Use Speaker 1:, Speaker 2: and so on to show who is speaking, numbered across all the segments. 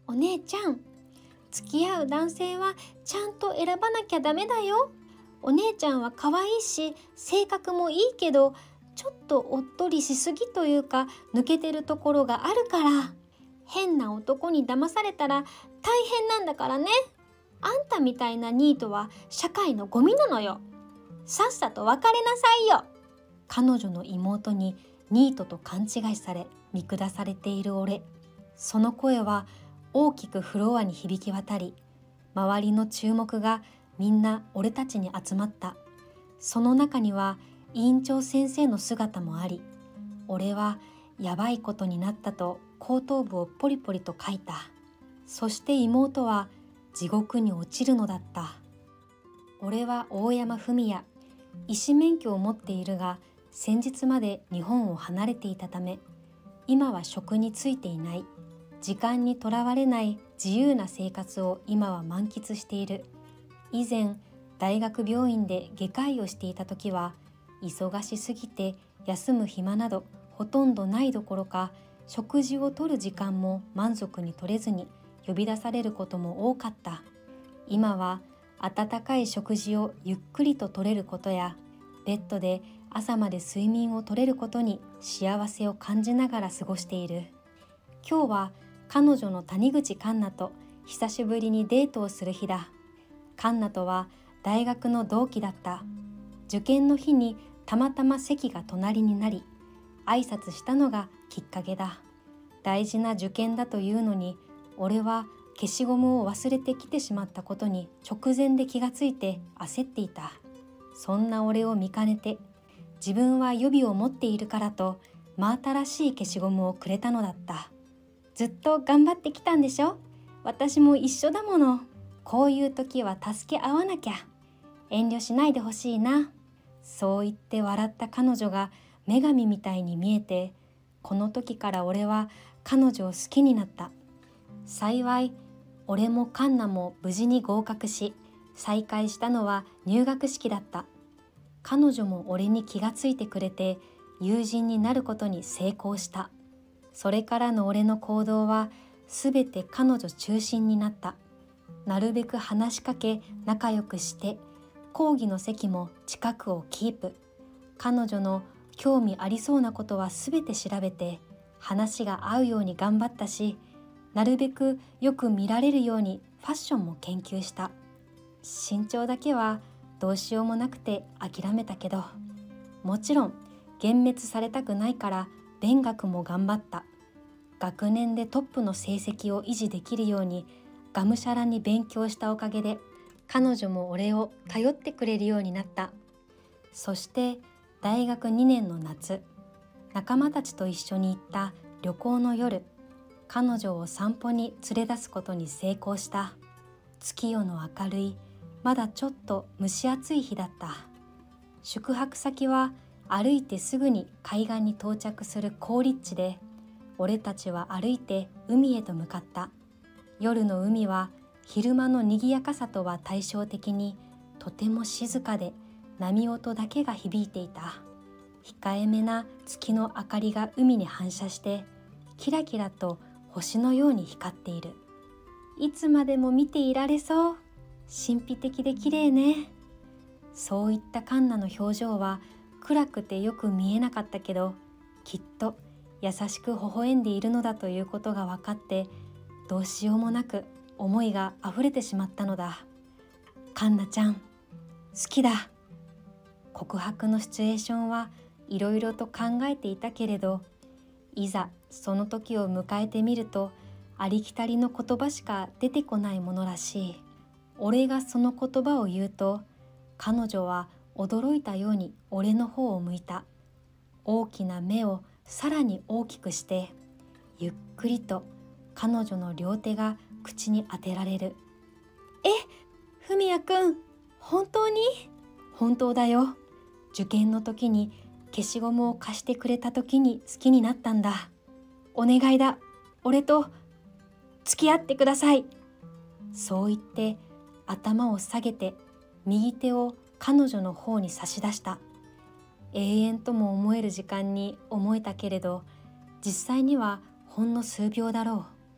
Speaker 1: お姉ちゃん、付き合う男性はちゃんと選ばなきゃダメだよ。お姉ちゃんは可愛いし性格もいいけど、ちょっとおっとりしすぎというか抜けてるところがあるから、変な男に騙されたら大変なんだからね。あんたみたいなニートは社会のゴミなのよ。さっさと別れなさいよ。彼女の妹にニートと勘違いされ見下されている俺。その声は大きくフロアに響き渡り、周りの注目がみんな俺たちに集まった。その中には委員長先生の姿もあり、俺はやばいことになったと後頭部をポリポリとかいた。そして妹は地獄に落ちるのだった。俺は大山文也、医師免許を持っているが、先日まで日本を離れていたため、今は職に就いていない。時間にとらわれない自由な生活を今は満喫している。以前、大学病院で外科医をしていた時は、忙しすぎて休む暇などほとんどないどころか、食事をとる時間も満足に取れずに呼び出されることも多かった。今は温かい食事をゆっくりととれることや、ベッドで朝まで睡眠をとれることに幸せを感じながら過ごしている。今日は彼女の谷口環奈と久しぶりにデートをする日だ。環奈とは大学の同期だった。受験の日にたまたま席が隣になり、挨拶したのがきっかけだ。大事な受験だというのに、俺は消しゴムを忘れてきてしまったことに直前で気がついて焦っていた。そんな俺を見かねて、自分は予備を持っているからと真新しい消しゴムをくれたのだった。ずっと頑張ってきたんでしょ。私も一緒だもの。こういう時は助け合わなきゃ。遠慮しないでほしいな。そう言って笑った彼女が女神みたいに見えて、この時から俺は彼女を好きになった。幸い、俺もカンナも無事に合格し、再会したのは入学式だった。彼女も俺に気がついてくれて、友人になることに成功した。それからの俺の行動はすべて彼女中心になった。なるべく話しかけ仲良くして、講義の席も近くをキープ。彼女の興味ありそうなことはすべて調べて、話が合うように頑張ったし、なるべくよく見られるようにファッションも研究した。身長だけはどうしようもなくて諦めたけど、もちろん幻滅されたくないから勉学も頑張った。学年でトップの成績を維持できるようにがむしゃらに勉強したおかげで、彼女も俺を頼ってくれるようになった。そして大学2年の夏、仲間たちと一緒に行った旅行の夜、彼女を散歩に連れ出すことに成功した。月夜の明るい、まだちょっと蒸し暑い日だった。宿泊先は歩いてすぐに海岸に到着する好立地で、俺たちは歩いて海へと向かった。夜の海は昼間の賑やかさとは対照的にとても静かで、波音だけが響いていた。控えめな月の明かりが海に反射してキラキラと星のように光っている。いつまでも見ていられそう。神秘的で綺麗ね。そういったカンナの表情は暗くてよく見えなかったけど、きっと優しく微笑んでいるのだということが分かって、どうしようもなく思いがあふれてしまったのだ。カンナちゃん、好きだ。告白のシチュエーションはいろいろと考えていたけれど、いざその時を迎えてみると、ありきたりの言葉しか出てこないものらしい。俺がその言葉を言うと、彼女は驚いたように俺の方を向いた。大きな目をさらに大きくして、ゆっくりと彼女の両手が口に当てられる。ふみやくん、本当に？本当だよ。受験の時に消しゴムを貸してくれた時に好きになったんだ。お願いだ。俺と付き合ってください。そう言って頭を下げて右手を彼女の方に差し出した。永遠とも思える時間に思えたけれど、実際にはほんの数秒だろう。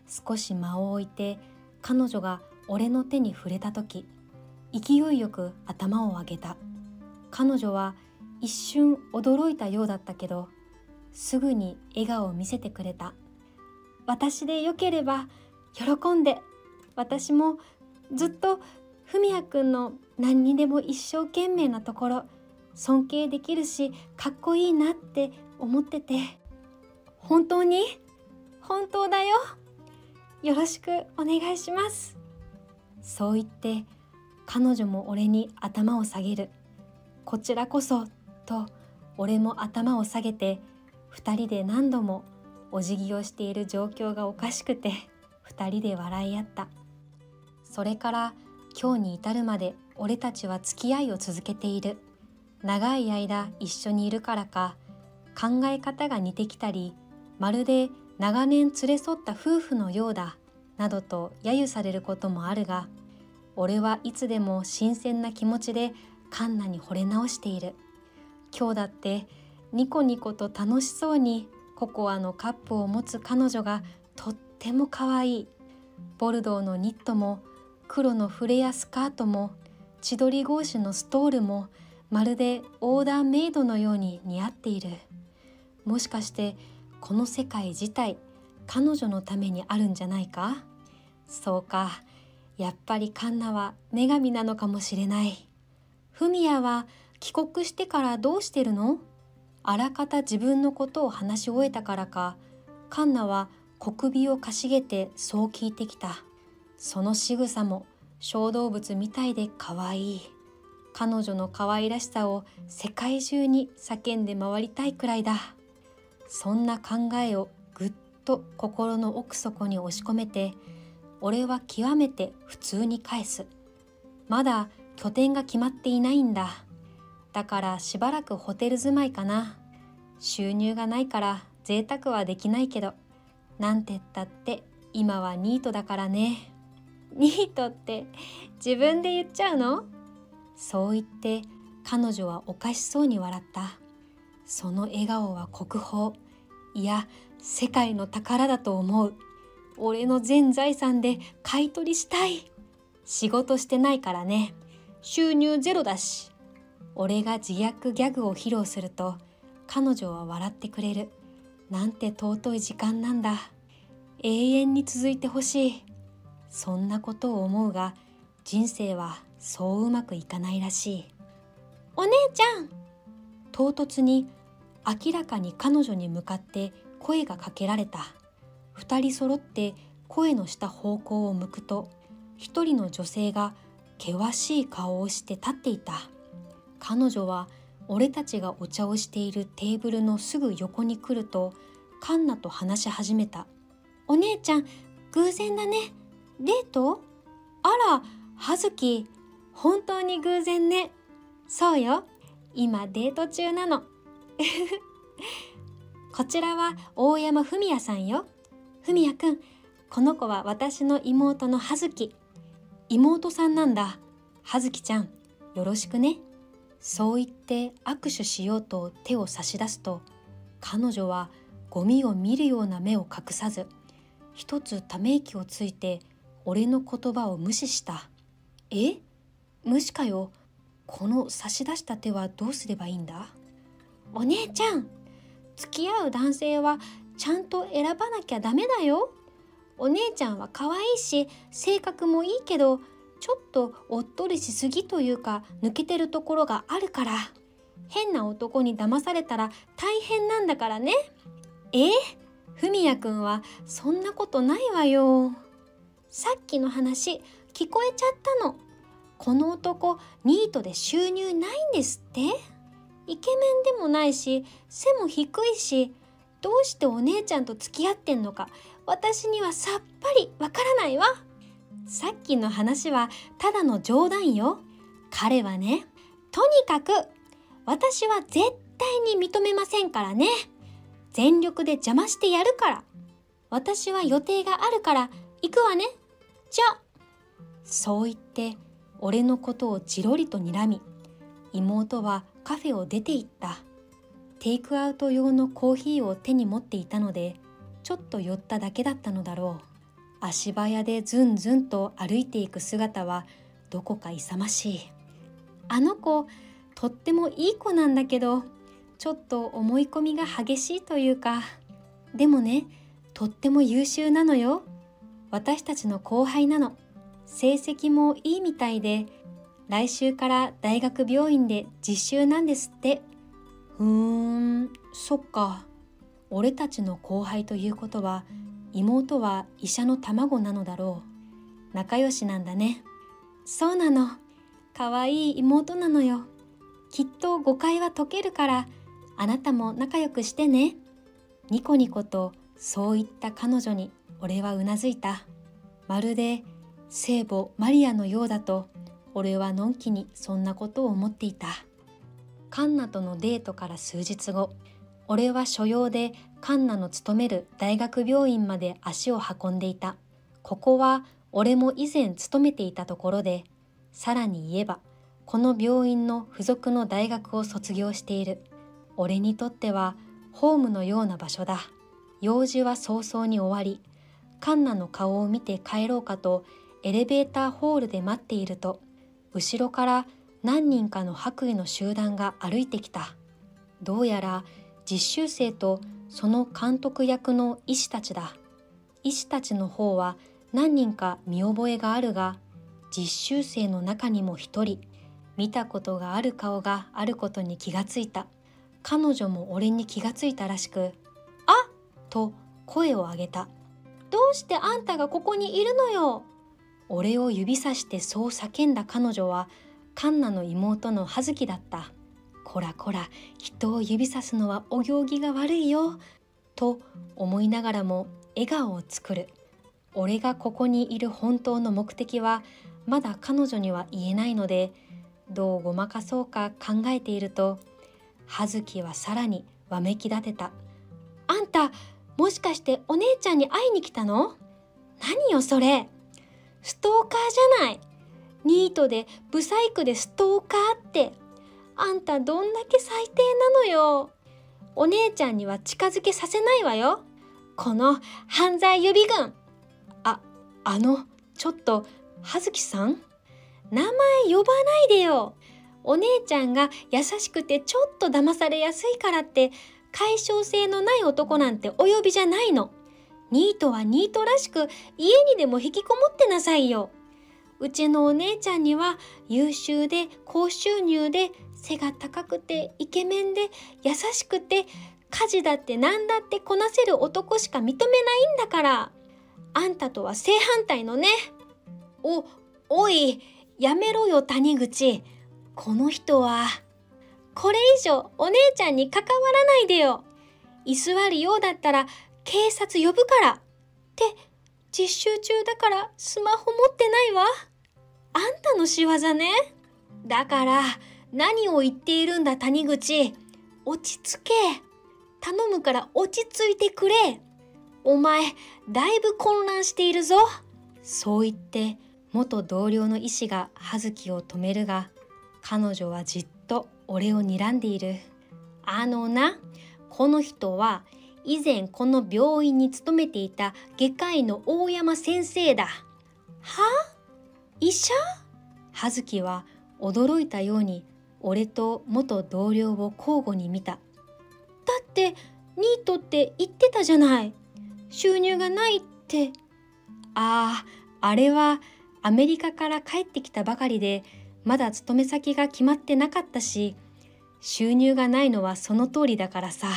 Speaker 1: 少し間を置いて彼女が俺の手に触れた時、勢いよく頭を上げた。彼女は一瞬驚いたようだったけど、すぐに笑顔を見せてくれた。私でよければ喜んで。私もずっと文也くんの何にでも一生懸命なところ尊敬できるし、かっこいいなって思ってて。本当に？本当だよ。よろしくお願いします。そう言って彼女も俺に頭を下げる。こちらこそと俺も頭を下げて、二人で何度もお辞儀をしている状況がおかしくて、二人で笑い合った。それから今日に至るまで俺たちは付き合いを続けている。長い間一緒にいるからか、考え方が似てきたり、まるで長年連れ添った夫婦のようだなどと揶揄されることもあるが、俺はいつでも新鮮な気持ちでカンナに惚れ直している。今日だってニコニコと楽しそうにココアのカップを持つ彼女がとっても可愛い。ボルドーのニットも黒のフレアスカートも千鳥格子のストールもまるでオーダーメイドのように似合っている。もしかしてこの世界自体彼女のためにあるんじゃないか？そうか、やっぱりカンナは女神なのかもしれない。フミヤは帰国してからどうしてるの？あらかた自分のことを話し終えたからか、カンナは小首をかしげてそう聞いてきた。その仕草も小動物みたいで可愛い。彼女の可愛らしさを世界中に叫んで回りたいくらいだ。そんな考えをぐっと心の奥底に押し込めて、俺は極めて普通に返す。まだ拠点が決まっていないんだ。だからしばらくホテル住まいかな。収入がないから贅沢はできないけど、なんてったって今はニートだからね。ニートって自分で言っちゃうの？そう言って彼女はおかしそうに笑った。その笑顔は国宝、いや世界の宝だと思う。俺の全財産で買い取りしたい。仕事してないからね。収入ゼロだし。俺が自虐ギャグを披露すると彼女は笑ってくれる。なんて尊い時間なんだ。永遠に続いてほしい。そんなことを思うが、人生はそううまくいかないらしい。お姉ちゃん！唐突に明らかに彼女に向かって声がかけられた。二人揃って声のした方向を向くと、一人の女性が険しい顔をして立っていた。彼女は俺たちがお茶をしているテーブルのすぐ横に来ると、カンナと話し始めた。お姉ちゃん、偶然だね。デート？あら、葉月、本当に偶然ね。そうよ、今デート中なの。こちらは大山文也さんよ。文也くん、この子は私の妹の葉月。妹さんなんだ。葉月ちゃん、よろしくね。そう言って握手しようと手を差し出すと、彼女はゴミを見るような目を隠さず、一つため息をついて俺の言葉を無視した。え？無視かよ。この差し出した手はどうすればいいんだ？お姉ちゃん、付き合う男性はちゃんと選ばなきゃダメだよ。お姉ちゃんは可愛いし性格もいいけど、ちょっとおっとりしすぎというか抜けてるところがあるから、変な男に騙されたら大変なんだからね。文也くんはそんなことないわよ。さっきの話聞こえちゃったの。この男ニートで収入ないんですって。イケメンでもないし背も低いし、どうしてお姉ちゃんと付き合ってんのか私にはさっぱりわからないわ。さっきの話はただの冗談よ。彼はね、とにかく私は絶対に認めませんからね。全力で邪魔してやるから。私は予定があるから行くわね。じゃ。そう言って俺のことをじろりと睨み、妹はカフェを出て行った。テイクアウト用のコーヒーを手に持っていたので、ちょっと寄っただけだったのだろう。 足早でずんずんと歩いていく姿はどこか勇ましい。あの子、とってもいい子なんだけど、ちょっと思い込みが激しいというか、でもね、とっても優秀なのよ。私たちの後輩なの。成績もいいみたいで、来週から大学病院で実習なんですって。そっか。俺たちの後輩ということは、妹は医者の卵なのだろう。仲良しなんだね。そうなの。かわいい妹なのよ。きっと誤解は解けるから、あなたも仲良くしてね。ニコニコとそう言った彼女に俺はうなずいた。まるで聖母マリアのようだと、俺はのんきにそんなことを思っていた。カンナとのデートから数日後、俺は所用でカンナの勤める大学病院まで足を運んでいた。ここは俺も以前勤めていたところで、さらに言えばこの病院の付属の大学を卒業している。俺にとってはホームのような場所だ。用事は早々に終わり、カンナの顔を見て帰ろうかとエレベーターホールで待っていると、後ろから何人かの白衣の集団が歩いてきた。どうやら実習生とその監督役の医師たちだ。医師たちの方は何人か見覚えがあるが、実習生の中にも一人、見たことがある顔があることに気がついた。彼女も俺に気がついたらしく、あっと声を上げた。どうしてあんたがここにいるのよ。俺を指さしてそう叫んだ彼女はカンナの妹の葉月だった。こらこら、人を指さすのはお行儀が悪いよと思いながらも笑顔を作る。俺がここにいる本当の目的はまだ彼女には言えないので、どうごまかそうか考えていると、葉月はさらにわめき立てた。あんた、もしかしてお姉ちゃんに会いに来たの？何よそれ。ストーカーじゃない。ニートでブサイクでストーカーって。あんたどんだけ最低なのよ。お姉ちゃんには近づけさせないわよ。この犯罪予備軍。ちょっと、葉月さん？名前呼ばないでよ。お姉ちゃんが優しくてちょっと騙されやすいからって、解消性のない男なんてお呼びじゃないの。ニートはニートらしく家にでも引きこもってなさいよ。うちのお姉ちゃんには優秀で高収入で背が高くてイケメンで優しくて家事だって何だってこなせる男しか認めないんだから。あんたとは正反対のね。おい、やめろよ谷口。この人は。これ以上お姉ちゃんに関わらないでよ。居座るようだったら警察呼ぶから。って実習中だからスマホ持ってないわ。あんたの仕業ね。だから何を言っているんだ谷口。落ち着け。頼むから落ち着いてくれ。お前だいぶ混乱しているぞ。そう言って元同僚の医師が葉月を止めるが、彼女はじっと俺を睨んでいる。この人は以前この病院に勤めていた外科医の大山先生だ。は？医者？葉月は驚いたように俺と元同僚を交互に見た。だってニートって言ってたじゃない。収入がないって。あれはアメリカから帰ってきたばかりで、まだ勤め先が決まってなかったし、収入がないのはその通りだからさ。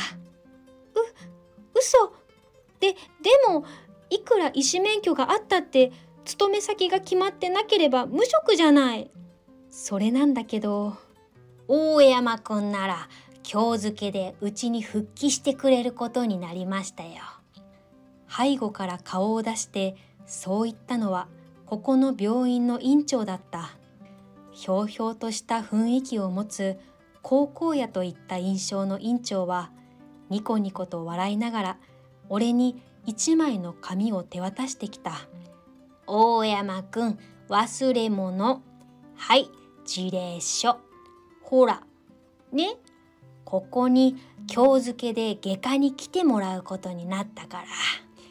Speaker 1: 嘘。でもいくら医師免許があったって勤め先が決まってなければ無職じゃない。それなんだけど、大山くんなら今日付でうちに復帰してくれることになりましたよ。背後から顔を出してそう言ったのはここの病院の院長だった。ひょうひょうとした雰囲気を持つ高校野といった印象の院長はニコニコと笑いながら俺に一枚の紙を手渡してきた。大山くん、忘れ物。はい、辞令書。ほら、ね、ここに今日付で外科に来てもらうことになったから、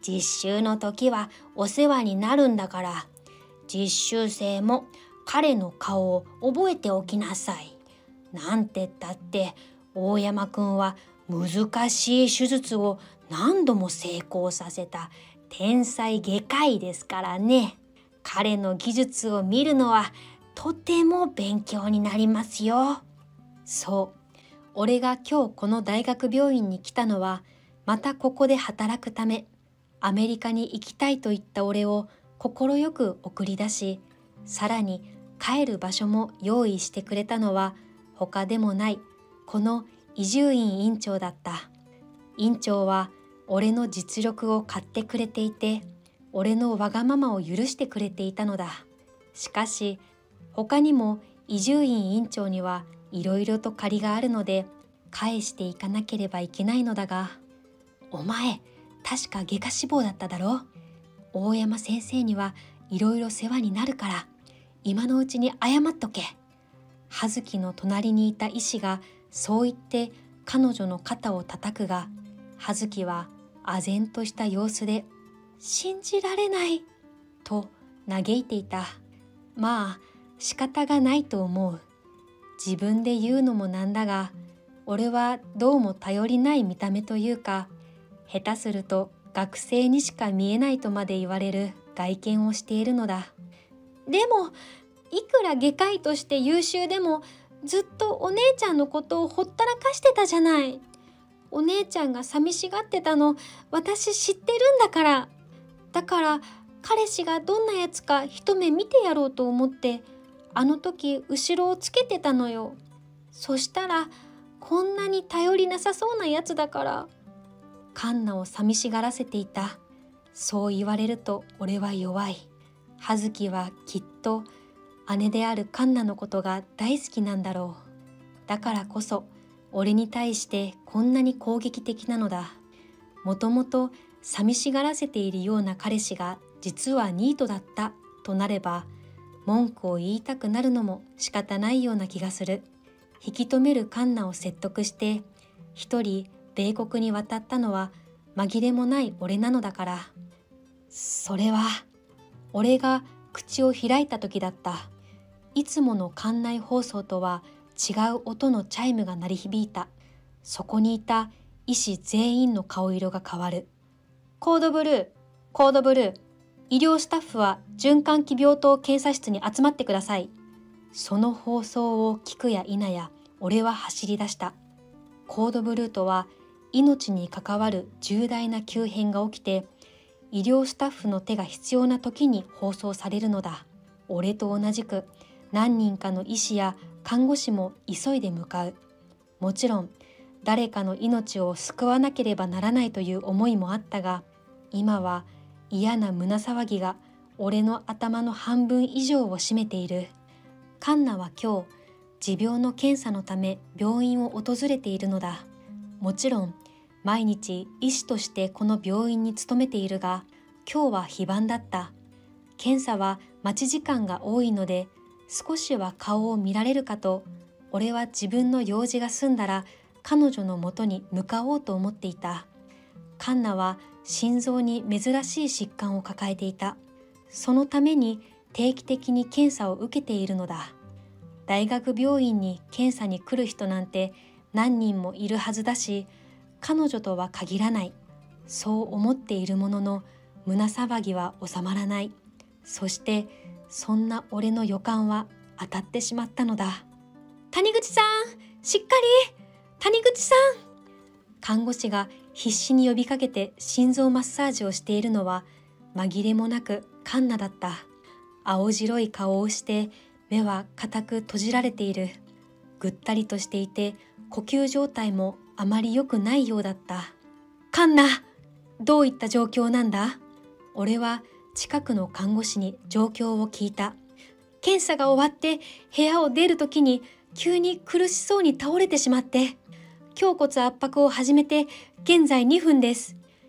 Speaker 1: 実習の時はお世話になるんだから、実習生も彼の顔を覚えておきなさい。なんてったって大山くんは難しい手術を何度も成功させた天才外科医ですからね。彼の技術を見るのはとても勉強になりますよ。そう、俺が今日この大学病院に来たのは、またここで働くため。アメリカに行きたいと言った俺を快く送り出し、さらに帰る場所も用意してくれたのは他でもないこの伊集院院長だった。院長は俺の実力を買ってくれていて、俺のわがままを許してくれていたのだ。しかし他にも伊集院院長にはいろいろと借りがあるので返していかなければいけないのだが、お前確か外科志望だっただろ。大山先生にはいろいろ世話になるから今のうちに謝っとけ。葉月の隣にいた医師がそう言って彼女の肩を叩くが、葉月は唖然とした様子で信じられないと嘆いていた。まあ仕方がないと思う。自分で言うのもなんだが、俺はどうも頼りない見た目というか、下手すると学生にしか見えないとまで言われる外見をしているのだ。でもいくら外科医として優秀でもずっとお姉ちゃんのことをほったらかしてたじゃない。お姉ちゃんが寂しがってたの私知ってるんだから。だから彼氏がどんなやつか一目見てやろうと思ってあの時後ろをつけてたのよ。そしたらこんなに頼りなさそうなやつだから。カンナを寂しがらせていた。そう言われると俺は弱い。葉月はきっと姉であるカンナのことが大好きなんだろう。だからこそ俺に対してこんなに攻撃的なのだ。もともと寂しがらせているような彼氏が実はニートだったとなれば、文句を言いたくなるのも仕方ないような気がする。引き止めるカンナを説得して一人米国に渡ったのは紛れもない俺なのだから。それは俺が口を開いた時だった。いつもの館内放送とは違う音のチャイムが鳴り響いた。そこにいた医師全員の顔色が変わる。コードブルー、コードブルー。医療スタッフは循環器病棟検査室に集まってください。その放送を聞くや否や俺は走り出した。コードブルーとは命に関わる重大な急変が起きて医療スタッフの手が必要な時に放送されるのだ。俺と同じく何人かの医師や看護師も急いで向かう。もちろん誰かの命を救わなければならないという思いもあったが、今は嫌な胸騒ぎが俺の頭の半分以上を占めている。カンナは今日持病の検査のため病院を訪れているのだ。もちろん毎日医師としてこの病院に勤めているが、今日は非番だった。検査は待ち時間が多いので少しは顔を見られるかと、俺は自分の用事が済んだら彼女のもとに向かおうと思っていた。カンナは心臓に珍しい疾患を抱えていた。そのために定期的に検査を受けているのだ。大学病院に検査に来る人なんて何人もいるはずだし、彼女とは限らない。そう思っているものの胸騒ぎは収まらない。そしてそんな俺の予感は当たってしまったのだ。谷口さん、しっかり！谷口さん！看護師が必死に呼びかけて心臓マッサージをしているのは紛れもなくカンナだった。青白い顔をして目は固く閉じられている。ぐったりとしていて呼吸状態もあまり良くないようだった。カンナ、どういった状況なんだ？俺は近くの看護師に状況を聞いた。検査が終わって部屋を出るときに急に苦しそうに倒れてしまって、胸骨圧迫を始めて現在2分です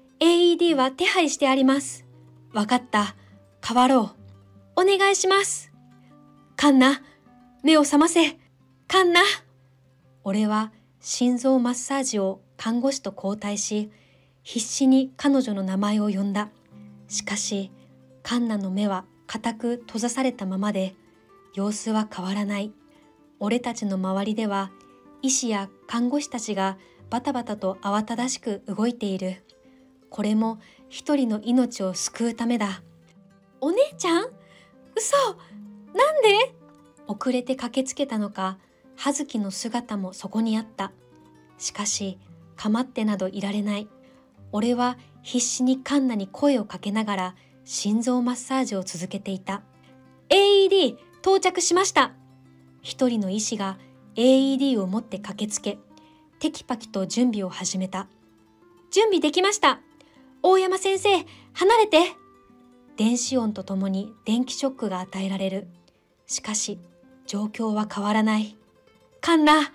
Speaker 1: 。AED は手配してあります。わかった。代わろう。お願いします。カンナ、目を覚ませ。カンナ。俺は心臓マッサージを看護師と交代し、 必死に彼女の名前を呼んだ。しかしカンナの目は固く閉ざされたままで、様子は変わらない。俺たちの周りでは医師や看護師たちがバタバタと慌ただしく動いている。これも一人の命を救うためだ。お姉ちゃん？嘘！なんで？遅れて駆けつけたのか、葉月の姿もそこにあった。しかし構ってなどいられない。俺は必死にカンナに声をかけながら心臓マッサージを続けていた。AED 到着しました。一人の医師が AED を持って駆けつけ、テキパキと準備を始めた。準備できました。大山先生、離れて。電子音とともに電気ショックが与えられる。しかし状況は変わらない。カンナ！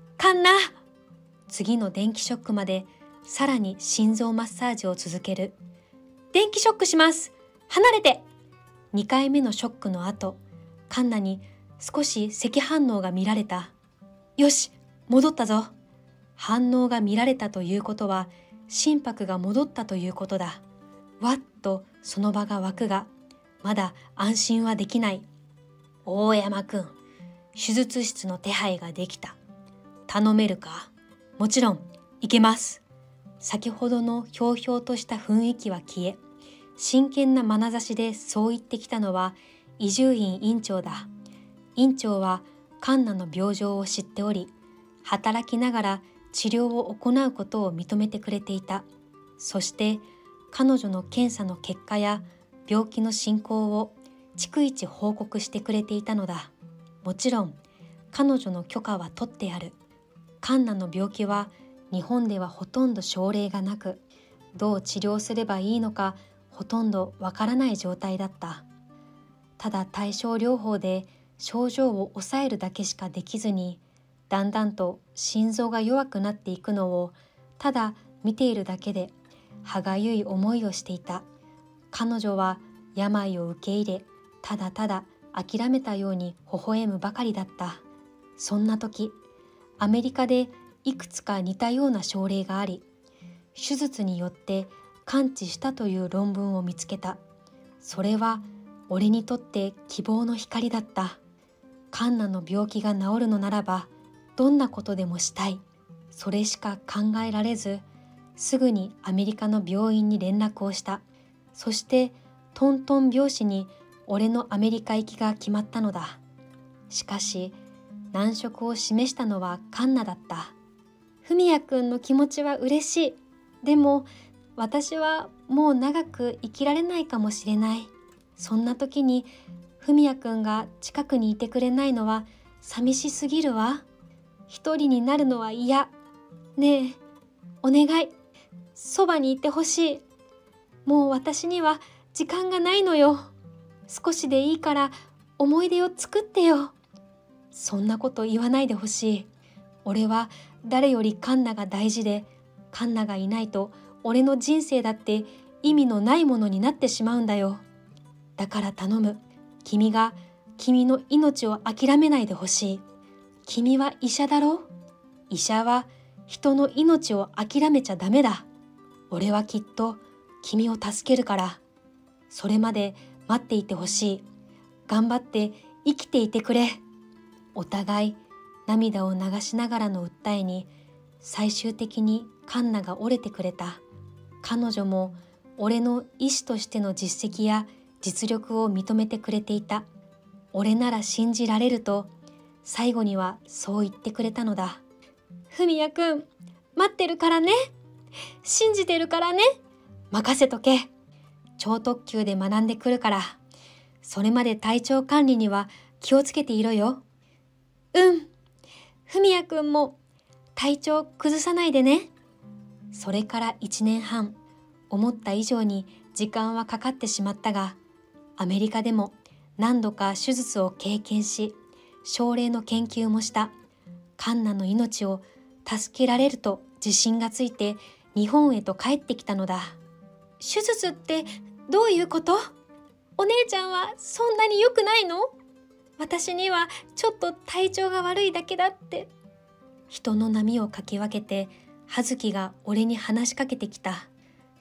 Speaker 1: 次の電気ショックまでさらに心臓マッサージを続ける。電気ショックします。離れて。2回目のショックの後、カンナに少し咳反応が見られた。よし、戻ったぞ。反応が見られたということは、心拍が戻ったということだ。わっとその場が湧くが、まだ安心はできない。大山くん、手術室の手配ができた。頼めるか？もちろん、行けます。先ほどのひょうひょうとした雰囲気は消え、真剣な眼差しでそう言ってきたのは伊集院院長だ。院長はカンナの病状を知っており、働きながら治療を行うことを認めてくれていた。そして彼女の検査の結果や病気の進行を逐一報告してくれていたのだ。もちろん彼女の許可は取ってある。カンナの病気は日本ではほとんど症例がなく、どう治療すればいいのかほとんどわからない状態だった。ただ対症療法で症状を抑えるだけしかできずに、だんだんと心臓が弱くなっていくのをただ見ているだけで歯がゆい思いをしていた。彼女は病を受け入れ、ただただ諦めたように微笑むばかりだった。そんな時、アメリカでいくつか似たような症例があり、手術によって完治したという論文を見つけた。それは俺にとって希望の光だった。カンナの病気が治るのならば、どんなことでもしたい。それしか考えられず、すぐにアメリカの病院に連絡をした。そしてトントン拍子に俺のアメリカ行きが決まったのだ。しかし難色を示したのはカンナだった。文也くんの気持ちは嬉しい。でも私はもう長く生きられないかもしれない。そんな時に文也くんが近くにいてくれないのは寂しすぎるわ。一人になるのは嫌。ねえ、お願い。そばにいてほしい。もう私には時間がないのよ。少しでいいから思い出を作ってよ。そんなこと言わないでほしい。俺は誰よりカンナが大事で、カンナがいないと俺の人生だって意味のないものになってしまうんだよ。だから頼む。君が君の命を諦めないでほしい。君は医者だろ？医者は人の命を諦めちゃダメだ。俺はきっと君を助けるから。それまで待っていてほしい。頑張って生きていてくれ。お互い涙を流しながらの訴えに、最終的にカンナが折れてくれた。彼女も俺の医師としての実績や実力を認めてくれていた。俺なら信じられると、最後にはそう言ってくれたのだ。文也くん、待ってるからね。信じてるからね。任せとけ。超特急で学んでくるから。それまで体調管理には気をつけていろよ。うん。文也くんも体調崩さないでね。それから1年半、思った以上に時間はかかってしまったが、アメリカでも何度か手術を経験し、症例の研究もした。カンナの命を助けられると自信がついて日本へと帰ってきたのだ。手術ってどういうこと？お姉ちゃんはそんなに良くないの？私にはちょっと体調が悪いだけだって。人の波をかき分けて葉月が俺に話しかけてきた。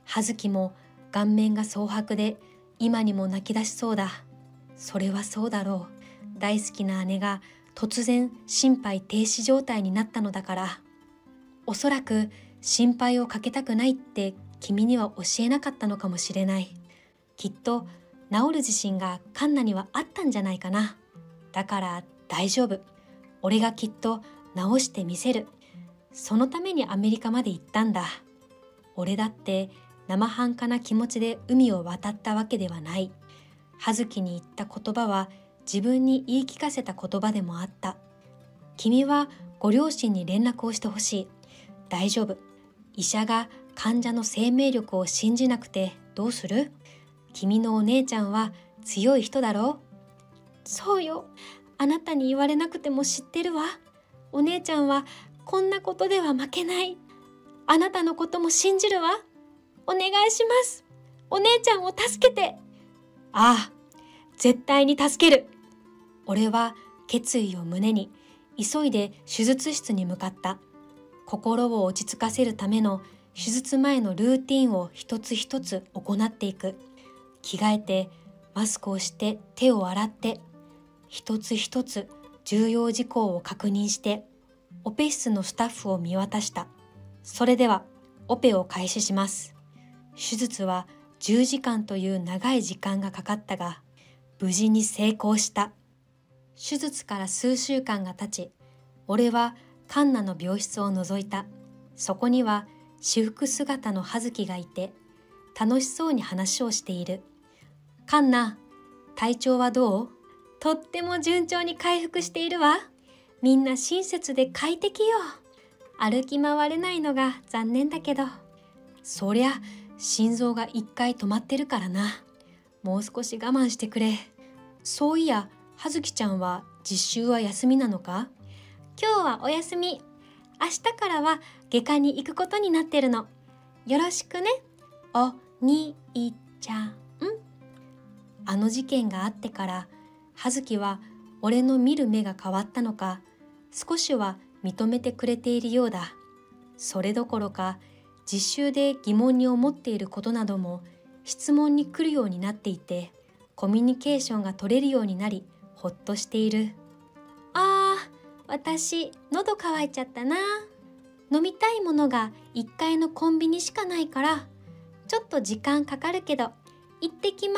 Speaker 1: 葉月も顔面が蒼白で今にも泣き出しそうだ。それはそうだろう。大好きな姉が突然心肺停止状態になったのだから。おそらく心配をかけたくないって君には教えなかったのかもしれない。きっと治る自信がカンナにはあったんじゃないかな。だから大丈夫。俺がきっと治してみせる。そのためにアメリカまで行ったんだ。俺だって生半可な気持ちで海を渡ったわけではない。葉月に言った言葉は自分に言い聞かせた言葉でもあった。君はご両親に連絡をしてほしい。大丈夫。医者が患者の生命力を信じなくてどうする？君のお姉ちゃんは強い人だろう？そうよ。あなたに言われなくても知ってるわ。お姉ちゃんはこんなことでは負けない。あなたのことも信じるわ。お願いします。お姉ちゃんを助けて。ああ、絶対に助ける。俺は決意を胸に急いで手術室に向かった。心を落ち着かせるための手術前のルーティンを一つ一つ行っていく。着替えて、マスクをして手を洗って、一つ一つ重要事項を確認して、オペ室のスタッフを見渡した。それではオペを開始します。手術は10時間という長い時間がかかったが、無事に成功した。手術から数週間が経ち、俺はカンナの病室を覗いた。そこには私服姿の葉月がいて、楽しそうに話をしている。カンナ、体調はどう？とっても順調に回復しているわ。みんな親切で快適よ。歩き回れないのが残念だけど。そりゃ、心臓が一回止まってるからな。もう少し我慢してくれ。そういや、葉月ちゃんは実習は休みなのか？今日はお休み。明日からは外科に行くことになってるの。よろしくね、お兄ちゃん。あの事件があってから葉月は俺の見る目が変わったのか、少しは認めてくれているようだ。それどころか実習で疑問に思っていることなども質問に来るようになっていて、コミュニケーションが取れるようになりほっとしている。私喉乾いちゃったな。飲みたいものが1階のコンビニしかないからちょっと時間かかるけど行ってきます。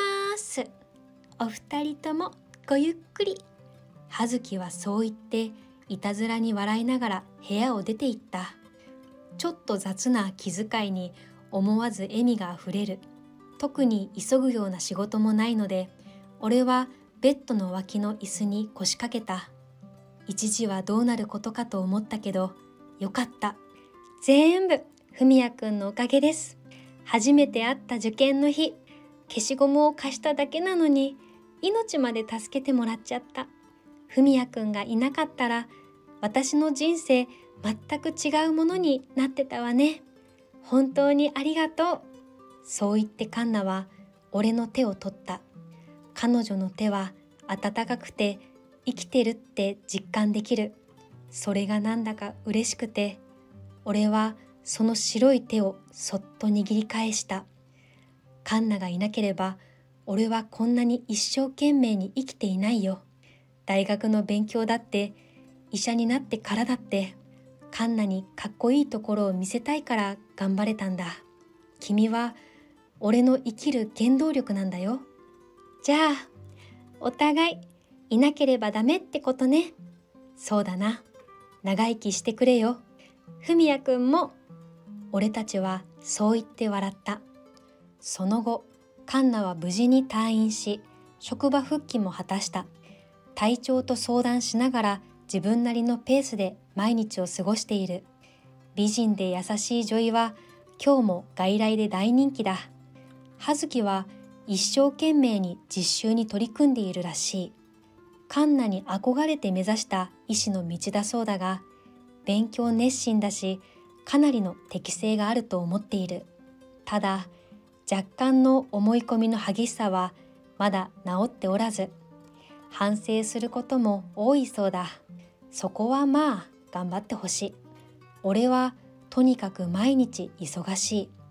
Speaker 1: お二人ともごゆっくり。葉月はそう言っていたずらに笑いながら部屋を出て行った。ちょっと雑な気遣いに思わず笑みがあふれる。特に急ぐような仕事もないので、俺はベッドの脇の椅子に腰掛けた。一時はどうなることかと思ったけど、よかった。全部文也くんのおかげです。初めて会った受験の日、消しゴムを貸しただけなのに命まで助けてもらっちゃった。文也くんがいなかったら私の人生全く違うものになってたわね。本当にありがとう。そう言ってカンナは俺の手を取った。彼女の手は温かくて生きてるって実感できる。それがなんだか嬉しくて、俺はその白い手をそっと握り返した。カンナがいなければ俺はこんなに一生懸命に生きていないよ。大学の勉強だって医者になってからだってカンナにかっこいいところを見せたいから頑張れたんだ。君は俺の生きる原動力なんだよ。じゃあお互いいなければダメってことね。そうだな。長生きしてくれよ。文也くんも。俺たちはそう言って笑った。その後、カンナは無事に退院し、職場復帰も果たした。体調と相談しながら自分なりのペースで毎日を過ごしている。美人で優しい女医は今日も外来で大人気だ。葉月は一生懸命に実習に取り組んでいるらしい。カンナに憧れて目指した医師の道だそうだが、勉強熱心だし、かなりの適性があると思っている。ただ、若干の思い込みの激しさはまだ治っておらず、反省することも多いそうだ。そこはまあ頑張ってほしい。俺はとにかく毎日忙しい。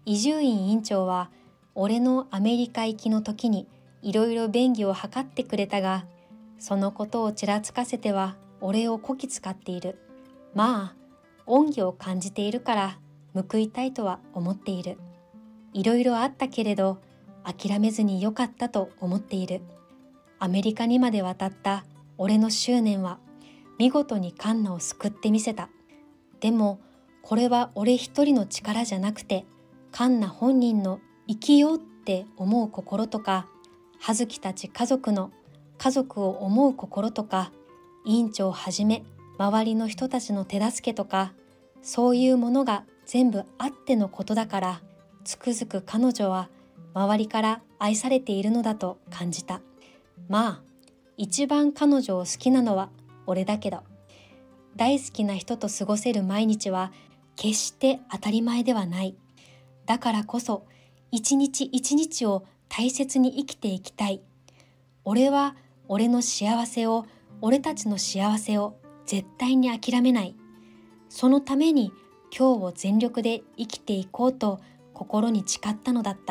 Speaker 1: 伊集院院長は俺のアメリカ行きの時にいろいろ便宜を図ってくれたが、そのことをちらつかせては俺をこき使っている。まあ恩義を感じているから報いたいとは思っている。いろいろあったけれど諦めずによかったと思っている。アメリカにまで渡った俺の執念は見事にカンナを救ってみせた。でもこれは俺一人の力じゃなくて、カンナ本人の生きようって思う心とか、葉月たち家族の家族を思う心とか、委員長をはじめ周りの人たちの手助けとか、そういうものが全部あってのことだから、つくづく彼女は周りから愛されているのだと感じた。まあ一番彼女を好きなのは俺だけど、大好きな人と過ごせる毎日は決して当たり前ではない。だからこそ一日一日を大切に生きていきたい。俺は俺の幸せを、俺たちの幸せを絶対に諦めない。そのために今日を全力で生きていこうと心に誓ったのだった。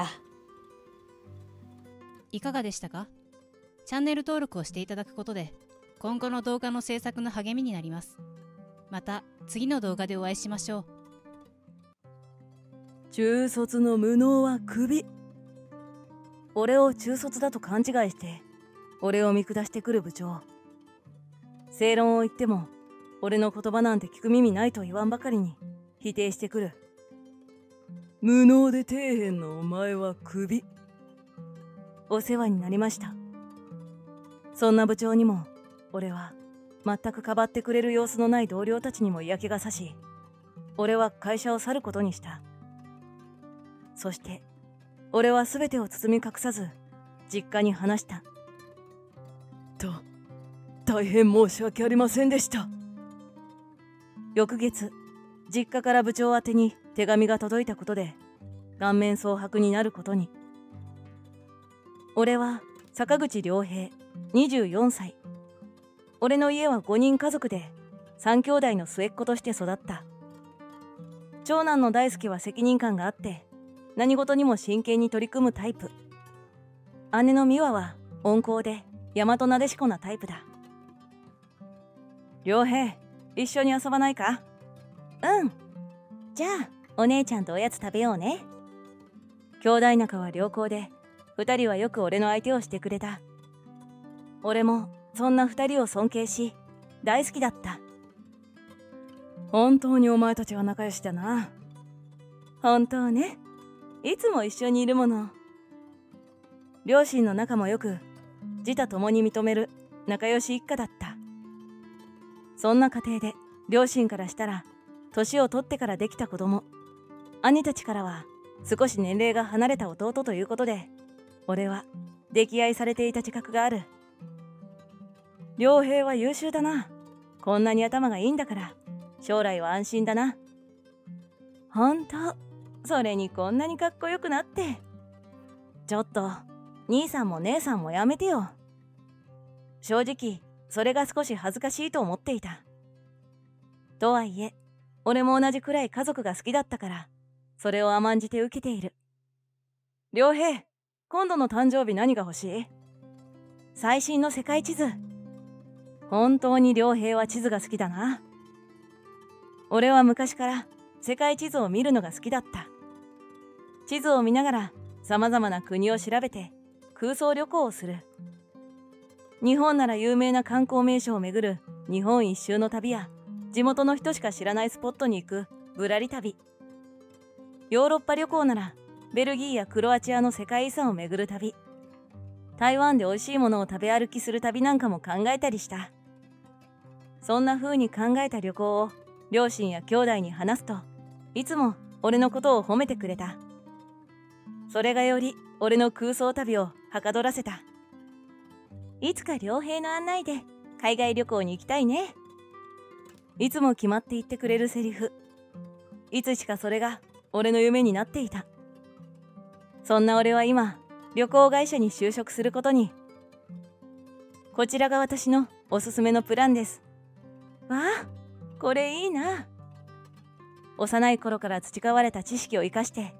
Speaker 2: いかがでしたか？チャンネル登録をしていただくことで今後の動画の制作の励みになります。また次の動画でお会いしましょう。
Speaker 3: 中卒の無能はクビ。俺を中卒だと勘違いして俺を見下してくる部長。正論を言っても俺の言葉なんて聞く耳ないと言わんばかりに否定してくる。無能で底辺のお前はクビ。お世話になりました。そんな部長にも俺は全くかばってくれる様子のない同僚たちにも嫌気がさし、俺は会社を去ることにした。そして俺は全てを包み隠さず実家に話した。大変申し訳ありませんでした。翌月、実家から部長宛てに手紙が届いたことで顔面蒼白になることに。俺は坂口良平、24歳。俺の家は5人家族で3兄弟の末っ子として育った。長男の大輔は責任感があって何事にも真剣に取り組むタイプ。姉の美和は温厚で大和なでしこなタイプだ。良平、一緒に遊ばないか？
Speaker 4: うん。じゃあお姉ちゃんとおやつ食べようね。
Speaker 3: 兄弟仲は良好で2人はよく俺の相手をしてくれた。俺もそんな2人を尊敬し大好きだった。本当にお前たちは仲良しだな。本当ね。いつも一緒にいるもの。両親の仲もよく自他共に認める仲良し一家だった。そんな家庭で両親からしたら年を取ってからできた子供、兄たちからは少し年齢が離れた弟ということで、俺は溺愛されていた自覚がある。良平は優秀だな。こんなに頭がいいんだから将来は安心だな。ほんと、それにこんなにかっこよくなって。ちょっと兄さんも姉さんもやめてよ。正直それが少し恥ずかしいと思っていた。とはいえ俺も同じくらい家族が好きだったからそれを甘んじて受けている。良平、今度の誕生日何が欲しい？最新の世界地図。本当に良平は地図が好きだな。俺は昔から世界地図を見るのが好きだった。地図を見ながらさまざまな国を調べて空想旅行をする。日本なら有名な観光名所を巡る日本一周の旅や地元の人しか知らないスポットに行くぶらり旅。ヨーロッパ旅行ならベルギーやクロアチアの世界遺産を巡る旅。台湾で美味しいものを食べ歩きする旅なんかも考えたりした。そんな風に考えた旅行を両親や兄弟に話すといつも俺のことを褒めてくれた。それがより俺の空想旅をはかどらせた。
Speaker 4: いつか良平の案内で海外旅行に行きたいね。
Speaker 3: いつも決まって言ってくれるセリフ。いつしかそれが俺の夢になっていた。そんな俺は今旅行会社に就職することに。こちらが私のおすすめのプランです。わあ、これいいな。幼い頃から培われた知識を生かして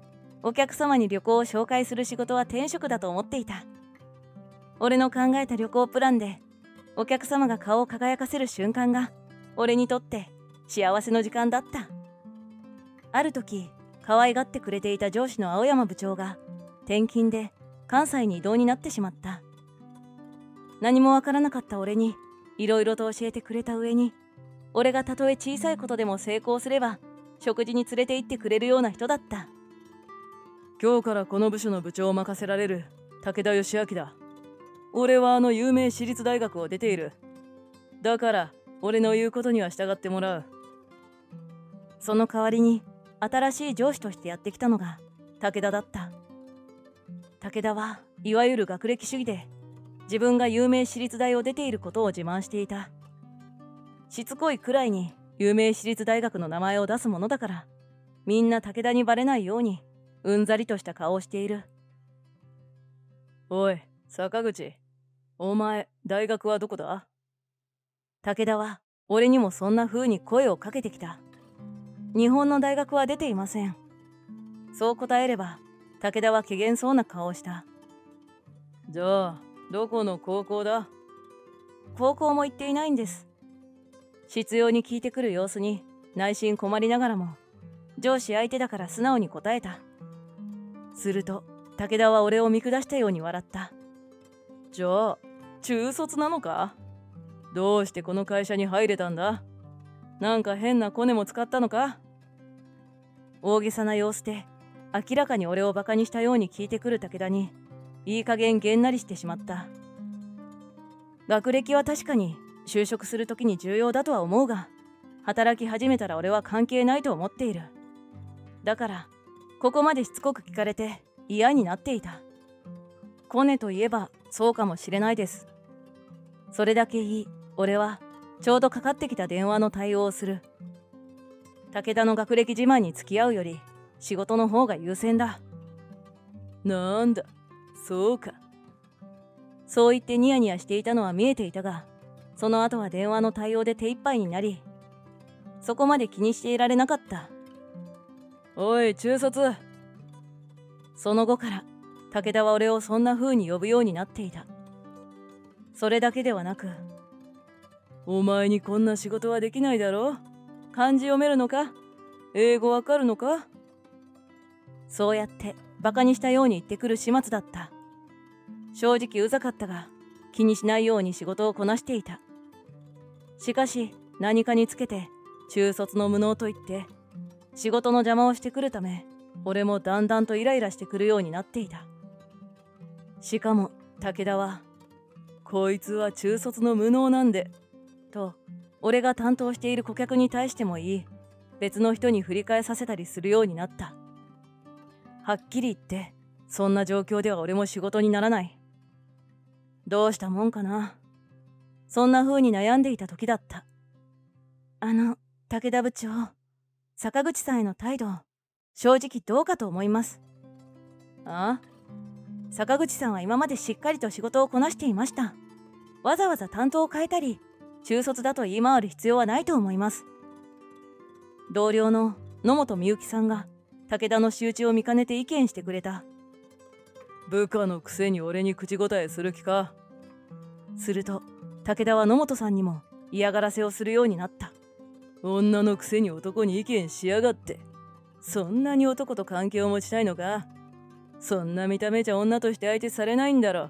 Speaker 3: お客様に旅行を紹介する仕事は天職だと思っていた。俺の考えた旅行プランでお客様が顔を輝かせる瞬間が俺にとって幸せの時間だった。ある時、可愛がってくれていた上司の青山部長が転勤で関西に異動になってしまった。何もわからなかった俺にいろいろと教えてくれた上に、俺がたとえ小さいことでも成功すれば食事に連れて行ってくれるような人だった。
Speaker 5: 今日からこの部署の部長を任せられる武田義明だ。俺はあの有名私立大学を出ている。だから俺の言うことには従ってもらう。
Speaker 3: その代わりに新しい上司としてやってきたのが武田だった。武田はいわゆる学歴主義で、自分が有名私立大を出ていることを自慢していた。しつこいくらいに有名私立大学の名前を出すものだから、みんな武田にバレないようにうんざりとした顔をしている。
Speaker 5: おい、坂口。お前、大学はどこだ？
Speaker 3: 武田は俺にもそんな風に声をかけてきた。日本の大学は出ていません。そう答えれば、武田は怪げそうな顔をした。
Speaker 5: じゃあ、どこの高校だ？
Speaker 3: 高校も行っていないんです。執拗に聞いてくる様子に内心困りながらも、上司相手だから素直に答えた。すると、武田は俺を見下したように笑った。
Speaker 5: じゃあ、中卒なのか？どうしてこの会社に入れたんだ？なんか変なコネも使ったのか？
Speaker 3: 大げさな様子で、明らかに俺をバカにしたように聞いてくる武田に、いい加減げんなりしてしまった。学歴は確かに就職するときに重要だとは思うが、働き始めたら俺は関係ないと思っている。だから、ここまでしつこく聞かれて嫌になっていた。コネといえばそうかもしれないです。それだけいい、俺はちょうどかかってきた電話の対応をする。武田の学歴自慢に付き合うより仕事の方が優先だ。
Speaker 5: なんだ、そうか。
Speaker 3: そう言ってニヤニヤしていたのは見えていたが、その後は電話の対応で手一杯になり、そこまで気にしていられなかった。
Speaker 5: おい、中卒。
Speaker 3: その後から武田は俺をそんな風に呼ぶようになっていた。それだけではなく、
Speaker 5: お前にこんな仕事はできないだろ？漢字読めるのか？英語わかるのか？
Speaker 3: そうやってバカにしたように言ってくる始末だった。正直うざかったが、気にしないように仕事をこなしていた。しかし何かにつけて中卒の無能と言って仕事の邪魔をしてくるため、俺もだんだんとイライラしてくるようになっていた。しかも武田は、
Speaker 5: こいつは中卒の無能なんで、
Speaker 3: と俺が担当している顧客に対してもいい、別の人に振り返させたりするようになった。はっきり言って、そんな状況では俺も仕事にならない。どうしたもんかな。そんな風に悩んでいた時だった。武田部長、坂口さんへの態度、正直どうかと思います。
Speaker 5: あ？
Speaker 3: 坂口さんは今までしっかりと仕事をこなしていました。わざわざ担当を変えたり、中卒だと言い回る必要はないと思います。同僚の野本美幸さんが武田の仕打ちを見かねて意見してくれた。
Speaker 5: 部下のくせに俺に口答えする気か？
Speaker 3: すると武田は野本さんにも嫌がらせをするようになった。
Speaker 5: 女のくせに男に意見しやがって。そんなに男と関係を持ちたいのか？そんな見た目じゃ女として相手されないんだろ。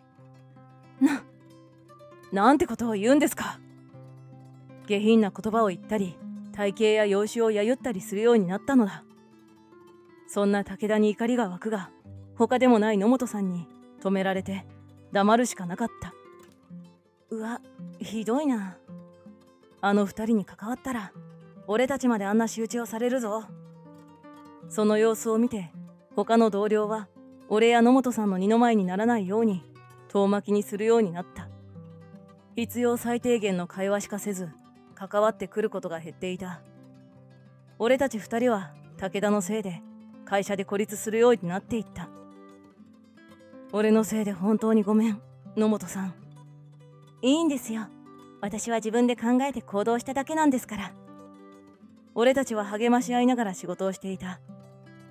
Speaker 3: なんてことを言うんですか。下品な言葉を言ったり、体型や容姿を揶揄ったりするようになったのだ。そんな武田に怒りが湧くが、他でもない野本さんに止められて黙るしかなかった。うわ、ひどいな。あの二人に関わったら、俺たちまであんな仕打ちをされるぞ。その様子を見て、他の同僚は俺や野本さんの二の舞にならないように遠巻きにするようになった。必要最低限の会話しかせず、関わってくることが減っていた。俺たち二人は武田のせいで会社で孤立するようになっていった。俺のせいで本当にごめん、野本さん。いいんですよ。私は自分で考えて行動しただけなんですから。俺たちは励まし合いながら仕事をしていた。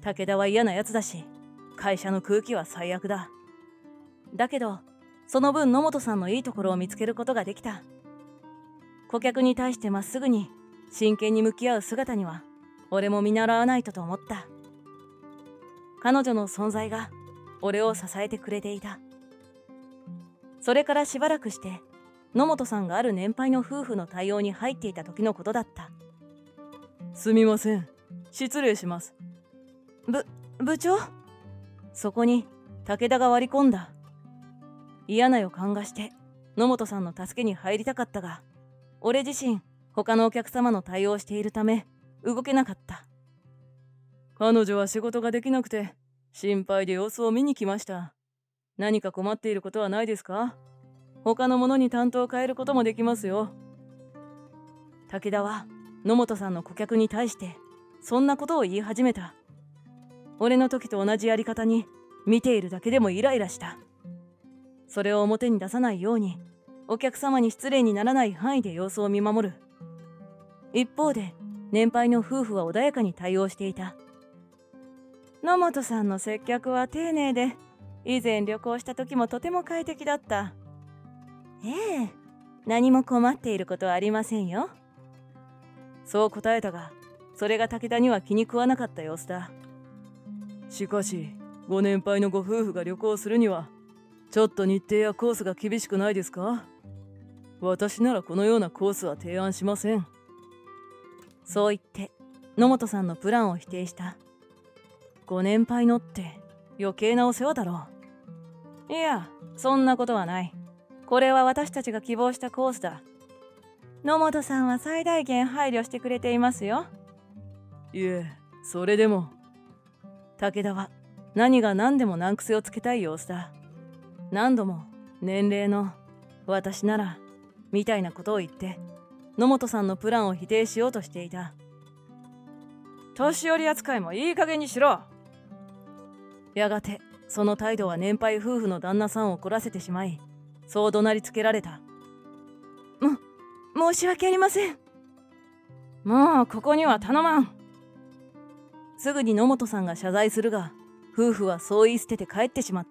Speaker 3: 武田は嫌なやつだし、会社の空気は最悪だ。だけど、その分野本さんのいいところを見つけることができた。顧客に対してまっすぐに真剣に向き合う姿には、俺も見習わないとと思った。彼女の存在が俺を支えてくれていた。それからしばらくして、野本さんがある年配の夫婦の対応に入っていた時のことだった。
Speaker 5: すみません。失礼します。
Speaker 3: 部長？そこに武田が割り込んだ。嫌な予感がして野本さんの助けに入りたかったが、俺自身他のお客様の対応をしているため動けなかった。
Speaker 5: 彼女は仕事ができなくて心配で様子を見に来ました。何か困っていることはないですか？他の者に担当を変えることもできますよ。
Speaker 3: 武田は野本さんの顧客に対してそんなことを言い始めた。俺の時と同じやり方に見ているだけでもイライラした。それを表に出さないようにお客様に失礼にならない範囲で様子を見守る。一方で年配の夫婦は穏やかに対応していた。野本さんの接客は丁寧で、以前旅行した時もとても快適だった。ええ、何も困っていることはありませんよ。そう答えたが、それが武田には気に食わなかった様子だ。
Speaker 5: しかし、ご年配のご夫婦が旅行するには、ちょっと日程やコースが厳しくないですか？私ならこのようなコースは提案しません。
Speaker 3: そう言って、野本さんのプランを否定した。ご年配のって余計なお世話だろう。いや、そんなことはない。これは私たちが希望したコースだ。野本さんは最大限配慮してくれていますよ。
Speaker 5: いえ、それでも。
Speaker 3: 武田は何が何でも難癖をつけたい様子だ。何度も年齢の私ならみたいなことを言って野本さんのプランを否定しようとしていた。
Speaker 5: 年寄り扱いもいい加減にしろ。
Speaker 3: やがてその態度は年配夫婦の旦那さんを怒らせてしまい、そう怒鳴りつけられた。申し訳ありません。
Speaker 5: もうここには頼まん。
Speaker 3: すぐに野本さんが謝罪するが、夫婦はそう言い捨てて帰ってしまった。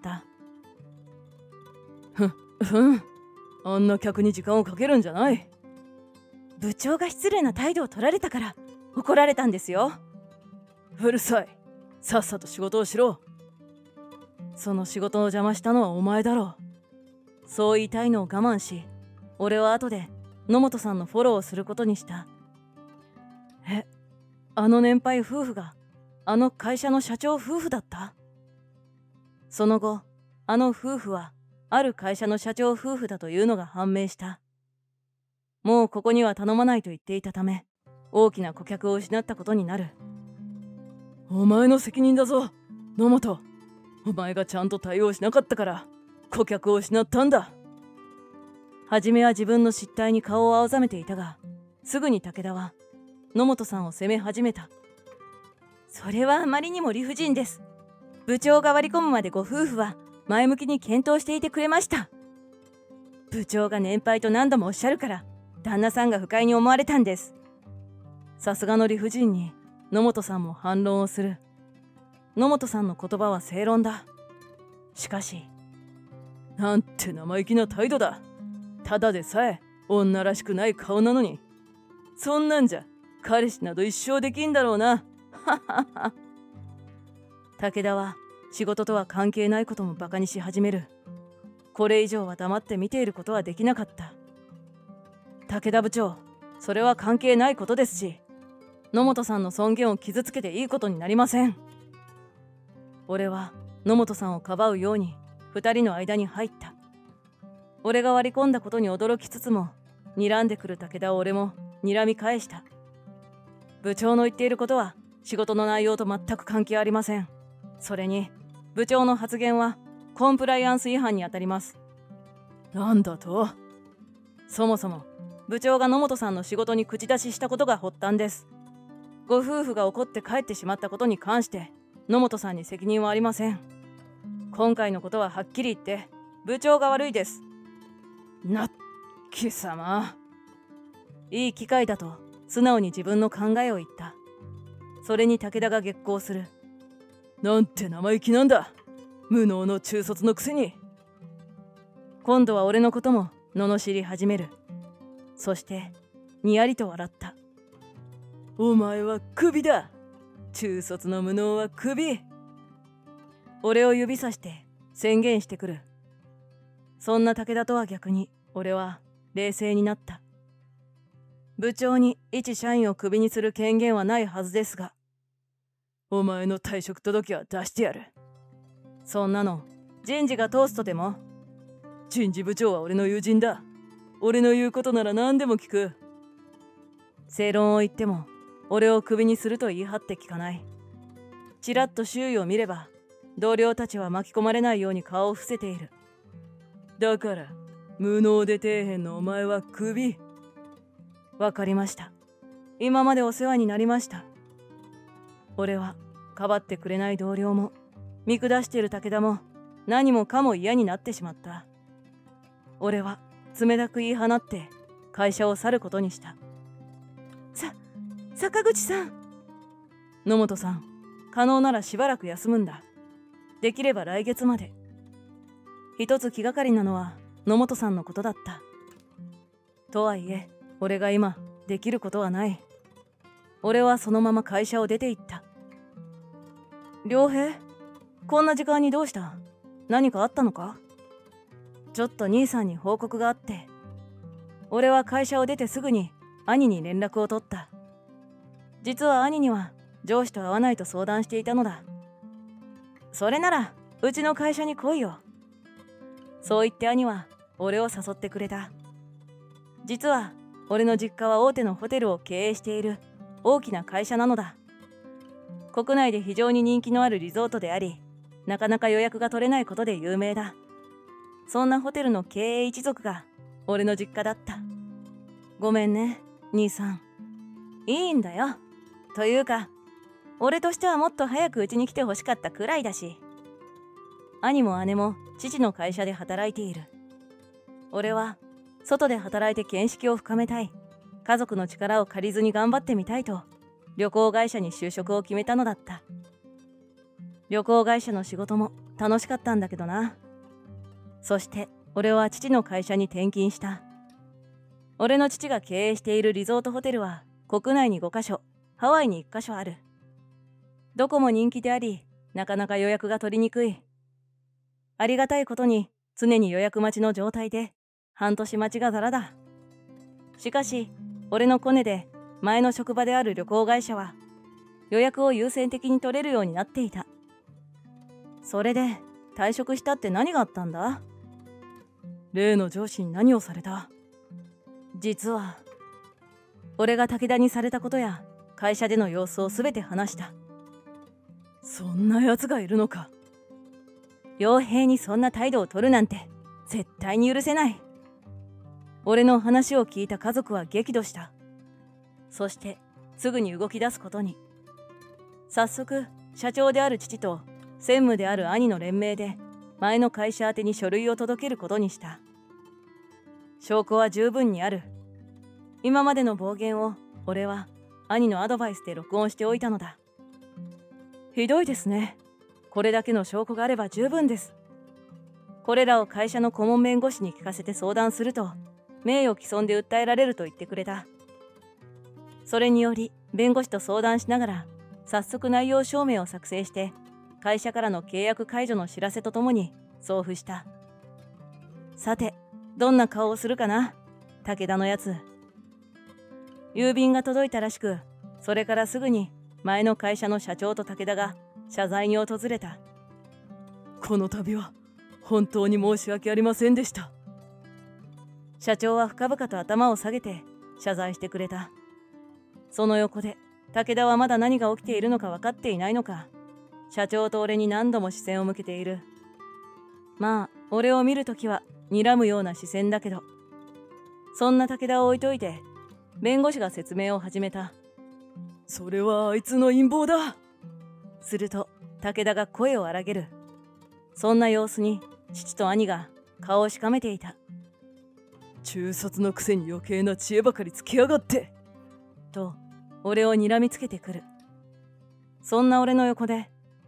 Speaker 5: あんな客に時間をかけるんじゃない。
Speaker 3: 部長が失礼な態度を取られたから怒られたんですよ。
Speaker 5: うるさい。さっさと仕事をしろ。
Speaker 3: その仕事を邪魔したのはお前だろう。そう言いたいのを我慢し、俺は後で野本さんのフォローをすることにした。あの年配夫婦があの会社の社長夫婦だった？その後、あの夫婦はある会社の社長夫婦だというのが判明した。もうここには頼まないと言っていたため、大きな顧客を失ったことになる。
Speaker 5: お前の責任だぞ、野本。お前がちゃんと対応しなかったから顧客を失ったんだ。
Speaker 3: はじめは自分の失態に顔を青ざめていたが、すぐに武田は野本さんを責め始めた。それはあまりにも理不尽です。部長が割り込むまでご夫婦は前向きに検討していてくれました。部長が年配と何度もおっしゃるから旦那さんが不快に思われたんです。さすがの理不尽に野本さんも反論をする。野本さんの言葉は正論だ。しかし、
Speaker 5: なんて生意気な態度だ。ただでさえ女らしくない顔なのに、そんなんじゃ彼氏など一生できんだろうな。ははは。武田は仕事とは関係ないこともバカにし始める。これ以上は黙って見ていることはできなかった。武田部長、それは関係ないことですし、野本さんの尊厳を傷つけていいことになりません。俺は野本さんをかばうように2人の間に入った。俺が割り込んだことに驚きつつも、睨んでくる武田を俺も睨み返した。部長の言っていることは仕事の内容と全く関係ありません。それに部長の発言はコンプライアンス違反にあたります。なんだと？そもそも部長が野本さんの仕事に口出ししたことが発端です。ご夫婦が怒って帰ってしまったことに関して野本さんに責任はありません。今回のことははっきり言って部長が悪いです。貴様。いい機会だと素直に自分の考えを言った。それに武田が激高する。 なんて生意気なんだ。無能の中卒のくせに。
Speaker 3: 今度は俺のことも罵り始める。そしてにやりと笑った。
Speaker 5: お前はクビだ。中卒の無能はクビ。
Speaker 3: 俺を指さして宣言してくる。そんな武田とは逆に俺は冷静になった。部長に一社員をクビにする権限はないはずですが、
Speaker 5: お前の退職届は出してやる。
Speaker 3: そんなの人事が通すとでも？
Speaker 5: 人事部長は俺の友人だ。俺の言うことなら何でも聞く。
Speaker 3: 正論を言っても俺をクビにすると言い張って聞かない。ちらっと周囲を見れば同僚たちは巻き込まれないように顔を伏せている。
Speaker 5: だから無能で底辺のお前はクビ。
Speaker 3: わかりました。今までお世話になりました。俺はかばってくれない同僚も見下している武田も何もかも嫌になってしまった。俺は冷たく言い放って会社を去ることにした。坂口さん。野本さん、可能ならしばらく休むんだ。できれば来月まで。一つ気がかりなのは野本さんのことだった。とはいえ、俺が今できることはない。俺はそのまま会社を出て行った。良平、こんな時間にどうした？何かあったのか？ちょっと兄さんに報告があって。俺は会社を出てすぐに兄に連絡を取った。実は兄には上司と会わないと相談していたのだ。それならうちの会社に来いよ。そう言って兄は俺を誘ってくれた。実は俺の実家は大手のホテルを経営している大きな会社なのだ。国内で非常に人気のあるリゾートであり、なかなか予約が取れないことで有名だ。そんなホテルの経営一族が俺の実家だった。ごめんね、兄さん。いいんだよ。というか、俺としてはもっと早くうちに来てほしかったくらいだし。兄も姉も父の会社で働いている。俺は外で働いて見識を深めたい。家族の力を借りずに頑張ってみたいと旅行会社に就職を決めたのだった。旅行会社の仕事も楽しかったんだけどな。そして俺は父の会社に転勤した。俺の父が経営しているリゾートホテルは国内に5カ所、ハワイに1カ所ある。どこも人気であり、なかなか予約が取りにくい。ありがたいことに常に予約待ちの状態で、半年待ちがざらだ。しかし、俺のコネで前の職場である旅行会社は予約を優先的に取れるようになっていた。それで退職したって何があったんだ？
Speaker 5: 例の上司に何をされた？
Speaker 3: 実は、俺が武田にされたことや会社での様子をすべて話した。
Speaker 5: そんな奴がいるのか。
Speaker 3: 傭兵にそんな態度を取るなんて絶対に許せない。俺の話を聞いた家族は激怒した。そしてすぐに動き出すことに。早速社長である父と専務である兄の連名で前の会社宛てに書類を届けることにした。証拠は十分にある。今までの暴言を俺は兄のアドバイスで録音しておいたのだ。ひどいですね。これだけの証拠があれば十分です。これらを会社の顧問弁護士に聞かせて相談すると名誉毀損で訴えられると言ってくれた。それにより弁護士と相談しながら早速内容証明を作成して会社からの契約解除の知らせとともに送付した。さて、どんな顔をするかな、武田のやつ。郵便が届いたらしく、それからすぐに前の会社の社長と武田が謝罪に訪れた。
Speaker 5: この度は本当に申し訳ありませんでした。
Speaker 3: 社長は深々と頭を下げて謝罪してくれた。その横で武田はまだ何が起きているのか分かっていないのか、社長と俺に何度も視線を向けている。まあ俺を見るときは睨むような視線だけど、そんな武田を置いといて弁護士が説明を始めた。
Speaker 5: それはあいつの陰謀だ。
Speaker 3: すると武田が声を荒げる。そんな様子に父と兄が顔をしかめていた。
Speaker 5: 中卒のくせに余計な知恵ばかりつけやがって。
Speaker 3: と俺を睨みつけてくる。そんな俺の横で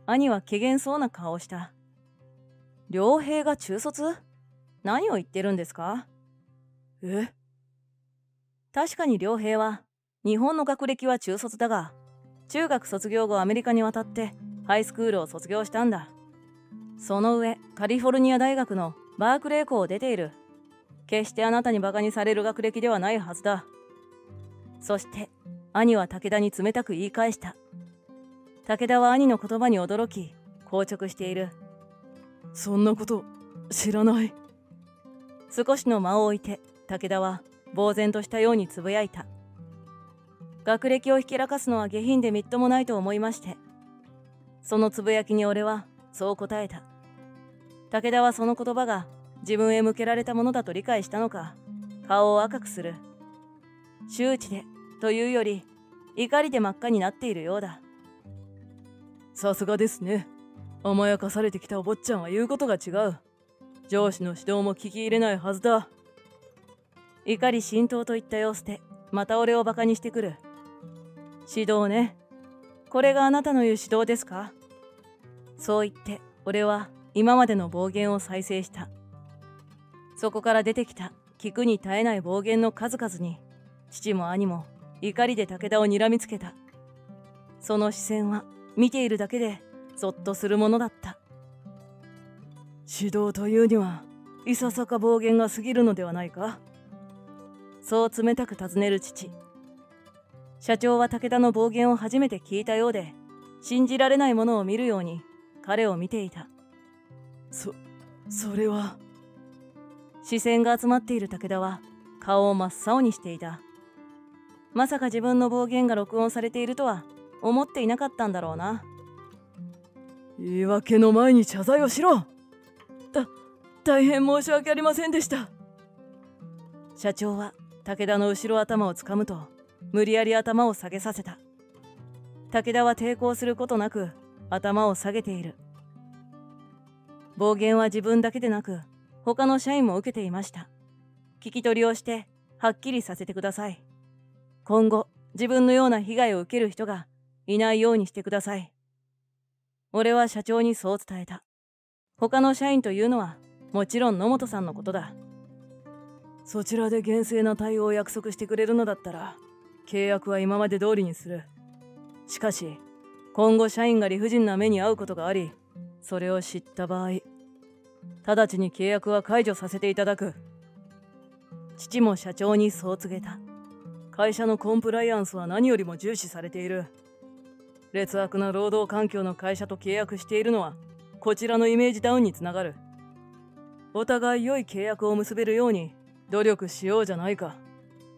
Speaker 3: 兄は怪訝そうな顔をした。良平が中卒？何を言ってるんですか？
Speaker 5: え？
Speaker 3: 確かに良平は日本の学歴は中卒だが、中学卒業後アメリカに渡ってハイスクールを卒業したんだ。その上カリフォルニア大学のバークレー校を出ている。決してあなたにバカにされる学歴ではないはずだ。そして兄は武田に冷たく言い返した。武田は兄の言葉に驚き硬直している。
Speaker 5: そんなこと知らない。
Speaker 3: 少しの間を置いて武田は呆然としたようにつぶやいた。学歴をひけらかすのは下品でみっともないと思いまして。そのつぶやきに俺はそう答えた。武田はその言葉が自分へ向けられたものだと理解したのか、顔を赤くする。羞恥でというより怒りで真っ赤になっているようだ。
Speaker 5: さすがですね。甘やかされてきたお坊ちゃんは言うことが違う。上司の指導も聞き入れないはずだ。
Speaker 3: 怒り心頭といった様子でまた俺をバカにしてくる。指導ね。これがあなたの言う指導ですか？そう言って俺は今までの暴言を再生した。そこから出てきた聞くに耐えない暴言の数々に父も兄も怒りで武田を睨みつけた。その視線は見ているだけでゾッとするものだった。
Speaker 5: 指導というにはいささか暴言が過ぎるのではないか？
Speaker 3: そう冷たく尋ねる父。社長は武田の暴言を初めて聞いたようで、信じられないものを見るように彼を見ていた。
Speaker 5: それは。
Speaker 3: 視線が集まっている武田は顔を真っ青にしていた。まさか自分の暴言が録音されているとは思っていなかったんだろうな。
Speaker 5: 言い訳の前に謝罪をしろ。大変申し訳ありませんでした。
Speaker 3: 社長は武田の後ろ頭をつかむと無理やり頭を下げさせた。武田は抵抗することなく頭を下げている。暴言は自分だけでなく他の社員も受けていました。聞き取りをしてはっきりさせてください。今後自分のような被害を受ける人がいないようにしてください。俺は社長にそう伝えた。他の社員というのはもちろん野本さんのことだ。
Speaker 5: そちらで厳正な対応を約束してくれるのだったら契約は今まで通りにする。しかし今後社員が理不尽な目に遭うことがあり、それを知った場合直ちに契約は解除させていただく。
Speaker 3: 父も社長にそう告げた。
Speaker 5: 会社のコンプライアンスは何よりも重視されている。劣悪な労働環境の会社と契約しているのはこちらのイメージダウンにつながる。お互い良い契約を結べるように努力しようじゃないか。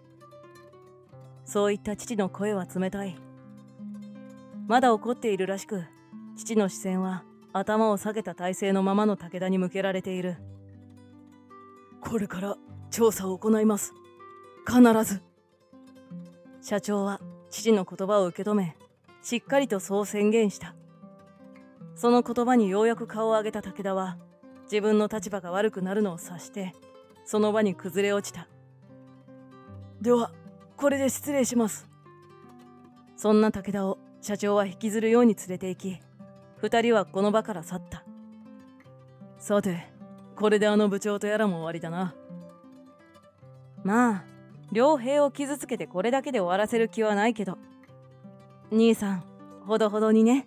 Speaker 3: そういった父の声は冷たい。まだ怒っているらしく、父の視線は頭を下げた体勢のままの武田に向けられている。
Speaker 5: これから調査を行います。必ず。
Speaker 3: 社長は父の言葉を受け止め、しっかりとそう宣言した。その言葉にようやく顔を上げた武田は、自分の立場が悪くなるのを察して、その場に崩れ落ちた。
Speaker 5: では、これで失礼します。
Speaker 3: そんな武田を社長は引きずるように連れて行き、二人はこの場から去った。
Speaker 5: さて、これであの部長とやらも終わりだな。
Speaker 3: まあ、良平を傷つけてこれだけで終わらせる気はないけど。兄さん、ほどほどにね。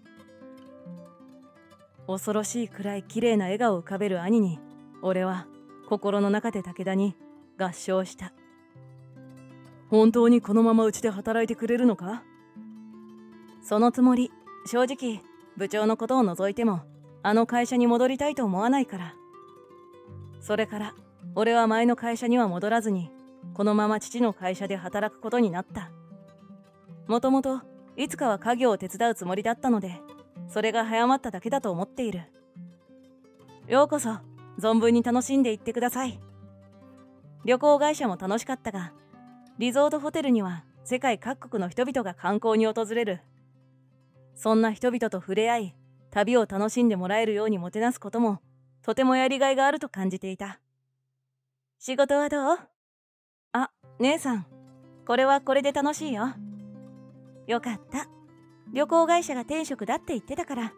Speaker 3: 恐ろしいくらい綺麗な笑顔を浮かべる兄に、俺は心の中で武田に合唱した。
Speaker 5: 本当にこのままうちで働いてくれるのか？
Speaker 3: そのつもり。正直、部長のことを除いても、あの会社に戻りたいと思わないから。それから、俺は前の会社には戻らずに、このまま父の会社で働くことになった。もともと、いつかは家業を手伝うつもりだったので、それが早まっただけだと思っている。ようこそ、存分に楽しんでいってください。旅行会社も楽しかったが、リゾートホテルには世界各国の人々が観光に訪れる。そんな人々と触れ合い、旅を楽しんでもらえるようにもてなすことも、とてもやりがいがあると感じていた。仕事はどう？あ、姉さん、これはこれで楽しいよ。よかった。旅行会社が転職だって言ってたから、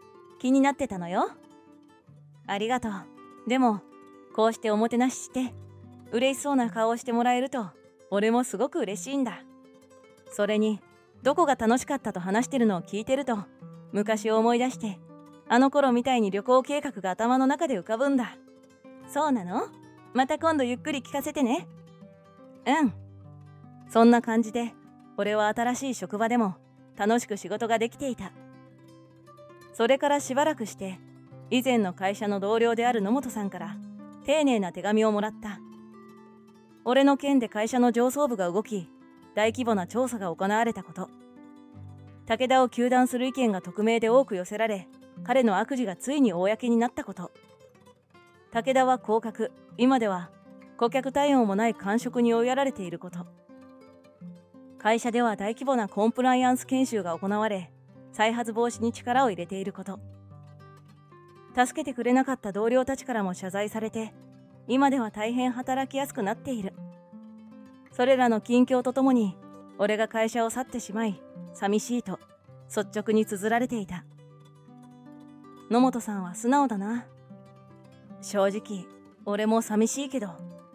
Speaker 3: 気になってたのよ。ありがとう。でもこうしておもてなしして嬉しそうな顔をしてもらえると俺もすごく嬉しいんだ。それにどこが楽しかったと話してるのを聞いてると昔を思い出してあの頃みたいに旅行計画が頭の中で浮かぶんだ。そうなの？また今度ゆっくり聞かせてね。うん。そんな感じで俺は新しい職場でも楽しく仕事ができていた。それからしばらくして以前の会社の同僚である野本さんから丁寧な手紙をもらった。俺の件で会社の上層部が動き大規模な調査が行われたこと、武田を糾弾する意見が匿名で多く寄せられ彼の悪事がついに公になったこと、武田は降格、今では顧客対応もない官職に追いやられていること、会社では大規模なコンプライアンス研修が行われ再発防止に力を入れていること、助けてくれなかった同僚たちからも謝罪されて今では大変働きやすくなっている。それらの近況とともに俺が会社を去ってしまい寂しいと率直に綴られていた。野本さんは素直だな。正直俺も寂しいけど、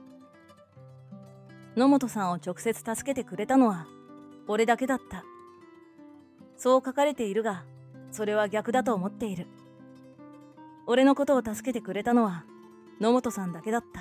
Speaker 3: 野本さんを直接助けてくれたのは俺だけだった。そう書かれているがそれは逆だと思っている。俺のことを助けてくれたのは野本さんだけだった。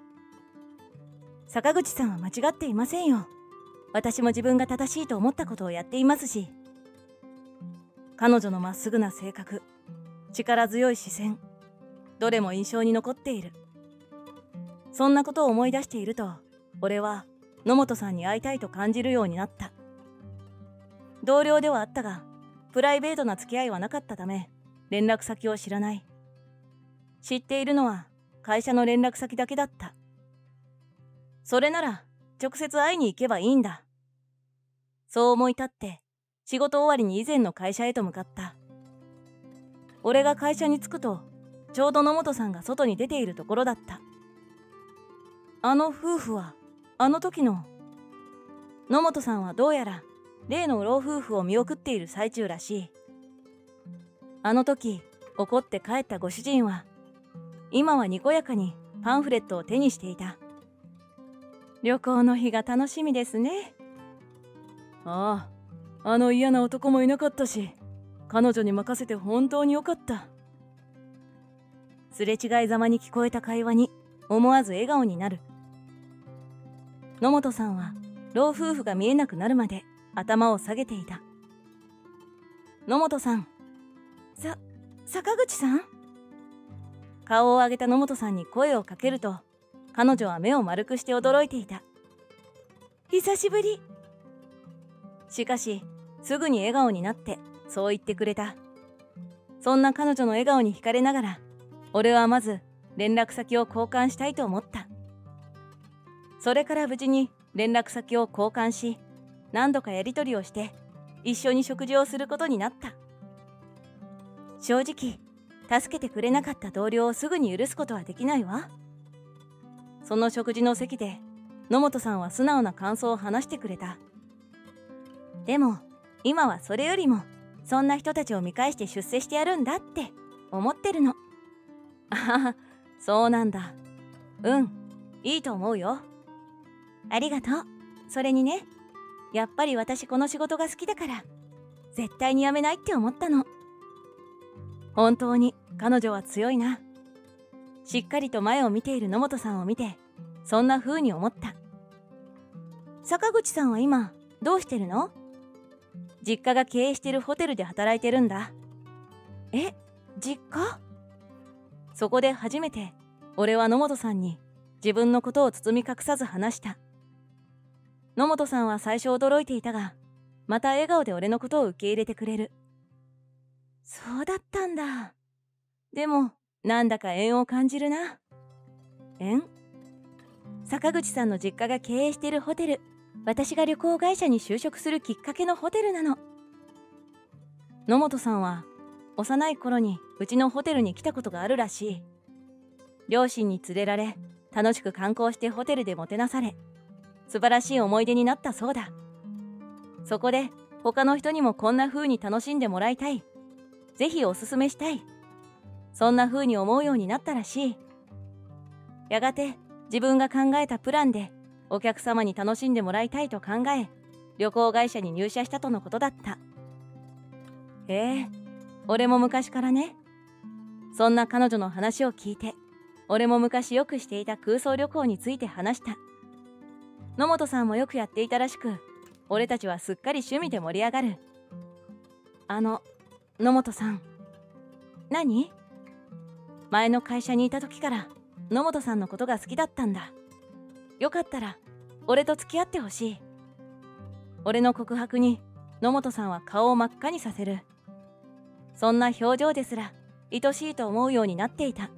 Speaker 3: 坂口さんは間違っていませんよ。私も自分が正しいと思ったことをやっていますし、彼女のまっすぐな性格、力強い視線、どれも印象に残っている。そんなことを思い出していると俺は野本さんに会いたいと感じるようになった。同僚ではあったがプライベートな付き合いはなかったため連絡先を知らない。知っているのは会社の連絡先だけだった。それなら直接会いに行けばいいんだ。そう思い立って仕事終わりに以前の会社へと向かった。俺が会社に着くとちょうど野本さんが外に出ているところだった。あの夫婦はあの時の。野本さんはどうやら例の老夫婦を見送っている最中らしい。あの時怒って帰ったご主人は今はにこやかにパンフレットを手にしていた。旅行の日が楽しみですね。
Speaker 5: ああ、あの嫌な男もいなかったし彼女に任せて本当によかった。
Speaker 3: すれ違いざまに聞こえた会話に思わず笑顔になる。野本さんは老夫婦が見えなくなるまで頭を下げていた。野本さん。坂口さん？顔を上げた野本さんに声をかけると彼女は目を丸くして驚いていた。久しぶり。しかしすぐに笑顔になってそう言ってくれた。そんな彼女の笑顔に惹かれながら俺はまず連絡先を交換したいと思った。それから無事に連絡先を交換し何度かやり取りをして一緒に食事をすることになった。正直助けてくれなかった同僚をすぐに許すことはできないわ。その食事の席で野本さんは素直な感想を話してくれた。でも今はそれよりもそんな人たちを見返して出世してやるんだって思ってるの。ああ、そうなんだ。うん、いいと思うよ。ありがとう。それにね、やっぱり私この仕事が好きだから絶対に辞めないって思ったの。本当に彼女は強いな。しっかりと前を見ている野本さんを見てそんな風に思った。坂口さんは今どうしてるの？実家が経営してるホテルで働いてるんだ。え、実家？そこで初めて俺は野本さんに自分のことを包み隠さず話した。野本さんは最初驚いていたがまた笑顔で俺のことを受け入れてくれる。そうだったんだ。でもなんだか縁を感じるな。縁？坂口さんの実家が経営しているホテル、私が旅行会社に就職するきっかけのホテルなの。野本さんは幼い頃にうちのホテルに来たことがあるらしい。両親に連れられ楽しく観光してホテルでもてなされ素晴らしい思い出になったそうだ。そこで他の人にもこんな風に楽しんでもらいたい、 ぜひおすすめしたい。そんな風に思うようになったらしい。やがて自分が考えたプランでお客様に楽しんでもらいたいと考え、旅行会社に入社したとのことだった。俺も昔からね。そんな彼女の話を聞いて、俺も昔よくしていた空想旅行について話した。野本さんもよくやっていたらしく、俺たちはすっかり趣味で盛り上がる。野本さん。何？前の会社にいた時から野本さんのことが好きだったんだ。よかったら俺と付き合ってほしい。俺の告白に野本さんは顔を真っ赤にさせる。そんな表情ですら愛しいと思うようになっていた。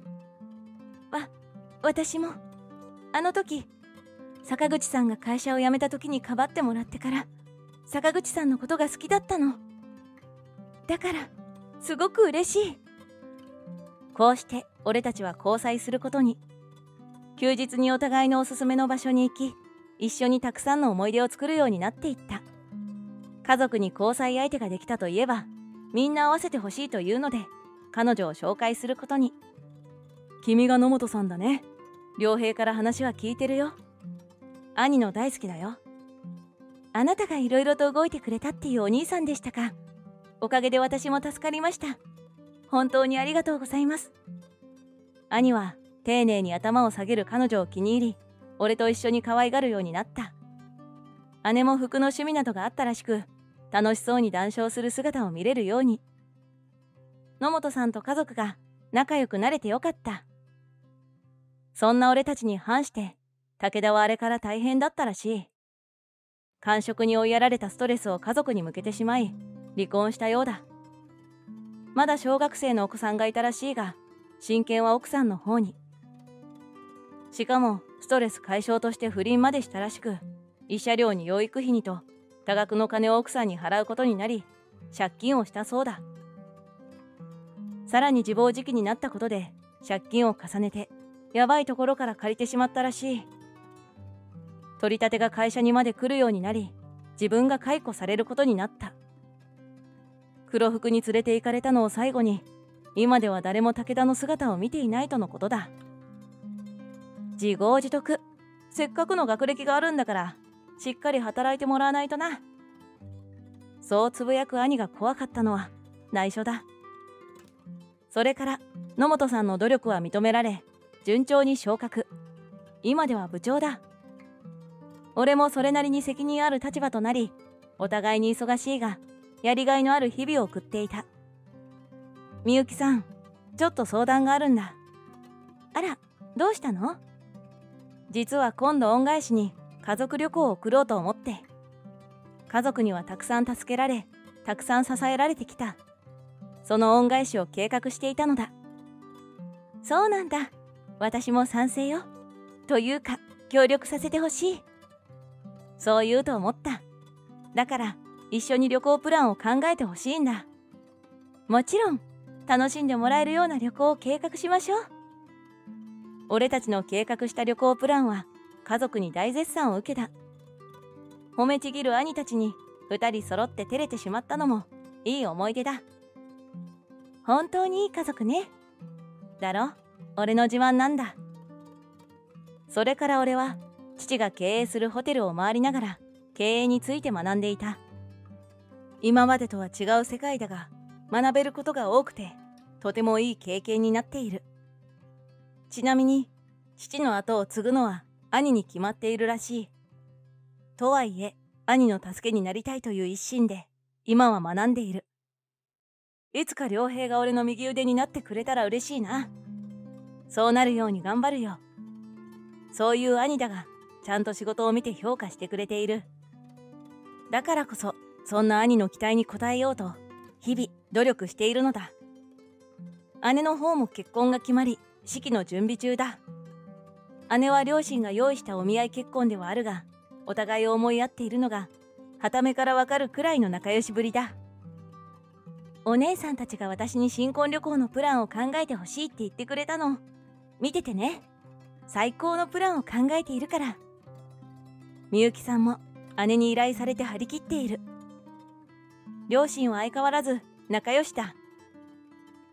Speaker 3: 私もあの時坂口さんが会社を辞めた時にかばってもらってから坂口さんのことが好きだったの。だからすごく嬉しい。こうして俺たちは交際することに。休日にお互いのおすすめの場所に行き、一緒にたくさんの思い出を作るようになっていった。家族に交際相手ができたといえば、みんな合わせてほしいというので彼女を紹介することに。
Speaker 5: 君が野本さんだね。
Speaker 3: 良平から話は聞いてるよ。兄の大好きだよ。あなたがいろいろと動いてくれたっていうお兄さんでしたか。おかげで私も助かりました。本当にありがとうございます。兄は丁寧に頭を下げる彼女を気に入り、俺と一緒に可愛がるようになった。姉も服の趣味などがあったらしく、楽しそうに談笑する姿を見れるように。野本さんと家族が仲良くなれてよかった。そんな俺たちに反して武田はあれから大変だったらしい。間食に追いやられたストレスを家族に向けてしまい、離婚したようだ。まだ小学生のお子さんがいたらしいが、親権は奥さんの方に。しかもストレス解消として不倫までしたらしく、慰謝料に養育費にと多額の金を奥さんに払うことになり、借金をしたそうだ。さらに自暴自棄になったことで借金を重ねて、やばいところから借りてしまったらしい。取り立てが会社にまで来るようになり、自分が解雇されることになった。黒服に連れて行かれたのを最後に、今では誰も武田の姿を見ていないとのことだ。自業自得。せっかくの学歴があるんだから、しっかり働いてもらわないとな。そうつぶやく兄が怖かったのは内緒だ。それから野本さんの努力は認められ、順調に昇格。今では部長だ。俺もそれなりに責任ある立場となり、お互いに忙しいがやりがいのある日々を送っていた。みゆきさん、ちょっと相談があるんだ。あら、どうしたの？実は今度恩返しに家族旅行を送ろうと思って。家族にはたくさん助けられ、たくさん支えられてきた。その恩返しを計画していたのだ。そうなんだ。私も賛成よ。というか、協力させてほしい。そう言うと思った。だから、一緒に旅行プランを考えてほしいんだ。もちろん、楽しんでもらえるような旅行を計画しましょう。俺たちの計画した旅行プランは、家族に大絶賛を受けた。褒めちぎる兄たちに、2人揃って照れてしまったのも、いい思い出だ。本当にいい家族ね。だろ？俺の自慢なんだ。それから俺は、父が経営するホテルを回りながら、経営について学んでいた。今までとは違う世界だが、学べることが多くて、とてもいい経験になっている。ちなみに、父の後を継ぐのは兄に決まっているらしい。とはいえ、兄の助けになりたいという一心で、今は学んでいる。いつか良平が俺の右腕になってくれたら嬉しいな。そうなるように頑張るよ。そういう兄だが、ちゃんと仕事を見て評価してくれている。だからこそ、そんな兄の期待に応えようと、日々努力しているのだ。姉の方も結婚が決まり、式の準備中だ。姉は両親が用意したお見合い結婚ではあるが、お互いを思い合っているのが、傍目からわかるくらいの仲良しぶりだ。お姉さんたちが私に新婚旅行のプランを考えてほしいって言ってくれたの。見ててね。最高のプランを考えているから。みゆきさんも姉に依頼されて張り切っている。両親は相変わらず仲良しだ。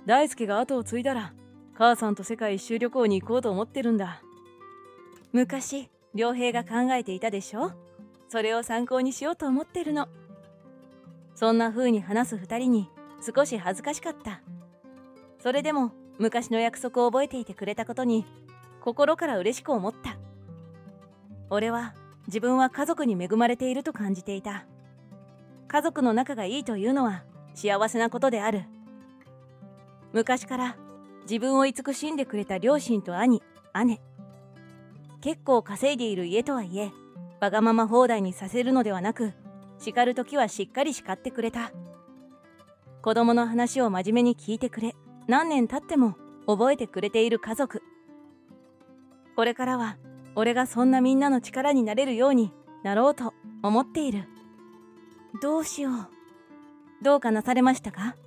Speaker 5: 大輔が後を継いだら母さんと世界一周旅行に行こうと思ってるんだ。
Speaker 3: 昔良平が考えていたでしょ。それを参考にしようと思ってるの。そんな風に話す二人に少し恥ずかしかった。それでも昔の約束を覚えていてくれたことに心から嬉しく思った。俺は自分は家族に恵まれていると感じていた。家族の仲がいいというのは幸せなことである。昔から自分を慈しんでくれた両親と兄、姉。結構稼いでいる家とはいえ、わがまま放題にさせるのではなく、叱るときはしっかり叱ってくれた。子供の話を真面目に聞いてくれ、何年経っても覚えてくれている家族。これからは俺がそんなみんなの力になれるようになろうと思っている。どうしよう。どうかなされましたか？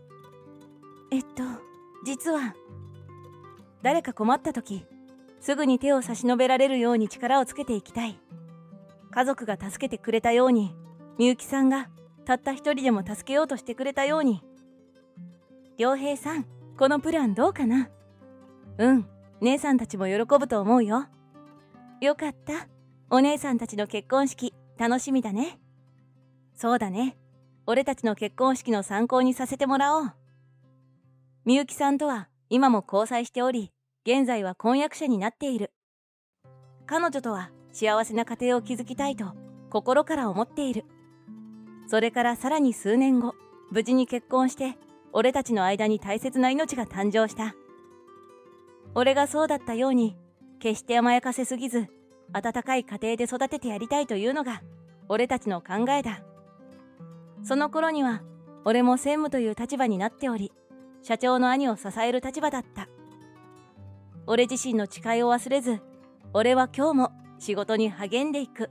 Speaker 3: 実は誰か困った時、すぐに手を差し伸べられるように力をつけていきたい。家族が助けてくれたように、みゆきさんがたった一人でも助けようとしてくれたように。良平さん、このプランどうかな？姉さんたちも喜ぶと思うよ。よかった。お姉さんたちの結婚式楽しみだね。そうだね。俺たちの結婚式の参考にさせてもらおう。みゆきさんとは今も交際しており、現在は婚約者になっている。彼女とは幸せな家庭を築きたいと心から思っている。それからさらに数年後、無事に結婚して俺たちの間に大切な命が誕生した。俺がそうだったように、決して甘やかせすぎず、温かい家庭で育ててやりたいというのが俺たちの考えだ。その頃には俺も専務という立場になっており、社長の兄を支える立場だった。俺自身の誓いを忘れず、俺は今日も仕事に励んでいく。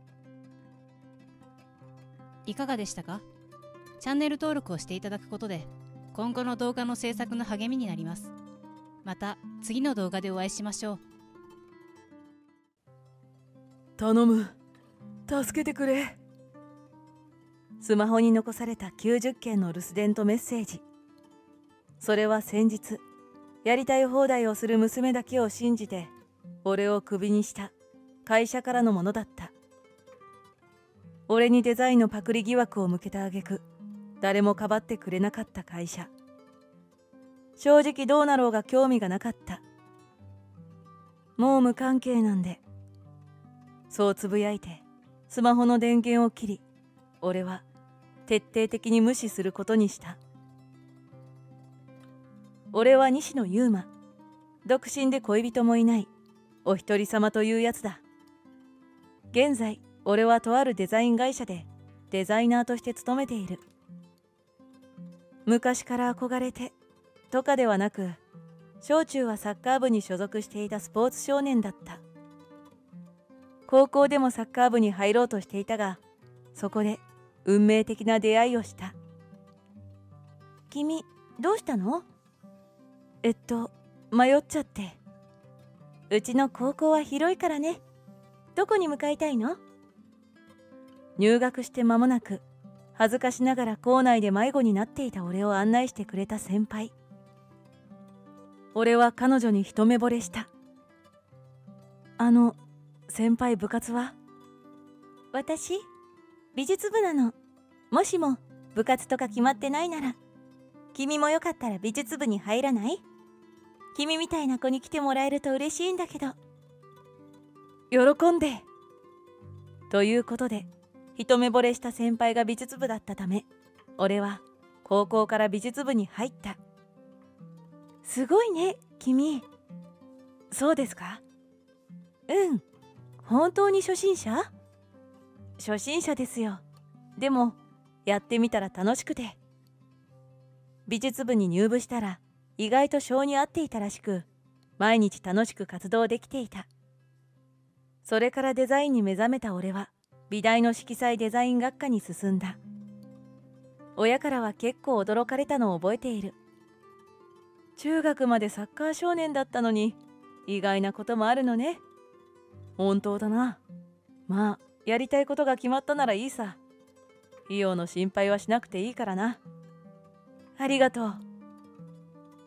Speaker 2: いかがでしたか？チャンネル登録をしていただくことで今後の動画の制作の励みになります。また次の動画でお会いしましょう。
Speaker 5: 頼む、助けてくれ。
Speaker 3: スマホに残された90件の留守電とメッセージ。それは先日、やりたい放題をする娘だけを信じて俺をクビにした会社からのものだった。俺にデザインのパクリ疑惑を向けた挙句、誰もかばってくれなかった会社。正直どうなろうが興味がなかった。もう無関係なんで。そうつぶやいてスマホの電源を切り、俺は徹底的に無視することにした。俺は西野優馬、独身で恋人もいないお一人様というやつだ。現在俺はとあるデザイン会社でデザイナーとして勤めている。昔から憧れてとかではなく、小中はサッカー部に所属していたスポーツ少年だった。高校でもサッカー部に入ろうとしていたが、そこで運命的な出会いをした。君、どうしたの？迷っちゃって。うちの高校は広いからね。どこに向かいたいの？入学して間もなく、恥ずかしながら校内で迷子になっていた俺を案内してくれた先輩。俺は彼女に一目惚れした。先輩部活は？私、美術部なの。もしも部活とか決まってないなら、君もよかったら美術部に入らない？君みたいな子に来てもらえると嬉しいんだけど。喜んで。ということで、一目惚れした先輩が美術部だったため、俺は高校から美術部に入った。すごいね、君。そうですか？本当に初心者？初心者ですよ。でも、やってみたら楽しくて。美術部に入部したら、意外と性に合っていたらしく、毎日楽しく活動できていた。それからデザインに目覚めた俺は、美大の色彩デザイン学科に進んだ。親からは結構驚かれたのを覚えている。中学までサッカー少年だったのに、意外なこともあるのね。本当だな。まあ、やりたいことが決まったならいいさ。費用の心配はしなくていいからな。ありがとう。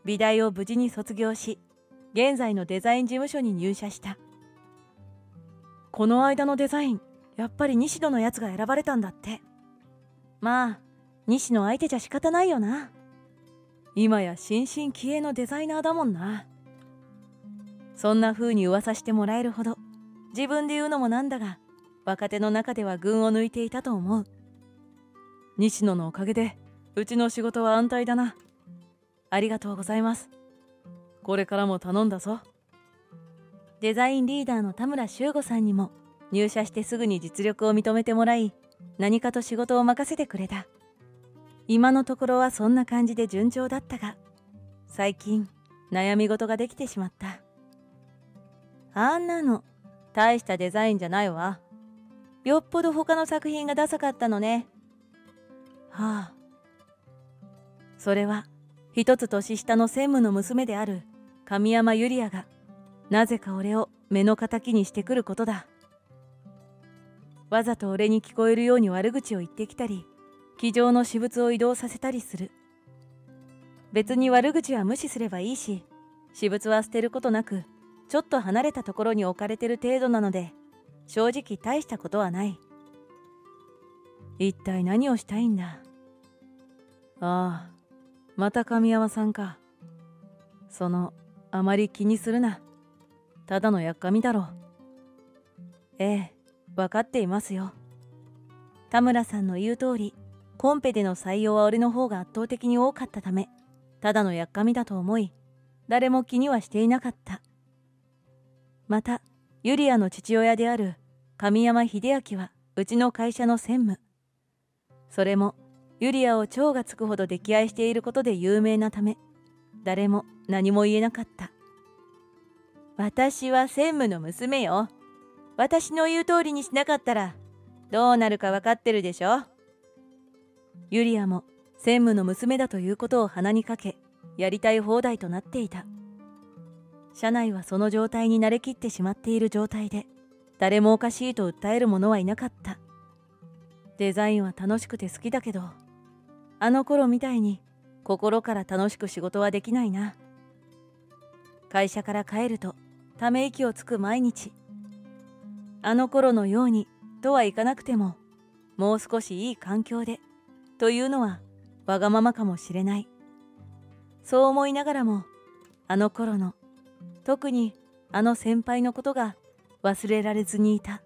Speaker 3: 美大を無事に卒業し、現在のデザイン事務所に入社した。この間のデザイン、やっぱり西野のやつが選ばれたんだって。まあ、西野相手じゃ仕方ないよな。今や新進気鋭のデザイナーだもんな。そんな風に噂してもらえるほど、自分で言うのもなんだが、若手の中では群を抜いていたと思う。西野のおかげで、うちの仕事は安泰だな。ありがとうございます。これからも頼んだぞ。デザインリーダーの田村修吾さんにも入社してすぐに実力を認めてもらい、何かと仕事を任せてくれた。今のところはそんな感じで順調だったが、最近悩み事ができてしまった。あんなの大したデザインじゃないわ。よっぽど他の作品がダサかったのね。はあ。それは一つ年下の専務の娘である神山ゆりあがなぜか俺を目の敵にしてくることだ。わざと俺に聞こえるように悪口を言ってきたり、机上の私物を移動させたりする。別に悪口は無視すればいいし、私物は捨てることなく、ちょっと離れたところに置かれてる程度なので、正直大したことはない。一体何をしたいんだ。ああ、また神山さんか。あまり気にするな。ただのやっかみだろう。ええ、わかっていますよ。田村さんの言う通り、コンペでの採用は俺の方が圧倒的に多かったため、ただのやっかみだと思い、誰も気にはしていなかった。また、ユリアの父親である神山秀明はうちの会社の専務。それも、ユリアを蝶がつくほど溺愛していることで有名なため、誰も何も言えなかった。私は専務の娘よ。私の言う通りにしなかったら、どうなるか分かってるでしょ。ユリアも専務の娘だということを鼻にかけ、やりたい放題となっていた。社内はその状態に慣れきってしまっている状態で、誰もおかしいと訴える者はいなかった。デザインは楽しくて好きだけど、あの頃みたいに心から楽しく仕事はできないな。会社から帰るとため息をつく毎日。あの頃のようにとはいかなくても、もう少しいい環境でというのはわがままかもしれない。そう思いながらも、あの頃の、特にあの先輩のことが忘れられずにいた。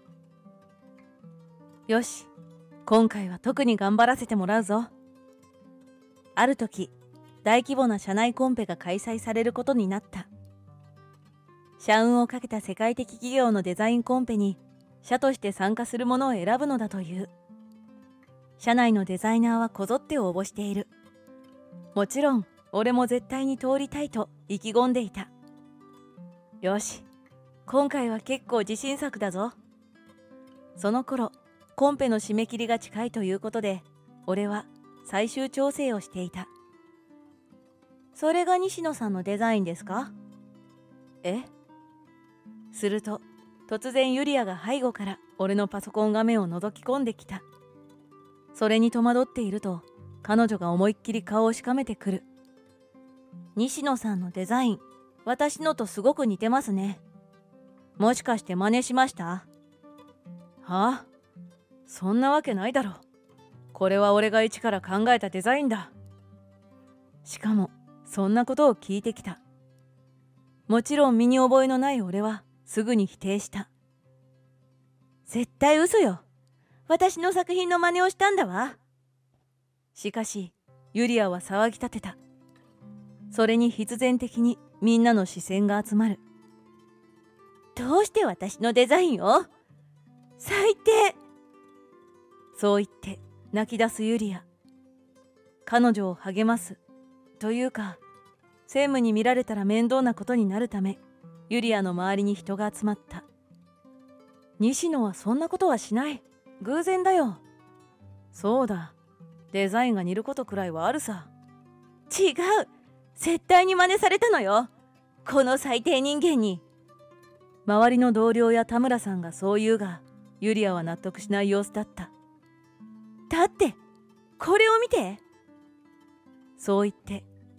Speaker 3: よし、今回は特に頑張らせてもらうぞ。ある時、大規模な社内コンペが開催されることになった。社運をかけた世界的企業のデザインコンペに、社として参加するものを選ぶのだという。社内のデザイナーはこぞって応募している。もちろん、俺も絶対に通りたいと意気込んでいた。よし、今回は結構自信作だぞ。その頃、コンペの締め切りが近いということで、俺は最終調整をしていた。それが西野さんのデザインですか？え？すると、突然ユリアが背後から俺のパソコン画面を覗き込んできた。それに戸惑っていると、彼女が思いっきり顔をしかめてくる。西野さんのデザイン、私のとすごく似てますね。もしかして真似しました？はあ？そんなわけないだろ。これは俺が一から考えたデザインだ。しかも、そんなことを聞いてきた。もちろん身に覚えのない俺はすぐに否定した。絶対嘘よ。私の作品の真似をしたんだわ。しかし、ユリアは騒ぎ立てた。それに必然的にみんなの視線が集まる。どうして私のデザインを？最低！そう言って泣き出すユリア。彼女を励ますというか、専務に見られたら面倒なことになるため、ユリアの周りに人が集まった。西野はそんなことはしない。偶然だよ。そうだ。デザインが似ることくらいはあるさ。違う。絶対に真似されたのよ。この最低人間に。周りの同僚や田村さんがそう言うが、ユリアは納得しない様子だった。だって、これを見て。そう言って、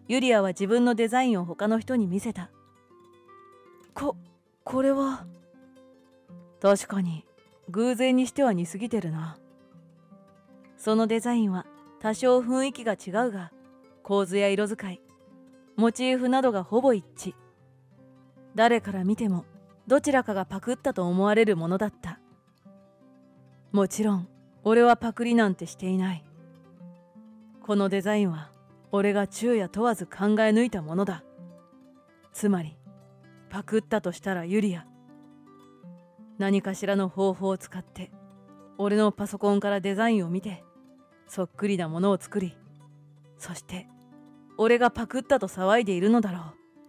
Speaker 3: ユリアは自分のデザインを他の人に見せた。
Speaker 5: これは。確かに偶然にしては似すぎてるな。
Speaker 3: そのデザインは多少雰囲気が違うが、構図や色使い、モチーフなどがほぼ一致。誰から見てもどちらかがパクったと思われるものだった。もちろん俺はパクリなんてしていない。このデザインは俺が昼夜問わず考え抜いたものだ。つまりパクったとしたらユリア。何かしらの方法を使って俺のパソコンからデザインを見てそっくりなものを作り、そして俺がパクったと騒いでいるのだろう。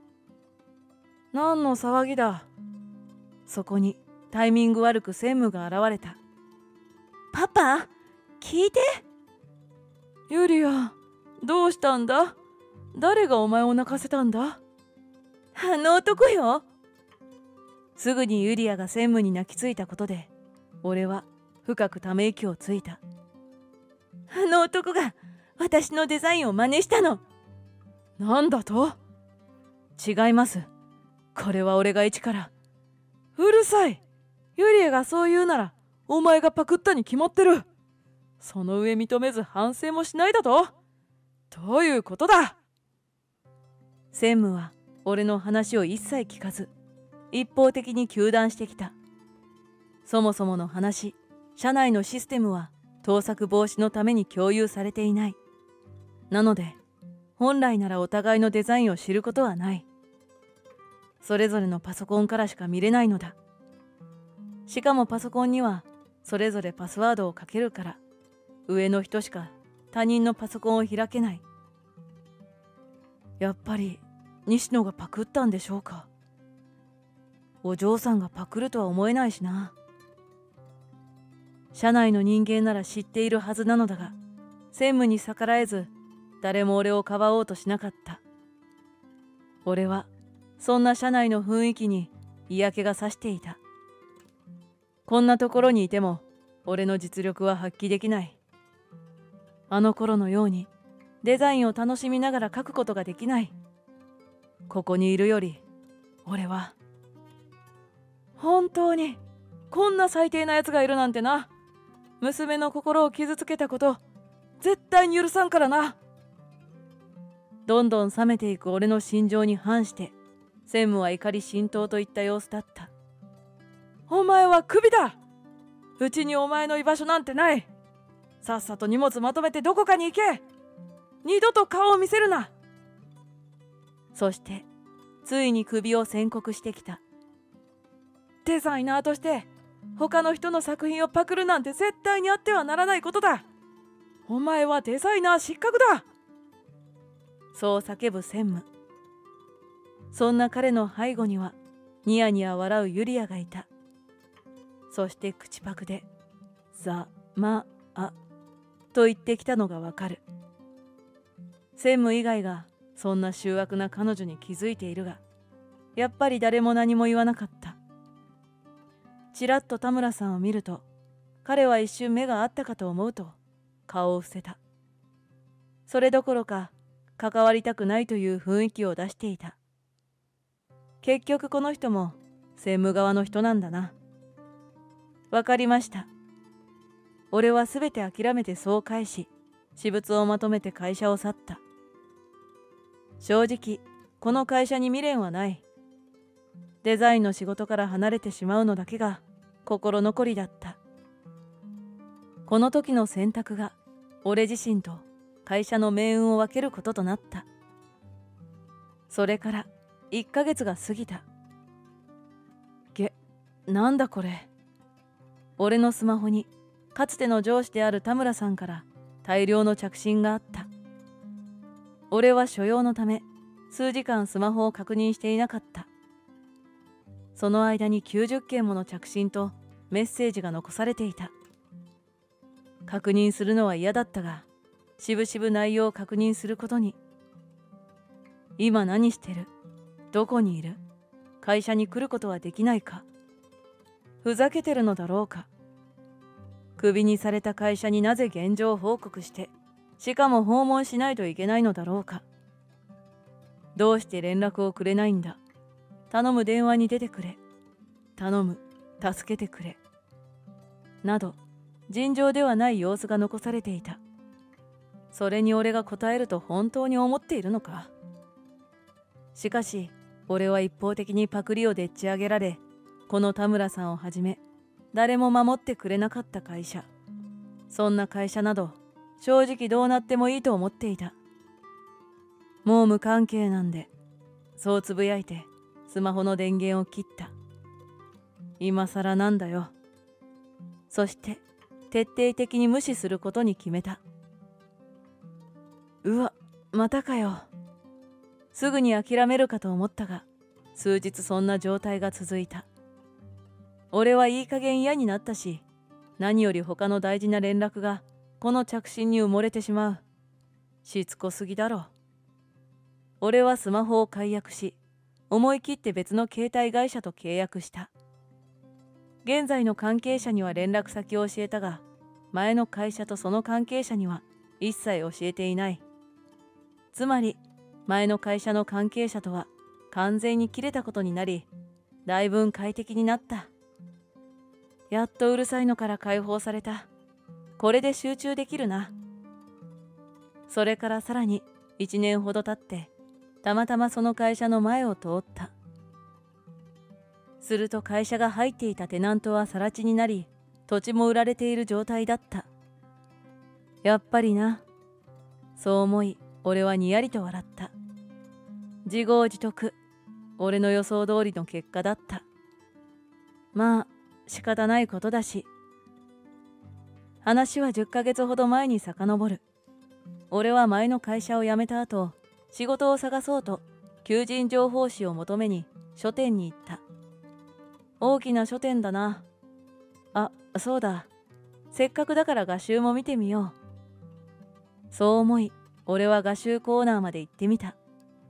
Speaker 5: 何の騒ぎだ。
Speaker 3: そこにタイミング悪く専務が現れた。パパ、聞いて。
Speaker 5: ユリア、どうしたんだ。誰がお前を泣かせたんだ。
Speaker 3: あの男よ。すぐにユリアが専務に泣きついたことで、俺は深くため息をついた。あの男が私のデザインを真似したの。
Speaker 5: なんだと。
Speaker 3: 違います。これは俺が一から。
Speaker 5: うるさい。ユリアがそう言うならお前がパクったに決まってる。その上認めず反省もしないだと。どういうことだ。
Speaker 3: 専務は俺の話を一切聞かず、一方的に糾弾してきた。そもそもの話、社内のシステムは盗作防止のために共有されていない。なので本来ならお互いのデザインを知ることはない。それぞれのパソコンからしか見れないのだ。しかもパソコンにはそれぞれパスワードをかけるから、上の人しか他人のパソコンを開けない。
Speaker 5: やっぱり西野がパクったんでしょうか。
Speaker 3: お嬢さんがパクるとは思えないしな。社内の人間なら知っているはずなのだが、専務に逆らえず誰も俺をかばおうとしなかった。俺はそんな社内の雰囲気に嫌気がさしていた。こんなところにいても俺の実力は発揮できない。あの頃のようにデザインを楽しみながら描くことができない。ここにいるより俺は。
Speaker 5: 本当にこんな最低なやつがいるなんてな。娘の心を傷つけたこと絶対に許さんからな。
Speaker 3: どんどん冷めていく俺の心情に反して専務は怒り心頭といった様子だった。
Speaker 5: お前はクビだ。うちにお前の居場所なんてない。さっさと荷物まとめてどこかに行け。二度と顔を見せるな。
Speaker 3: そしてついにクビを宣告してきた。
Speaker 5: デザイナーとして他の人の作品をパクるなんて絶対にあってはならないことだ。お前はデザイナー失格だ。
Speaker 3: そう叫ぶ専務。そんな彼の背後にはニヤニヤ笑うユリアがいた。そして口パクでざまあと言ってきたのがわかる。専務以外がそんな醜悪な彼女に気づいているが、やっぱり誰も何も言わなかった。ちらっと田村さんを見ると、彼は一瞬目が合ったかと思うと顔を伏せた。それどころか関わりたくないという雰囲気を出していた。結局この人も専務側の人なんだな。わかりました。俺はすべて諦めてそう返し、私物をまとめて会社を去った。正直この会社に未練はない。デザインの仕事から離れてしまうのだけが心残りだった。この時の選択が俺自身と会社の命運を分けることとなった。それから1ヶ月が過ぎた。なんだこれ。俺のスマホにかつての上司である田村さんから大量の着信があった。俺は所用のため数時間スマホを確認していなかった。その間に90件もの着信とメッセージが残されていた。確認するのは嫌だったが、しぶしぶ内容を確認することに。今何してる？どこにいる？会社に来ることはできないか？ふざけてるのだろうか？クビにされた会社になぜ現状報告して、しかも訪問しないといけないのだろうか？
Speaker 5: どうして連絡をくれないんだ。頼む、電話に出てくれ。頼む、助けてくれ。など、尋常ではない様子が残されていた。それに俺が答えると本当に思っているのか。しかし、俺は一方的にパクリをでっち上げられ、この田村さんをはじめ、誰も守ってくれなかった会社。そんな会社など、正直どうなってもいいと思っていた。もう無関係なんで、そうつぶやいて、スマホの電源を切った。今更なんだよ。そして、徹底的に無視することに決めた。うわ、またかよ。すぐに諦めるかと思ったが、数日そんな状態が続いた。俺はいい加減嫌になったし、何より他の大事な連絡がこの着信に埋もれてしまう。しつこすぎだろ。俺はスマホを解約し、思い切って別の携帯会社と契約した。現在の関係者には連絡先を教えたが、前の会社とその関係者には一切教えていない。つまり、前の会社の関係者とは完全に切れたことになり、だいぶ快適になった。やっとうるさいのから解放された。これで集中できるな。それからさらに1年ほど経って、たまたまその会社の前を通った。すると会社が入っていたテナントは更地になり、土地も売られている状態だった。やっぱりな。そう思い、俺はにやりと笑った。自業自得。俺の予想通りの結果だった。まあ、仕方ないことだし。話は10ヶ月ほど前に遡る。俺は前の会社を辞めた後、仕事を探そうと、求人情報誌を求めに書店に行った。大きな書店だな。あ、そうだ。せっかくだから画集も見てみよう。そう思い、俺は画集コーナーまで行ってみた。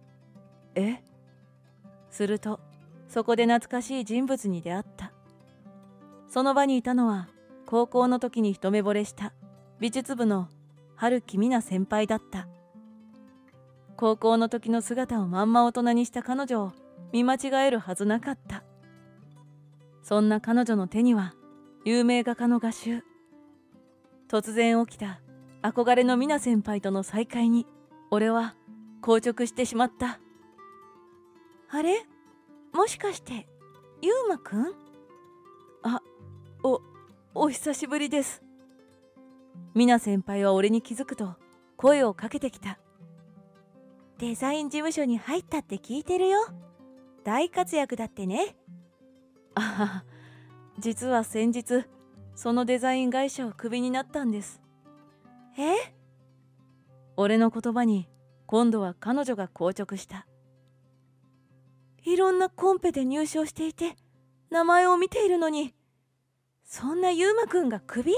Speaker 5: すると、そこで懐かしい人物に出会った。その場にいたのは、高校の時に一目惚れした美術部の春木美奈先輩だった。高校の時の姿をまんま大人にした彼女を見間違えるはずなかった。そんな彼女の手には有名画家の画集。突然起きた憧れの美奈先輩との再会に俺は硬直してしまった。
Speaker 4: あれ、もしかしてゆうまくん？
Speaker 5: お久しぶりです。美奈先輩は俺に気づくと声をかけてきた。
Speaker 4: デザイン事務所に入ったって聞いてるよ。大活躍だってね。
Speaker 5: ああ、実は先日そのデザイン会社をクビになったんです。俺の言葉に今度は彼女が硬直した。
Speaker 4: いろんなコンペで入賞していて名前を見ているのに、そんなゆうまくんがクビ？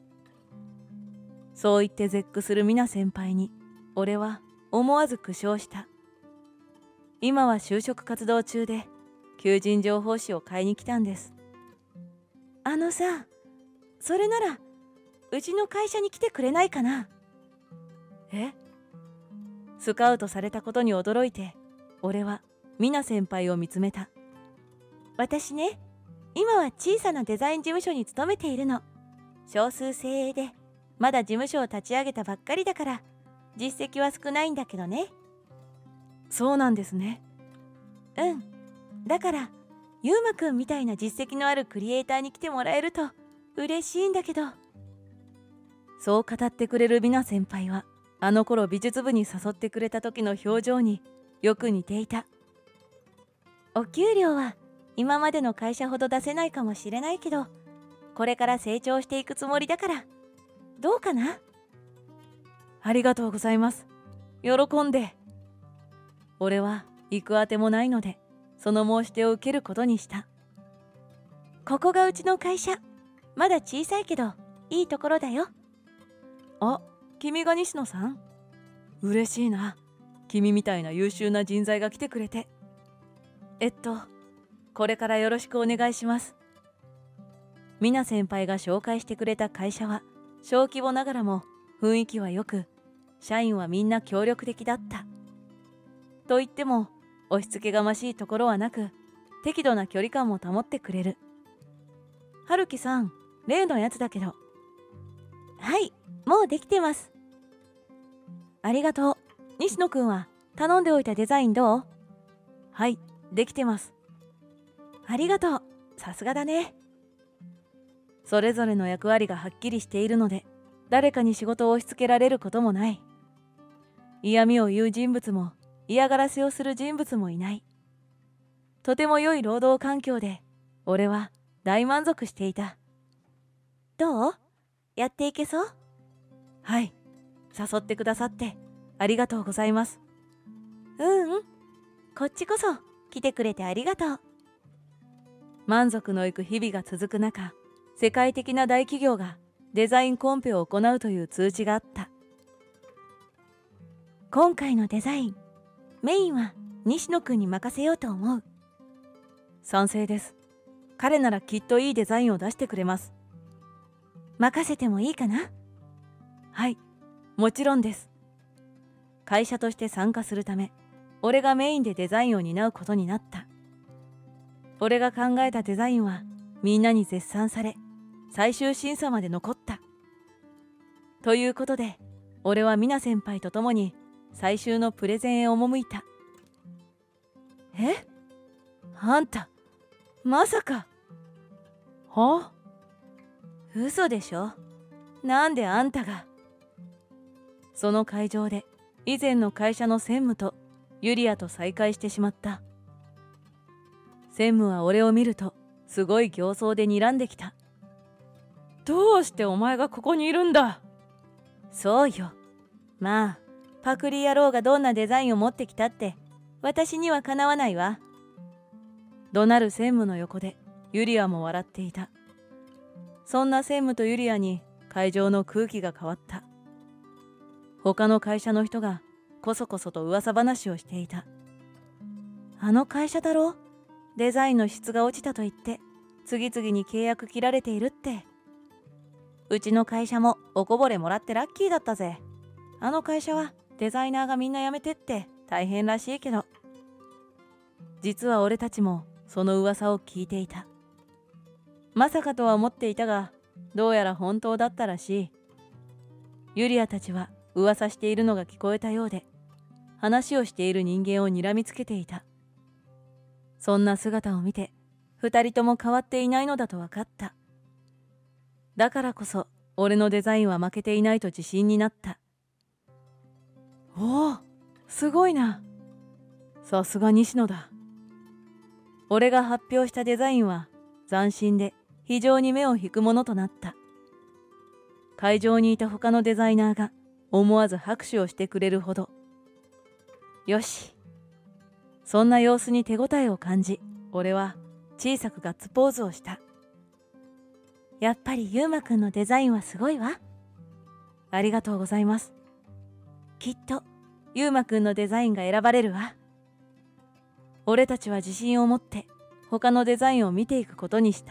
Speaker 5: そう言って絶句する美奈先輩に俺は思わず苦笑した。今は就職活動中で求人情報誌を買いに来たんです。
Speaker 4: あのさ、それならうちの会社に来てくれないかな？
Speaker 5: スカウトされたことに驚いて俺は美奈先輩を見つめた。
Speaker 4: 私ね、今は小さなデザイン事務所に勤めているの。少数精鋭でまだ事務所を立ち上げたばっかりだから実績は少ないんだけどね。
Speaker 5: そうなんですね。
Speaker 4: うん。だからゆうまくんみたいな実績のあるクリエイターに来てもらえると嬉しいんだけど。
Speaker 5: そう語ってくれる美奈先輩はあの頃美術部に誘ってくれた時の表情によく似ていた。
Speaker 4: お給料は今までの会社ほど出せないかもしれないけど、これから成長していくつもりだからどうかな？
Speaker 5: ありがとうございます。喜んで。俺は行くあてもないのでその申し出を受けることにした。
Speaker 4: ここがうちの会社。まだ小さいけどいいところだよ。
Speaker 5: あ、君が西野さん？嬉しいな。君みたいな優秀な人材が来てくれて。これからよろしくお願いします。美奈先輩が紹介してくれた会社は小規模ながらも雰囲気は良く、社員はみんな協力的だった。
Speaker 3: と言っても押し付けがましいところはなく、適度な距離感も保ってくれる。春樹さん、例のやつだけど。
Speaker 4: はい、もうできてます。
Speaker 3: ありがとう。西野くんは頼んでおいたデザインどう？はい、できてます。
Speaker 4: ありがとう。さすがだね。
Speaker 3: それぞれの役割がはっきりしているので、誰かに仕事を押し付けられることもない。嫌味を言う人物も嫌がらせをする人物もいない。とても良い労働環境で、俺は大満足していた。
Speaker 4: どう？やっていけそう？
Speaker 3: はい。誘ってくださってありがとうございます。
Speaker 4: こっちこそ来てくれてありがとう。
Speaker 3: 満足のいく日々が続く中、世界的な大企業がデザインコンペを行うという通知があった。
Speaker 4: 今回のデザイン、メインは西野くんに任せようと思う。
Speaker 3: 賛成です。彼ならきっといいデザインを出してくれます。
Speaker 4: 任せてもいいかな？
Speaker 3: はい、もちろんです。会社として参加するため、俺がメインでデザインを担うことになった。俺が考えたデザインはみんなに絶賛され、最終審査まで残った。ということで、俺はミナ先輩と共に最終のプレゼンへ赴いた。え？あんた、まさか。は？嘘でしょ？なんであんたが。その会場で以前の会社の専務とユリアと再会してしまった。専務は俺を見るとすごい形相で睨んできた。どうしてお前がここにいるんだ？そうよ。まあ、パクリ野郎がどんなデザインを持ってきたって私にはかなわないわ。怒鳴る専務の横でユリアも笑っていた。そんな専務とユリアに会場の空気が変わった。他の会社の人がこそこそと噂話をしていた。あの会社だろ？デザインの質が落ちたと言って次々に契約切られているって。うちの会社もおこぼれもらってラッキーだったぜ。あの会社はデザイナーがみんな辞めてって大変らしいけど。実は俺たちもその噂を聞いていた。まさかとは思っていたが、どうやら本当だったらしい。ユリアたちは噂しているのが聞こえたようで、話をしている人間を睨みつけていた。そんな姿を見て、二人とも変わっていないのだと分かった。だからこそ、俺のデザインは負けていないと自信になった。おお、すごいな。さすが西野だ。俺が発表したデザインは斬新で非常に目を引くものとなった。会場にいた他のデザイナーが思わず拍手をしてくれるほど。よし。そんな様子に手応えを感じ、俺は小さくガッツポーズをした。
Speaker 4: やっぱりユウマくんのデザインはすごいわ。
Speaker 3: ありがとうございます。
Speaker 4: きっと
Speaker 3: ユウマくんのデザインが選ばれるわ。俺たちは自信を持って他のデザインを見ていくことにした。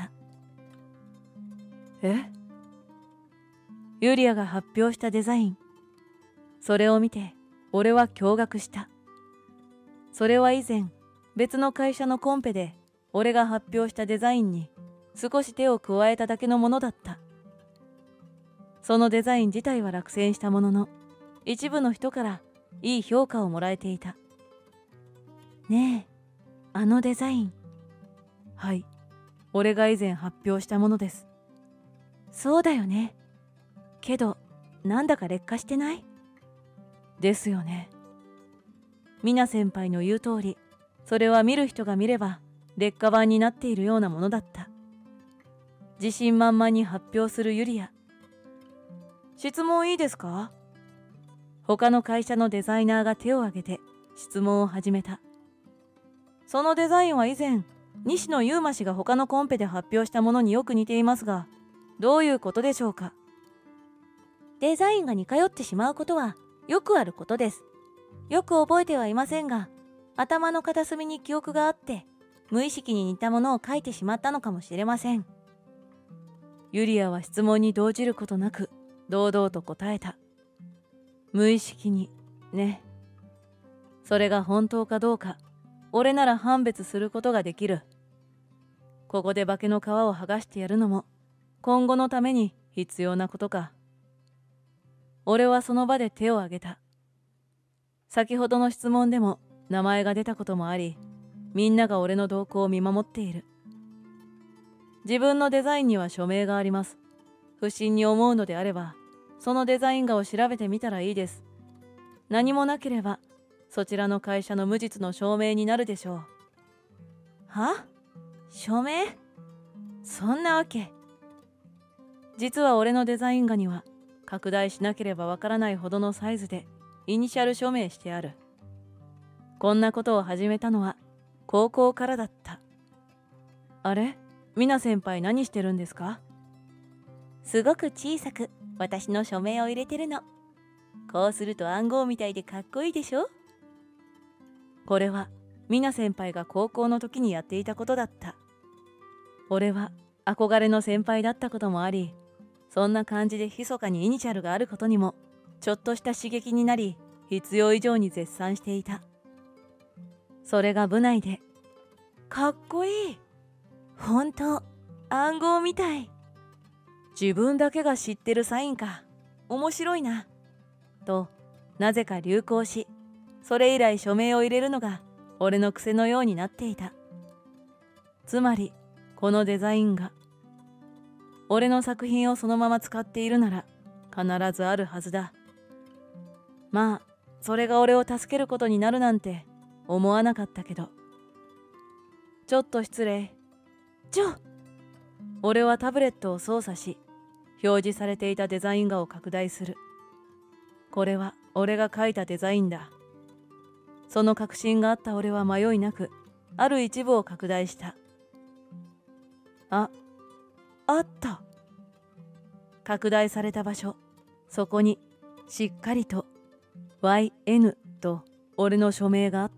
Speaker 3: え？ユリアが発表したデザイン。それを見て俺は驚愕した。それは以前別の会社のコンペで俺が発表したデザインに少し手を加えただけのものだった。そのデザイン自体は落選したものの、一部の人からいい評価をもらえていた。
Speaker 4: ねえ、あのデザイン。
Speaker 3: はい、俺が以前発表したものです。
Speaker 4: そうだよね。けど、なんだか劣化してない？
Speaker 3: ですよね。ミナ先輩の言う通り、それは見る人が見れば劣化版になっているようなものだった。自信満々に発表するユリア。質問いいですか？他の会社のデザイナーが手を挙げて質問を始めた。そのデザインは以前、西野ユウマ氏が他のコンペで発表したものによく似ていますが、どういうことでしょうか？
Speaker 4: デザインが似通ってしまうことはよくあることです。よく覚えてはいませんが、頭の片隅に記憶があって、無意識に似たものを書いてしまったのかもしれません。ユリアは質問に動じることなく、堂々と答えた。無意識に、ね。
Speaker 3: それが本当かどうか、俺なら判別することができる。ここで化けの皮を剥がしてやるのも、今後のために必要なことか。俺はその場で手を挙げた。先ほどの質問でも名前が出たこともあり、みんなが俺の動向を見守っている。自分のデザインには署名があります。不審に思うのであれば、そのデザイン画を調べてみたらいいです。何もなければ、そちらの会社の無実の証明になるでしょう。
Speaker 4: は？署名？そんなわけ。
Speaker 3: 実は俺のデザイン画には、拡大しなければわからないほどのサイズでイニシャル署名してある。こんなことを始めたのは高校からだった。あれ？ミナ先輩何してるんですか？
Speaker 4: すごく小さく私の署名を入れてるの。こうすると暗号みたいでかっこいいでしょ？
Speaker 3: これはミナ先輩が高校の時にやっていたことだった。俺は憧れの先輩だったこともあり、そんな感じで密かにイニシャルがあることにもちょっとした刺激になり、必要以上に絶賛していた。それが部内で、
Speaker 4: かっこいい。ほんと、暗号みたい。
Speaker 3: 自分だけが知ってるサインか。面白いな。と、なぜか流行し、それ以来署名を入れるのが俺の癖のようになっていた。つまり、このデザインが、俺の作品をそのまま使っているなら、必ずあるはずだ。まあ、それが俺を助けることになるなんて思わなかったけど。ちょっと失礼。俺はタブレットを操作し、表示されていたデザイン画を拡大する。これは俺が描いたデザインだ。その確信があった俺は迷いなく、ある一部を拡大した。あった。拡大された場所、そこにしっかりと YN と俺の署名があった。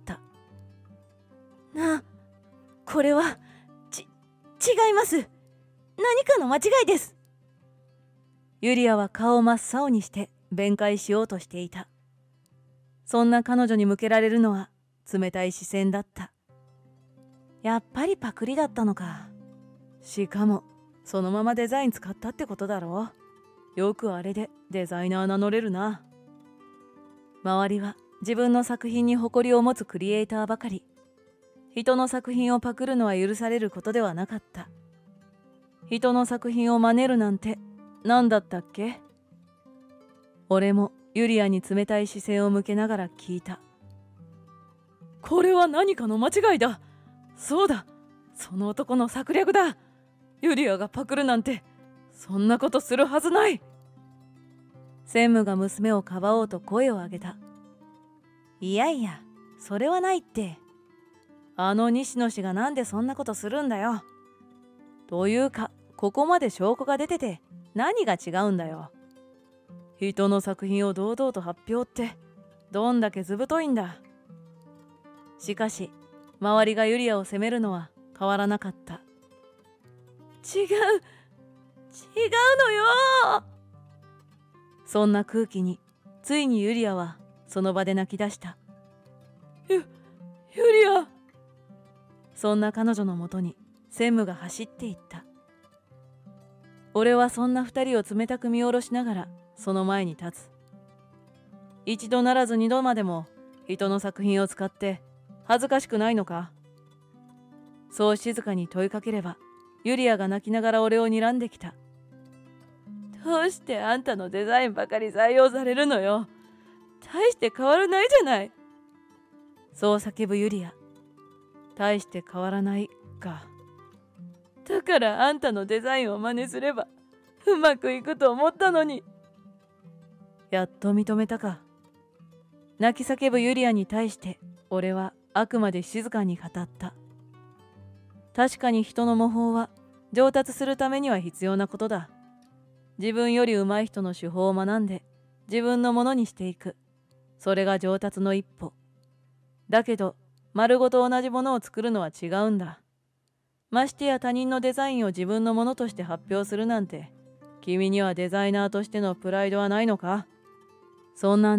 Speaker 4: これは、違います。何かの間違いです。
Speaker 3: ユリアは顔を真っ青にして弁解しようとしていた。そんな彼女に向けられるのは冷たい視線だった。やっぱりパクリだったのか。しかも、そのままデザイン使ったってことだろう。よくあれでデザイナー名乗れるな。周りは自分の作品に誇りを持つクリエイターばかり。人の作品をパクるのは許されることではなかった。人の作品を真似るなんて何だったっけ？俺もユリアに冷たい視線を向けながら聞いた。これは何かの間違いだ。そうだ、その男の策略だ。ユリアがパクるなんて、そんなことするはずない。専務が娘をかばおうと声を上げた。いやいや、それはないって。あの西野氏がなんでそんなことするんだよ。というか、ここまで証拠が出てて何が違うんだよ。人の作品を堂々と発表ってどんだけ図太いんだ。しかし、周りがユリアを責めるのは変わらなかった。違うのよ。そんな空気についにユリアはその場で泣き出した。ユリア。そんな彼女のもとに専務が走っていった。俺はそんな二人を冷たく見下ろしながらその前に立つ。一度ならず二度までも人の作品を使って恥ずかしくないのか？そう静かに問いかければ、ユリアが泣きながら俺を睨んできた。どうしてあんたのデザインばかり採用されるのよ。大して変わらないじゃない。そう叫ぶユリア。大して変わらないか。だからあんたのデザインを真似すればうまくいくと思ったのに。やっと認めたか。泣き叫ぶユリアに対して俺はあくまで静かに語った。確かに人の模倣は上達するためには必要なことだ。自分より上手い人の手法を学んで自分のものにしていく。それが上達の一歩。だけど丸ごと同じものを作るのは違うんだ。ましてや他人のデザインを自分のものとして発表するなんて、君にはデザイナーとしてのプライドはないのか？そんなんで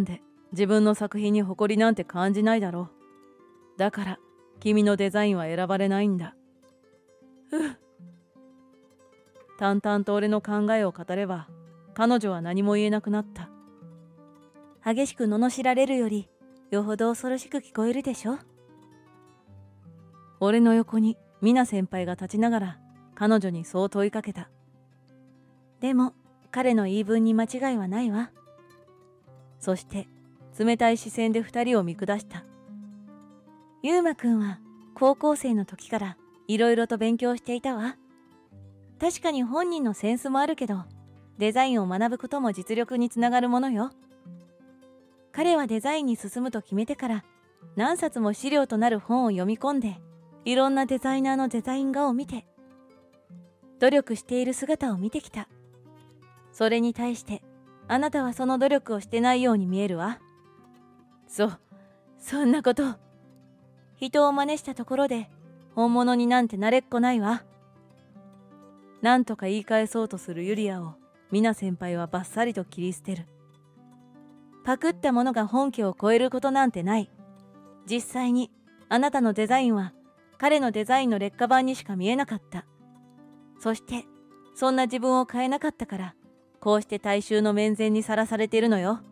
Speaker 5: 自分の作品に誇りなんて感じないだろう。だから君のデザインは選ばれないんだ。淡々と俺の考えを語れば彼女は何も言えなくなった。
Speaker 4: 激しく罵られるよりよほど恐ろしく聞こえるでしょ。
Speaker 5: 俺の横にミナ先輩が立ちながら彼女にそう問いかけた。
Speaker 4: でも彼の言い分に間違いはないわ。
Speaker 5: そして冷たい視線で二人を見下した。
Speaker 4: ゆうまくんは高校生の時からいろいろと勉強していたわ。確かに本人のセンスもあるけど、デザインを学ぶことも実力につながるものよ。彼はデザインに進むと決めてから何冊も資料となる本を読み込んで、いろんなデザイナーのデザイン画を見て努力している姿を見てきた。それに対してあなたはその努力をしてないように見えるわ。そんなこと。人を真似したところで本物になんてなれっこないわ。
Speaker 5: なんとか言い返そうとするユリアをミナ先輩はバッサリと切り捨てる。
Speaker 4: パクったものが本家を超えることなんてない。実際にあなたのデザインは彼のデザインの劣化版にしか見えなかった。そしてそんな自分を変えなかったから、こうして大衆の面前にさらされているのよ。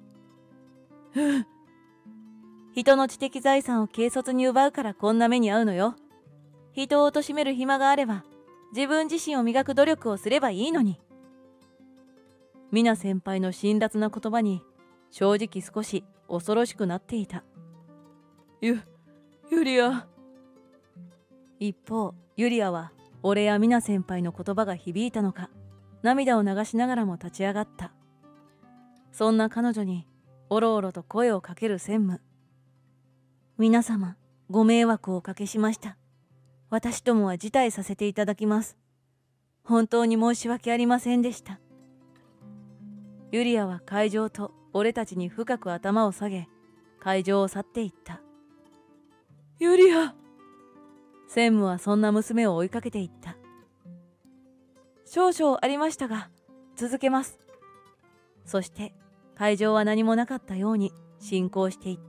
Speaker 4: 人の知的財産を軽率に奪うからこんな目に遭うのよ。人を貶める暇があれば自分自身を磨く努力をすればいいのに。
Speaker 5: ミナ先輩の辛辣な言葉に正直少し恐ろしくなっていた。ユリア。一方ユリアは俺やミナ先輩の言葉が響いたのか、涙を流しながらも立ち上がった。そんな彼女におろおろと声をかける専務。
Speaker 4: 皆様、ご迷惑をおかけしました。私どもは辞退させていただきます。本当に申し訳ありませんでした。
Speaker 5: ユリアは会場と俺たちに深く頭を下げ、会場を去っていった。ユリア！専務はそんな娘を追いかけていった。少々ありましたが、続けます。そして会場は何もなかったように進行していった。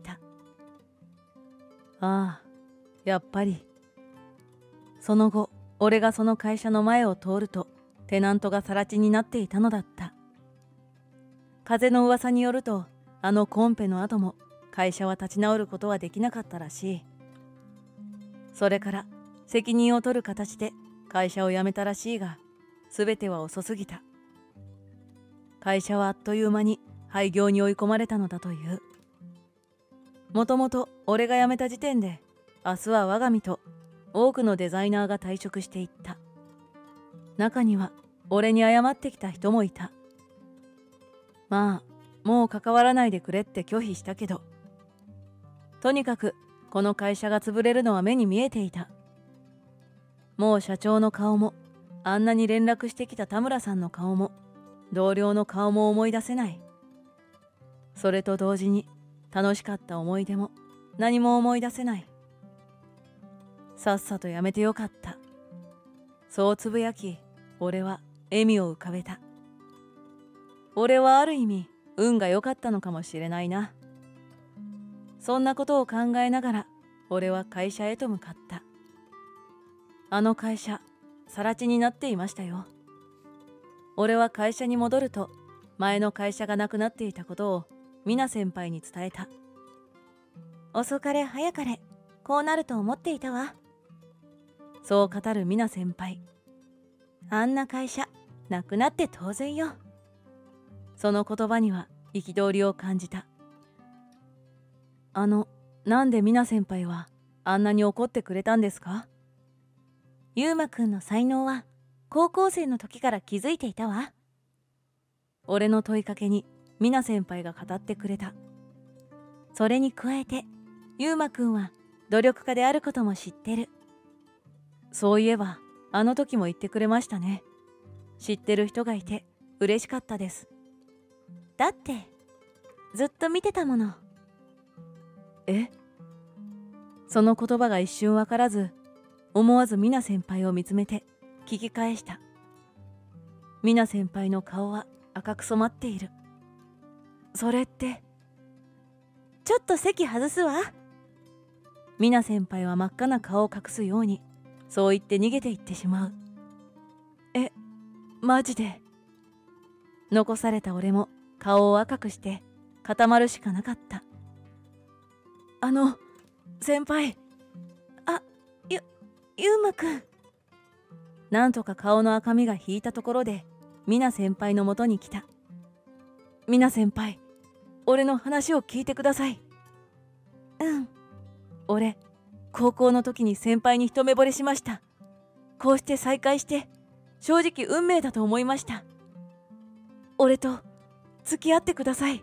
Speaker 5: ああ、やっぱり。その後、俺がその会社の前を通ると、テナントが更地になっていたのだった。風の噂によると、あのコンペの後も会社は立ち直ることはできなかったらしい。それから責任を取る形で会社を辞めたらしいが、すべては遅すぎた。会社はあっという間に廃業に追い込まれたのだという。もともと俺が辞めた時点で、明日は我が身と多くのデザイナーが退職していった。中には俺に謝ってきた人もいた。まあ、もう関わらないでくれって拒否したけど、とにかくこの会社が潰れるのは目に見えていた。もう社長の顔も、あんなに連絡してきた田村さんの顔も、同僚の顔も思い出せない。それと同時に楽しかった思い出も何も思い出せない。さっさとやめてよかった。そうつぶやき、俺は笑みを浮かべた。俺はある意味運が良かったのかもしれないな。そんなことを考えながら俺は会社へと向かった。あの会社、更地になっていましたよ。俺は会社に戻ると前の会社がなくなっていたことをミナ先輩に伝えた。
Speaker 4: 遅かれ早かれこうなると思っていたわ。
Speaker 5: そう語るミナ先輩。
Speaker 4: あんな会社なくなって当然よ。
Speaker 5: その言葉には憤りを感じた。なんでミナ先輩はあんなに怒ってくれたんですか？
Speaker 4: ゆうまくんの才能は高校生の時から気づいていたわ。
Speaker 5: 俺の問いかけにミナ先輩が語ってくれた。
Speaker 4: それに加えてゆうまくんは努力家であることも知ってる。
Speaker 5: そういえばあの時も言ってくれましたね。知ってる人がいて嬉しかったです。
Speaker 4: だってずっと見てたもの。
Speaker 5: え？その言葉が一瞬わからず、思わずミナ先輩を見つめて聞き返した。ミナ先輩の顔は赤く染まっている。それって
Speaker 4: ちょっと席外すわ。
Speaker 3: ミナ先輩は真っ赤な顔を隠すように、そう言って逃げていってしまう。マジで。残された俺も顔を赤くして固まるしかなかった。先輩。
Speaker 4: ゆうまくん。
Speaker 3: なんとか顔の赤みが引いたところで、ミナ先輩のもとに来た。ミナ先輩、俺の話を聞いてください。俺、高校の時に先輩に一目惚れしました。こうして再会して、正直運命だと思いました。俺と付き合ってください。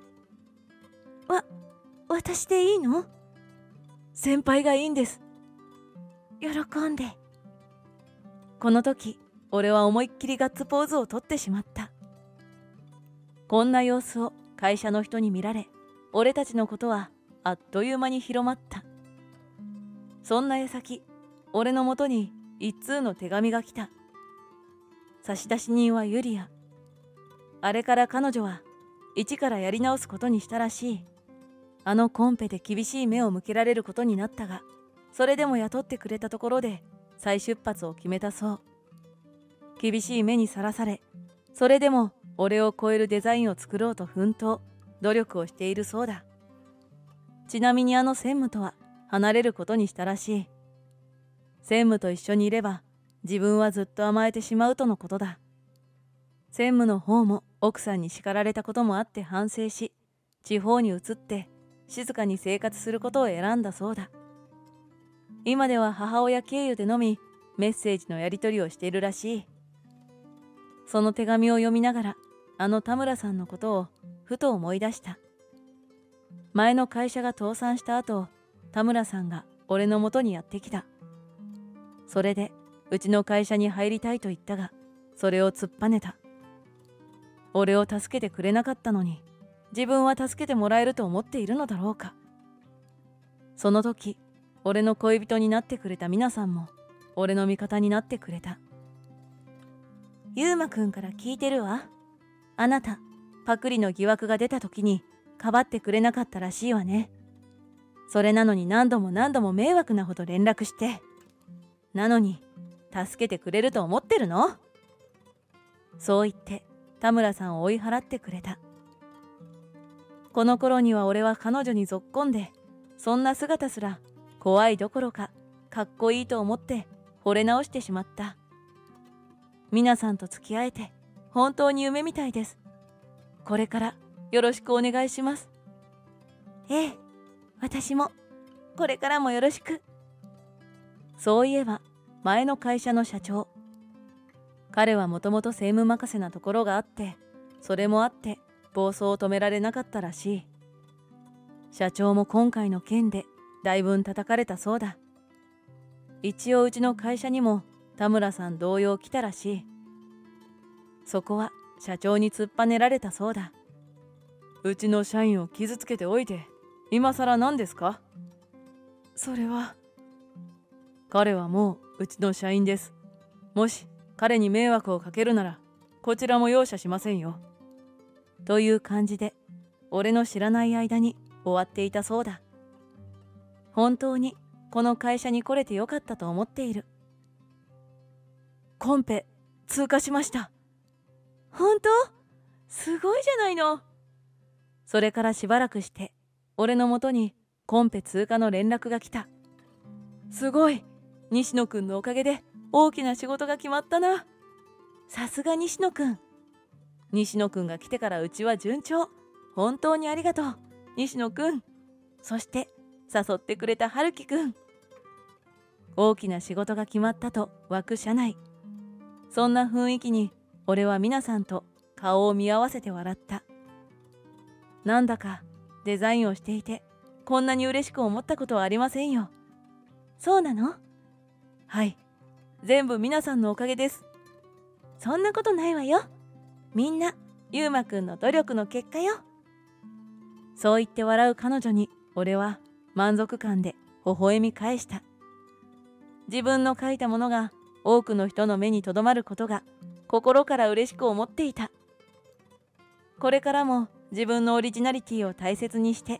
Speaker 4: 私でいいの？
Speaker 3: 先輩がいいんです。
Speaker 4: 喜んで。
Speaker 3: この時、俺は思いっきりガッツポーズをとってしまった。こんな様子を会社の人に見られ、俺たちのことはあっという間に広まった。そんな矢先、俺のもとに一通の手紙が来た。差出人はユリア。あれから彼女は一からやり直すことにしたらしい。あのコンペで厳しい目を向けられることになったが、それでも雇ってくれたところで再出発を決めたそう。厳しい目にさらされ、それでも俺を超えるデザインを作ろうと奮闘、努力をしているそうだ。ちなみに専務とは離れることにしたらしい。専務と一緒にいれば自分はずっと甘えてしまうとのことだ。専務の方も奥さんに叱られたこともあって反省し、地方に移って静かに生活することを選んだそうだ。今では母親経由でのみメッセージのやり取りをしているらしい。その手紙を読みながら田村さんのことをふと思い出した。前の会社が倒産した後、田村さんが俺の元にやってきた。それでうちの会社に入りたいと言ったが、それを突っぱねた。俺を助けてくれなかったのに、自分は助けてもらえると思っているのだろうか。その時、俺の恋人になってくれた皆さんも俺の味方になってくれた。
Speaker 4: ゆうまくんから聞いてるわ。あなた、パクリの疑惑が出た時にかばってくれなかったらしいわね。それなのに何度も何度も迷惑なほど連絡して。なのに、助けてくれると思ってるの？
Speaker 3: そう言って田村さんを追い払ってくれた。この頃には俺は彼女にぞっこんで、そんな姿すら怖いどころかかっこいいと思って惚れ直してしまった。皆さんと付き合えて本当に夢みたいです。これからよろしくお願いします。
Speaker 4: ええ、私もこれからもよろしく。
Speaker 3: そういえば前の会社の社長、彼はもともと政務任せなところがあって、それもあって暴走を止められなかったらしい。社長も今回の件でだいぶん叩かれたそうだ。一応うちの会社にも田村さん同様来たらしい。そこは社長に突っぱねられたそうだ。うちの社員を傷つけておいて今更何ですか？それは。彼はもううちの社員です。もし彼に迷惑をかけるならこちらも容赦しませんよ。という感じで俺の知らない間に終わっていたそうだ。本当にこの会社に来れてよかったと思っている。コンペ通過しました。
Speaker 4: 本当？すごいじゃないの。
Speaker 3: それからしばらくして俺のもとにコンペ通過の連絡が来た。すごい、西野くんのおかげで大きな仕事が決まったな。
Speaker 4: さすが西野くん。
Speaker 3: 西野くんが来てからうちは順調。本当にありがとう、西野くん。そして誘ってくれた春樹くん。大きな仕事が決まったと湧く社内。そんな雰囲気に俺は皆さんと顔を見合わせて笑った。なんだかデザインをしていてこんなに嬉しく思ったことはありませんよ。
Speaker 4: そうなの？
Speaker 3: はい、全部皆さんのおかげです。
Speaker 4: そんなことないわよ。みんなゆうまくんの努力の結果よ。
Speaker 3: そう言って笑う彼女に俺は満足感で微笑み返した。自分の描いたものが多くの人の目に留まることが心から嬉しく思っていた。これからも自分のオリジナリティを大切にして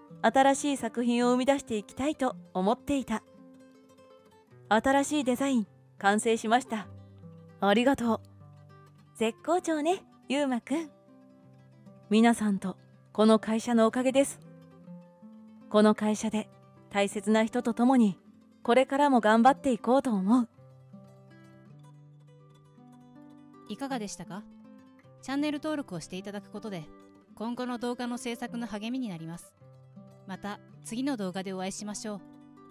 Speaker 3: 新しい作品を生み出していきたいと思っていた。新しいデザイン完成しました。ありがとう。
Speaker 4: 絶好調ね、ゆうまくん。
Speaker 3: 皆さんとこの会社のおかげです。この会社で大切な人と共にこれからも頑張っていこうと思う。
Speaker 2: いかがでしたか？チャンネル登録をしていただくことで今後の動画の制作の励みになります。また次の動画でお会いしましょ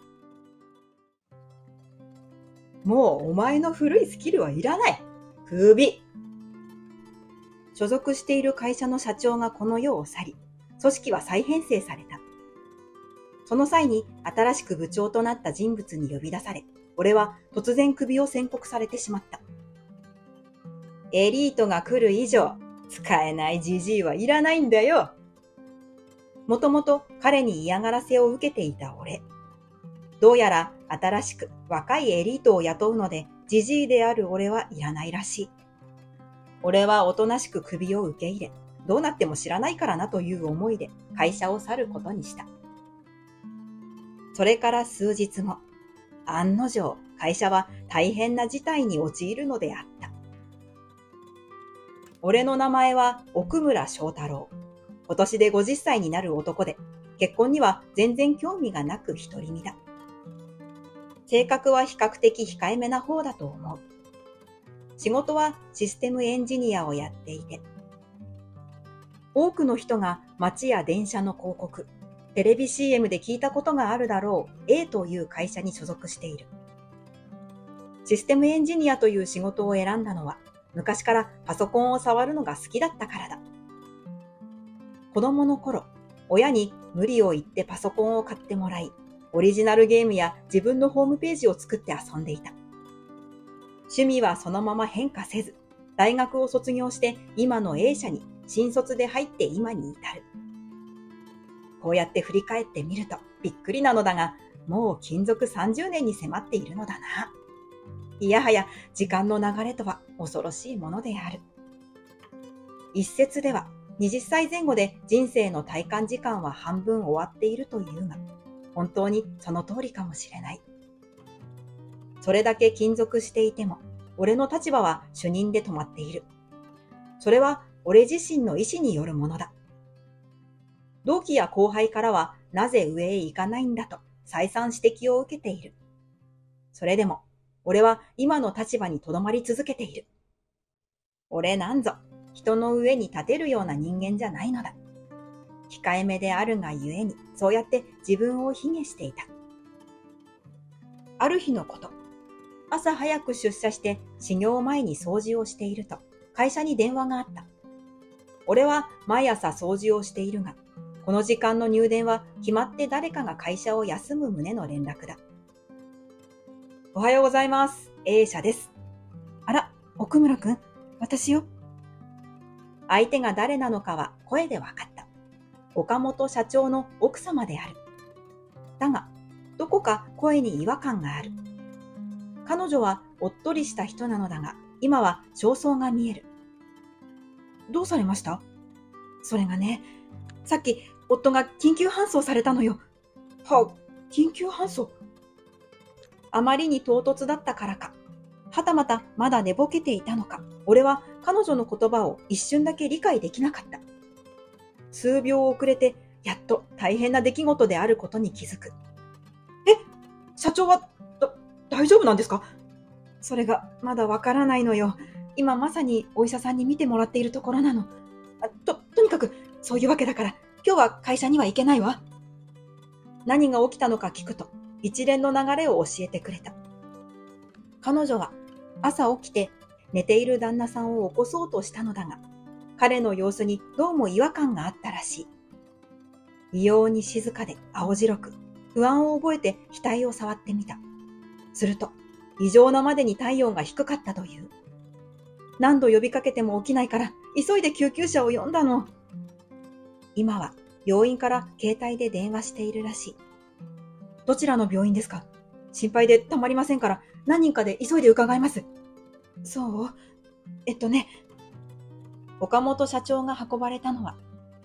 Speaker 6: う。もうお前の古いスキルはいらない。クビ。所属している会社の社長がこの世を去り、組織は再編成された。その際に新しく部長となった人物に呼び出され、俺は突然クビを宣告されてしまった。エリートが来る以上、使えないジジイはいらないんだよ。もともと彼に嫌がらせを受けていた俺。どうやら新しく若いエリートを雇うので、ジジイである俺はいらないらしい。俺はおとなしくクビを受け入れ、どうなっても知らないからなという思いで会社を去ることにした。それから数日後、案の定会社は大変な事態に陥るのであった。俺の名前は奥村翔太郎。今年で50歳になる男で、結婚には全然興味がなく独り身だ。性格は比較的控えめな方だと思う。仕事はシステムエンジニアをやっていて、多くの人が街や電車の広告、テレビ CM で聞いたことがあるだろう A という会社に所属している。システムエンジニアという仕事を選んだのは、昔からパソコンを触るのが好きだったからだ。子供の頃、親に無理を言ってパソコンを買ってもらい、オリジナルゲームや自分のホームページを作って遊んでいた。趣味はそのまま変化せず、大学を卒業して今の A 社に新卒で入って今に至る。こうやって振り返ってみるとびっくりなのだが、もう勤続30年に迫っているのだな。いやはや時間の流れとは恐ろしいものである。一説では20歳前後で人生の体感時間は半分終わっているというが、本当にその通りかもしれない。それだけ勤続していても、俺の立場は主任で止まっている。それは俺自身の意思によるものだ。同期や後輩からはなぜ上へ行かないんだと再三指摘を受けている。それでも俺は今の立場にとどまり続けている。俺なんぞ人の上に立てるような人間じゃないのだ。控えめであるがゆえにそうやって自分を卑下していた。ある日のこと、朝早く出社して始業前に掃除をしていると会社に電話があった。俺は毎朝掃除をしているが、この時間の入電は決まって誰かが会社を休む旨の連絡だ。おはようございます。A 社です。あら、奥村くん、私よ。相手が誰なのかは声で分かった。岡本社長の奥様である。だが、どこか声に違和感がある。彼女はおっとりした人なのだが、今は焦燥が見える。どうされました？それがね、さっき夫が緊急搬送されたのよ。は、緊急搬送？あまりに唐突だったからか、はたまたまだ寝ぼけていたのか、俺は彼女の言葉を一瞬だけ理解できなかった。数秒遅れて、やっと大変な出来事であることに気づく。社長は、大丈夫なんですか？それがまだわからないのよ。今まさにお医者さんに見てもらっているところなの。とにかく、そういうわけだから、今日は会社には行けないわ。何が起きたのか聞くと、一連の流れを教えてくれた。彼女は朝起きて寝ている旦那さんを起こそうとしたのだが、彼の様子にどうも違和感があったらしい。異様に静かで青白く、不安を覚えて額を触ってみた。すると、異常なまでに体温が低かったという。何度呼びかけても起きないから、急いで救急車を呼んだの。今は病院から携帯で電話しているらしい。どちらの病院ですか？心配でたまりませんから、何人かで急いで伺います。そう？岡本社長が運ばれたのは、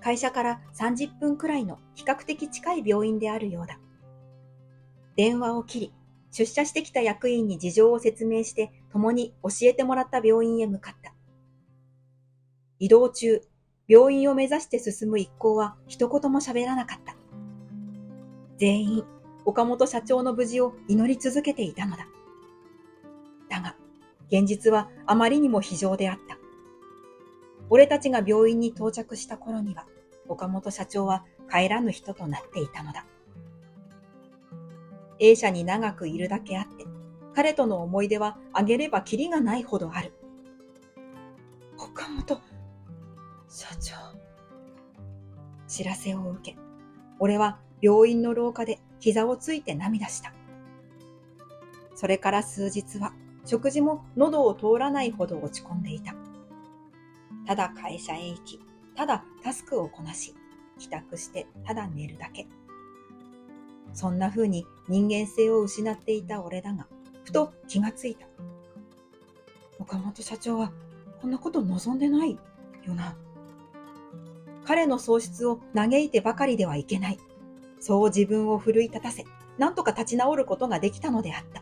Speaker 6: 会社から30分くらいの比較的近い病院であるようだ。電話を切り、出社してきた役員に事情を説明して共に教えてもらった病院へ向かった。移動中、病院を目指して進む一行は一言も喋らなかった。全員、岡本社長の無事を祈り続けていたのだ。だが、現実はあまりにも非常であった。俺たちが病院に到着した頃には、岡本社長は帰らぬ人となっていたのだ。A 社に長くいるだけあって、彼との思い出はあげればきりがないほどある。岡本社長。知らせを受け、俺は病院の廊下で膝をついて涙した。それから数日は食事も喉を通らないほど落ち込んでいた。ただ会社へ行き、ただタスクをこなし、帰宅してただ寝るだけ。そんな風に人間性を失っていた俺だが、ふと気がついた。岡本社長はこんなこと望んでないよな。彼の喪失を嘆いてばかりではいけない。そう自分を奮い立たせ、なんとか立ち直ることができたのであった。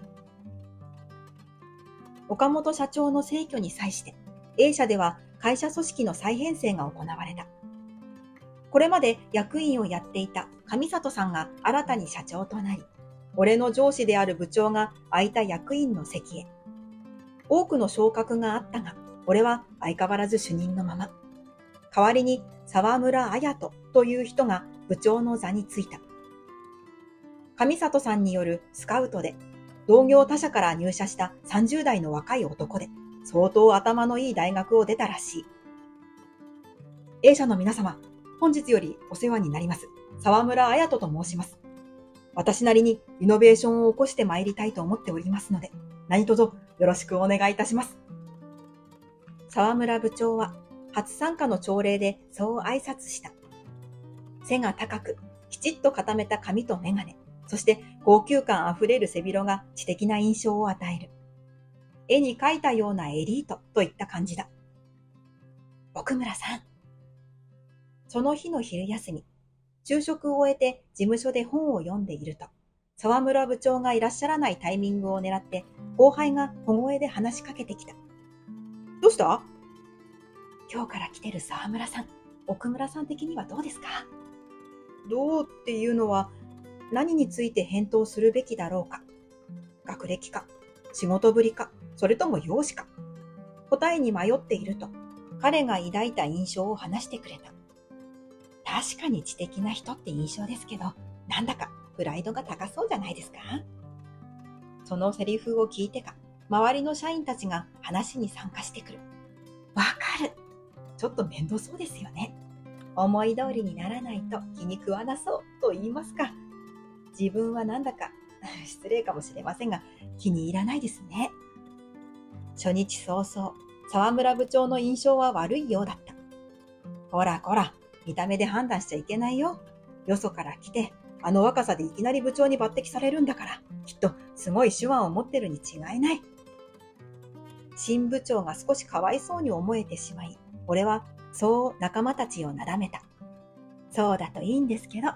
Speaker 6: 岡本社長の逝去に際して、A 社では会社組織の再編成が行われた。これまで役員をやっていた上里さんが新たに社長となり、俺の上司である部長が空いた役員の席へ。多くの昇格があったが、俺は相変わらず主任のまま。代わりに沢村彩人という人が部長の座についた。上里さんによるスカウトで、同業他社から入社した30代の若い男で、相当頭のいい大学を出たらしい。A 社の皆様、本日よりお世話になります。沢村彩人と申します。私なりにイノベーションを起こしてまいりたいと思っておりますので、何卒よろしくお願いいたします。沢村部長は初参加の朝礼でそう挨拶した。背が高く、きちっと固めた髪と眼鏡、そして高級感あふれる背広が知的な印象を与える。絵に描いたようなエリートといった感じだ。奥村さん。その日の昼休み、昼食を終えて事務所で本を読んでいると、沢村部長がいらっしゃらないタイミングを狙って後輩が小声で話しかけてきた。どうした？今日から来てる沢村さん、奥村さん的にはどうですか？どうっていうのは何について返答するべきだろうか。学歴か、仕事ぶりか、それとも容姿か。答えに迷っていると、彼が抱いた印象を話してくれた。確かに知的な人って印象ですけど、なんだかプライドが高そうじゃないですか？そのセリフを聞いてか、周りの社員たちが話に参加してくる。わかる。ちょっと面倒そうですよね。思い通りにならないと気に食わなそうと言いますか。自分はなんだか失礼かもしれませんが気に入らないですね。初日早々、沢村部長の印象は悪いようだった。こらこら、見た目で判断しちゃいけないよ。よそから来て、あの若さでいきなり部長に抜擢されるんだから、きっとすごい手腕を持ってるに違いない。新部長が少しかわいそうに思えてしまい、俺はそう仲間たちをなだめた。そうだといいんですけど。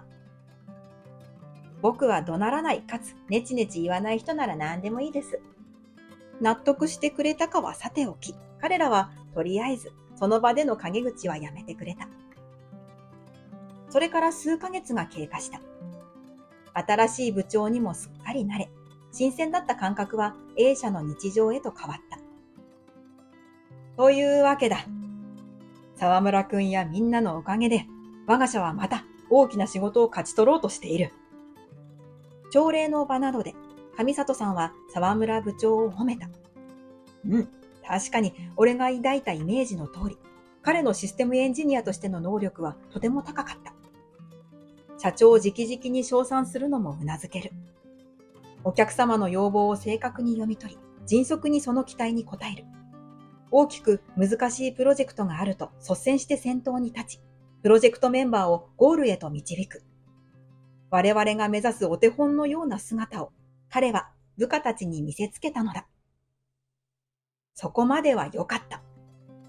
Speaker 6: 僕は怒鳴らないかつネチネチ言わない人なら何でもいいです。納得してくれたかはさておき、彼らはとりあえずその場での陰口はやめてくれた。それから数ヶ月が経過した。新しい部長にもすっかり慣れ、新鮮だった感覚は A 社の日常へと変わった。というわけだ。沢村くんやみんなのおかげで、我が社はまた大きな仕事を勝ち取ろうとしている。朝礼の場などで、上里さんは沢村部長を褒めた。うん、確かに俺が抱いたイメージの通り、彼のシステムエンジニアとしての能力はとても高かった。社長を直々に称賛するのも頷ける。お客様の要望を正確に読み取り、迅速にその期待に応える。大きく難しいプロジェクトがあると率先して先頭に立ち、プロジェクトメンバーをゴールへと導く。我々が目指すお手本のような姿を彼は部下たちに見せつけたのだ。そこまでは良かった。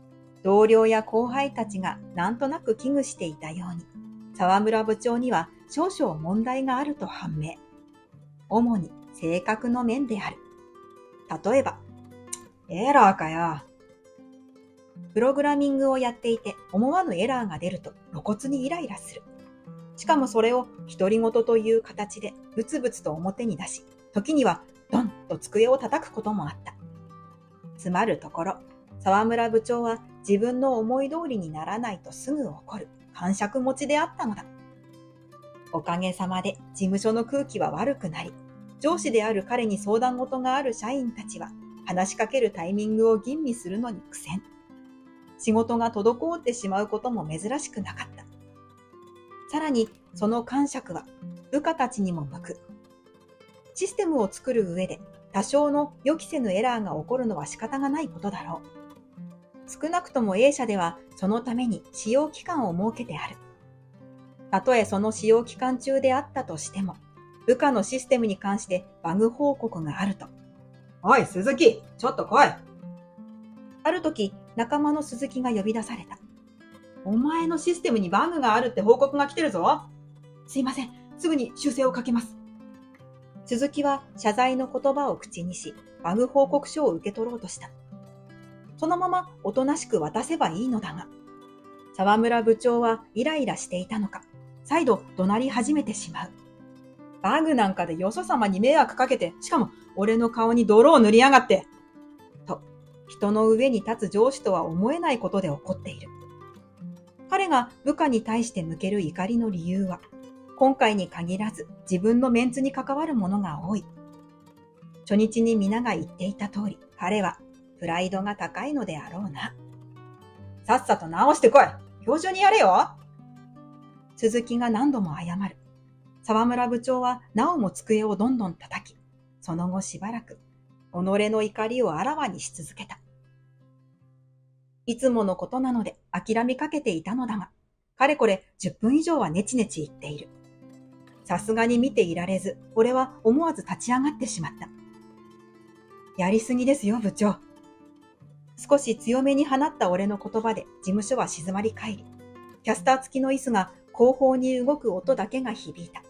Speaker 6: 同僚や後輩たちがなんとなく危惧していたように、沢村部長には少々問題があると判明。主に性格の面である。例えば、エラーかよ。プログラミングをやっていて思わぬエラーが出ると露骨にイライラする。しかもそれを独り言という形でブツブツと表に出し、時にはドンと机を叩くこともあった。つまるところ、沢村部長は自分の思い通りにならないとすぐ怒る癇癪持ちであったのだ。おかげさまで事務所の空気は悪くなり、上司である彼に相談事がある社員たちは話しかけるタイミングを吟味するのに苦戦。仕事が滞ってしまうことも珍しくなかった。さらにその癇癪は部下たちにも向く。システムを作る上で多少の予期せぬエラーが起こるのは仕方がないことだろう。少なくとも A 社ではそのために使用期間を設けてある。たとえその使用期間中であったとしても、部下のシステムに関してバグ報告があると。おい、鈴木、ちょっと来い。ある時、仲間の鈴木が呼び出された。お前のシステムにバグがあるって報告が来てるぞ。すいません、すぐに修正をかけます。鈴木は謝罪の言葉を口にし、バグ報告書を受け取ろうとした。そのままおとなしく渡せばいいのだが、沢村部長はイライラしていたのか、再度怒鳴り始めてしまう。バグなんかでよそ様に迷惑かけて、しかも俺の顔に泥を塗りやがって。と、人の上に立つ上司とは思えないことで怒っている。彼が部下に対して向ける怒りの理由は、今回に限らず自分のメンツに関わるものが多い。初日に皆が言っていた通り、彼はプライドが高いのであろうな。さっさと直してこい。今日中にやれよ。鈴木が何度も謝る。沢村部長はなおも机をどんどん叩き、その後しばらく己の怒りをあらわにし続けた。いつものことなので諦めかけていたのだが、かれこれ10分以上はネチネチ言っている。さすがに見ていられず、俺は思わず立ち上がってしまった。やりすぎですよ、部長。少し強めに放った俺の言葉で事務所は静まり返り、キャスター付きの椅子が後方に動く音だけが響いた。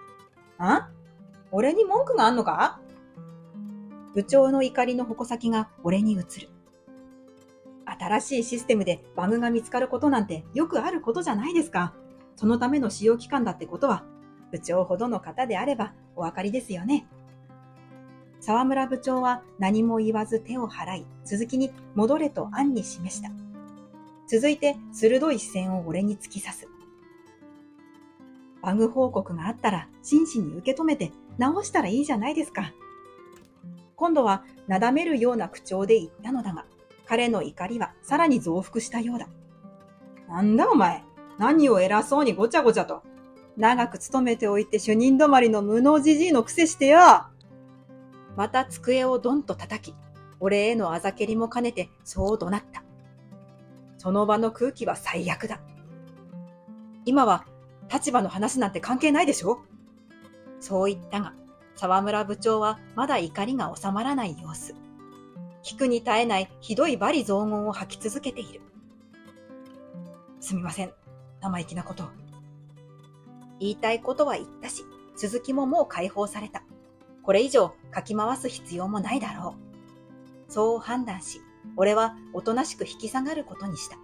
Speaker 6: 俺に文句があんのか？部長の怒りの矛先が俺に移る。新しいシステムでバグが見つかることなんてよくあることじゃないですか。そのための使用期間だってことは、部長ほどの方であればお分かりですよね。沢村部長は何も言わず手を払い、鈴木に戻れと暗に示した。続いて鋭い視線を俺に突き刺す。バグ報告があったら真摯に受け止めて直したらいいじゃないですか。今度はなだめるような口調で言ったのだが、彼の怒りはさらに増幅したようだ。なんだお前、何を偉そうにごちゃごちゃと。長く勤めておいて主任止まりの無能じじいのくせしてよ。また机をドンと叩き、俺へのあざけりも兼ねてそう怒鳴った。その場の空気は最悪だ。今は立場の話なんて関係ないでしょ？そう言ったが、沢村部長はまだ怒りが収まらない様子。聞くに耐えないひどい罵詈雑言を吐き続けている。すみません、生意気なことを。言いたいことは言ったし、鈴木ももう解放された。これ以上かき回す必要もないだろう。そう判断し、俺はおとなしく引き下がることにした。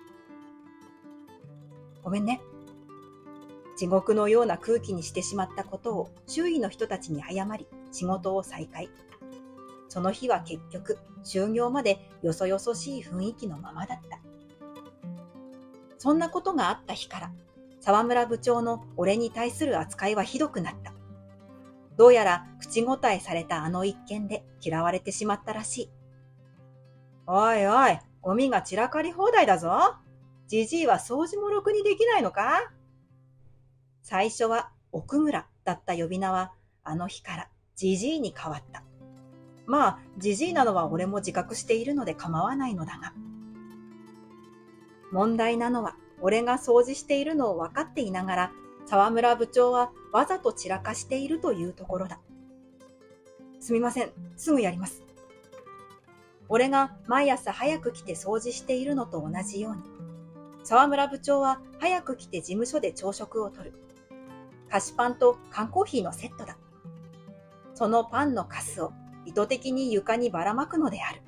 Speaker 6: ごめんね。地獄のような空気にしてしまったことを周囲の人たちに謝り、仕事を再開。その日は結局、終業までよそよそしい雰囲気のままだった。そんなことがあった日から、沢村部長の俺に対する扱いはひどくなった。どうやら口答えされたあの一件で嫌われてしまったらしい。おいおい、ゴミが散らかり放題だぞ。じじいは掃除もろくにできないのか？最初は奥村だった呼び名はあの日からじじいに変わった。まあ、じじいなのは俺も自覚しているので構わないのだが。問題なのは俺が掃除しているのを分かっていながら、沢村部長はわざと散らかしているというところだ。すみません、すぐやります。 俺が毎朝早く来て掃除しているのと同じように、沢村部長は早く来て事務所で朝食をとる。菓子パンと缶コーヒーのセットだ。そのパンのカスを意図的に床にばらまくのである。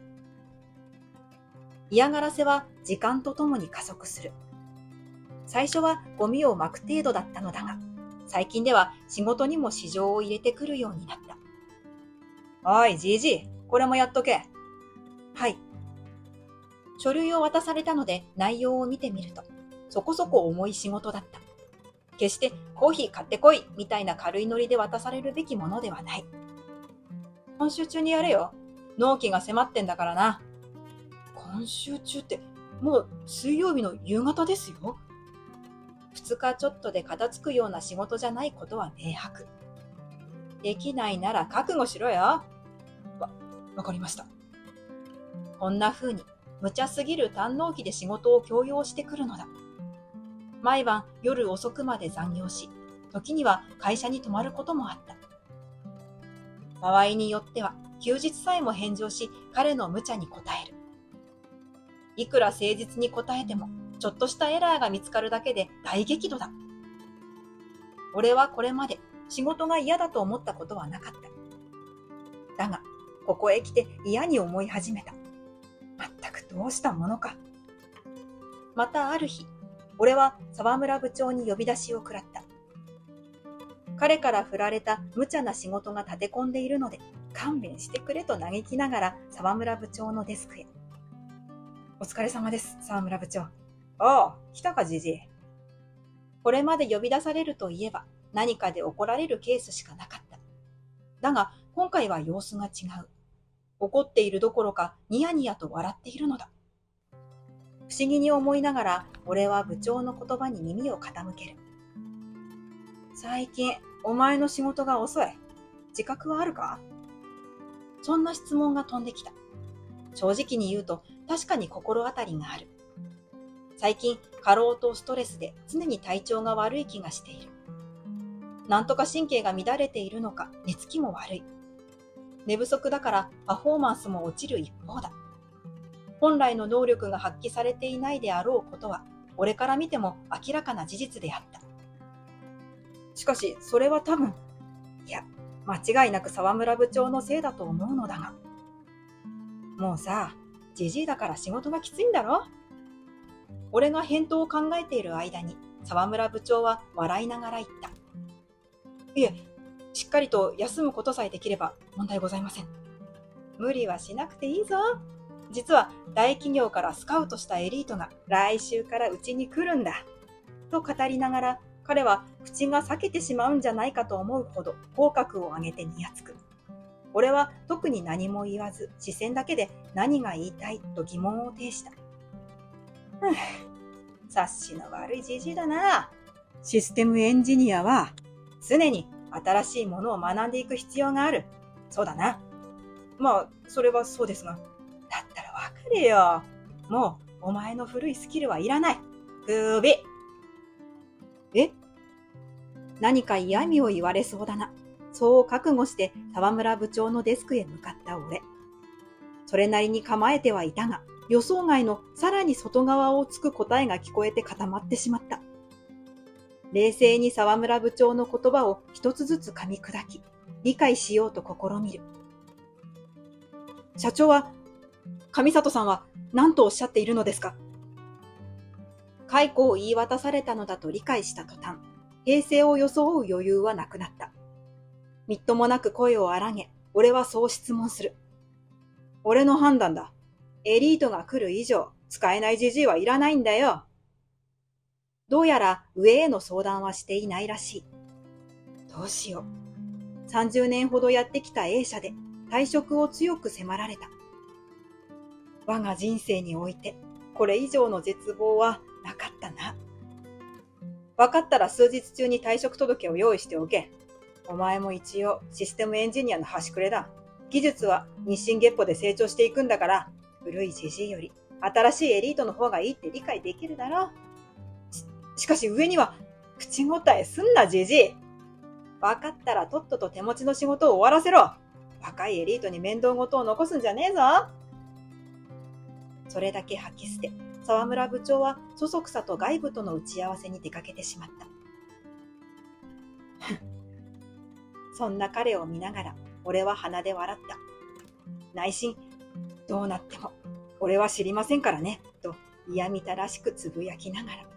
Speaker 6: 嫌がらせは時間とともに加速する。最初はゴミをまく程度だったのだが、最近では仕事にも私情を入れてくるようになった。おい、じいじい、これもやっとけ。はい。書類を渡されたので内容を見てみると、そこそこ重い仕事だった。決してコーヒー買ってこいみたいな軽いノリで渡されるべきものではない。今週中にやれよ。納期が迫ってんだからな。今週中ってもう水曜日の夕方ですよ。2日ちょっとで片付くような仕事じゃないことは明白。できないなら覚悟しろよ。わかりました。こんな風に無茶すぎる短納期で仕事を強要してくるのだ。毎晩夜遅くまで残業し、時には会社に泊まることもあった。場合によっては休日さえも返上し、彼の無茶に応える。いくら誠実に答えても、ちょっとしたエラーが見つかるだけで大激怒だ。俺はこれまで仕事が嫌だと思ったことはなかった。だが、ここへ来て嫌に思い始めた。まったくどうしたものか。またある日、俺は沢村部長に呼び出しを食らった。彼から振られた無茶な仕事が立て込んでいるので、勘弁してくれと嘆きながら沢村部長のデスクへ。お疲れ様です、沢村部長。ああ、来たかじじい。これまで呼び出されるといえば何かで怒られるケースしかなかった。だが今回は様子が違う。怒っているどころかニヤニヤと笑っているのだ。不思議に思いながら俺は部長の言葉に耳を傾ける。最近お前の仕事が遅い。自覚はあるか？そんな質問が飛んできた。正直に言うと確かに心当たりがある。最近過労とストレスで常に体調が悪い気がしている。なんとか神経が乱れているのか寝つきも悪い。寝不足だからパフォーマンスも落ちる一方だ。本来の能力が発揮されていないであろうことは俺から見ても明らかな事実であった。しかしそれは多分、いや間違いなく沢村部長のせいだと思うのだが、もうさ、じじいだから仕事がきついんだろ？俺が返答を考えている間に沢村部長は笑いながら言った。いえ、しっかりと休むことさえできれば問題ございません。無理はしなくていいぞ。実は大企業からスカウトしたエリートが来週からうちに来るんだ。と語りながら、彼は口が裂けてしまうんじゃないかと思うほど口角を上げてにやつく。俺は特に何も言わず、視線だけで何が言いたいと疑問を呈した。察しの悪いじじいだな。システムエンジニアは常に新しいものを学んでいく必要がある。そうだな。まあ、それはそうですが。だったらわかれよ。もう、お前の古いスキルはいらない。クビ。え？何か嫌味を言われそうだな。そう覚悟して沢村部長のデスクへ向かった俺。それなりに構えてはいたが、予想外のさらに外側をつく答えが聞こえて固まってしまった。冷静に沢村部長の言葉を一つずつ噛み砕き、理解しようと試みる。社長は、上里さんは何とおっしゃっているのですか？解雇を言い渡されたのだと理解した途端、平静を装う余裕はなくなった。みっともなく声を荒げ、俺はそう質問する。俺の判断だ。エリートが来る以上、使えないじじいはいらないんだよ。どうやら上への相談はしていないらしい。どうしよう。30年ほどやってきた A 社で退職を強く迫られた。我が人生において、これ以上の絶望はなかったな。分かったら数日中に退職届を用意しておけ。お前も一応システムエンジニアの端くれだ。技術は日進月歩で成長していくんだから、古いじじいより新しいエリートの方がいいって理解できるだろう。しかし上には口答えすんなじじい。分かったらとっとと手持ちの仕事を終わらせろ。若いエリートに面倒事を残すんじゃねえぞ。 それだけ吐き捨て、沢村部長はそそくさと外部との打ち合わせに出かけてしまった。そんな彼を見ながら、俺は鼻で笑った。内心、どうなっても、俺は知りませんからね、と嫌みたらしくつぶやきながら。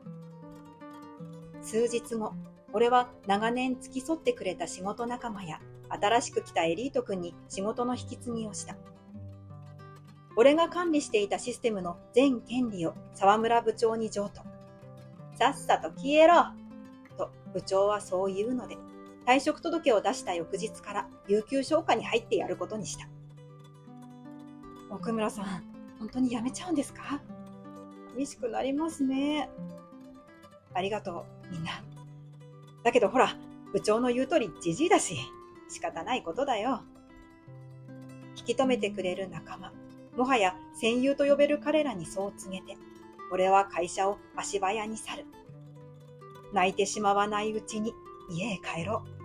Speaker 6: 数日後、俺は長年付き添ってくれた仕事仲間や、新しく来たエリート君に仕事の引き継ぎをした。俺が管理していたシステムの全権利を沢村部長に譲渡。さっさと消えろと部長はそう言うので、退職届を出した翌日から有給消化に入ってやることにした。奥村さん、本当に辞めちゃうんですか？寂しくなりますね。ありがとう、みんな。だけどほら、部長の言う通りじじいだし、仕方ないことだよ。引き止めてくれる仲間、もはや戦友と呼べる彼らにそう告げて、俺は会社を足早に去る。泣いてしまわないうちに家へ帰ろう。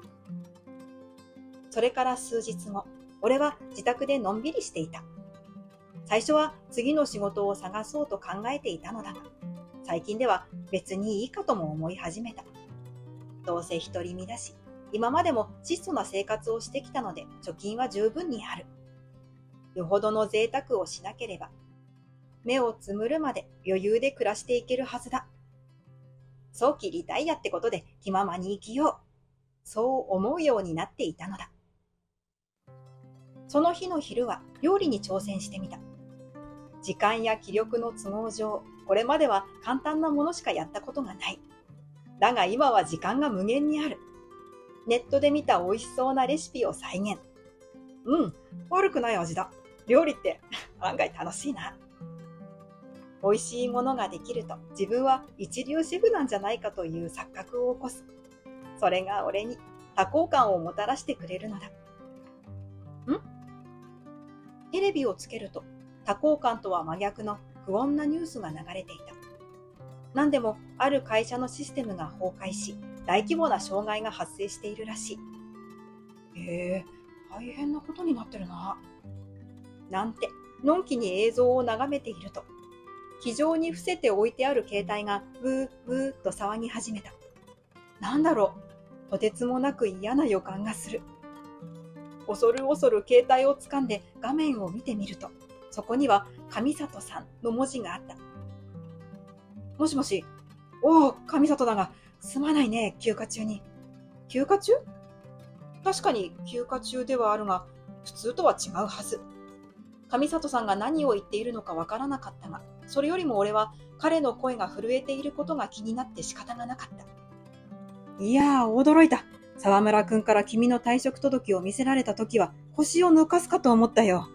Speaker 6: それから数日後、俺は自宅でのんびりしていた。最初は次の仕事を探そうと考えていたのだが、最近では別にいいかとも思い始めた。どうせ独り身だし、今までも質素な生活をしてきたので貯金は十分にある。よほどの贅沢をしなければ、目をつむるまで余裕で暮らしていけるはずだ。早期リタイアってことで気ままに生きよう。そう思うようになっていたのだ。その日の昼は料理に挑戦してみた。時間や気力の都合上、これまでは簡単なものしかやったことがない。だが今は時間が無限にある。ネットで見た美味しそうなレシピを再現。悪くない味だ。料理って案外楽しいな。美味しいものができると自分は一流シェフなんじゃないかという錯覚を起こす。それが俺に多幸感をもたらしてくれるのだ。テレビをつけると多幸感とは真逆の不穏なニュースが流れていた。何でもある会社のシステムが崩壊し、大規模な障害が発生しているらしい。大変なことになってるな。なんて、のんきに映像を眺めていると、気丈に伏せて置いてある携帯がブーブーと騒ぎ始めた。なんだろう、とてつもなく嫌な予感がする。恐る恐る携帯を掴んで画面を見てみると、そこには上里さんの文字があった。もしもし、おお、上里だが、すまないね、休暇中に。休暇中？確かに休暇中ではあるが、普通とは違うはず。上里さんが何を言っているのかわからなかったが、それよりも俺は彼の声が震えていることが気になって仕方がなかった。いやー、驚いた。沢村くんから君の退職届を見せられたときは腰を抜かすかと思ったよ。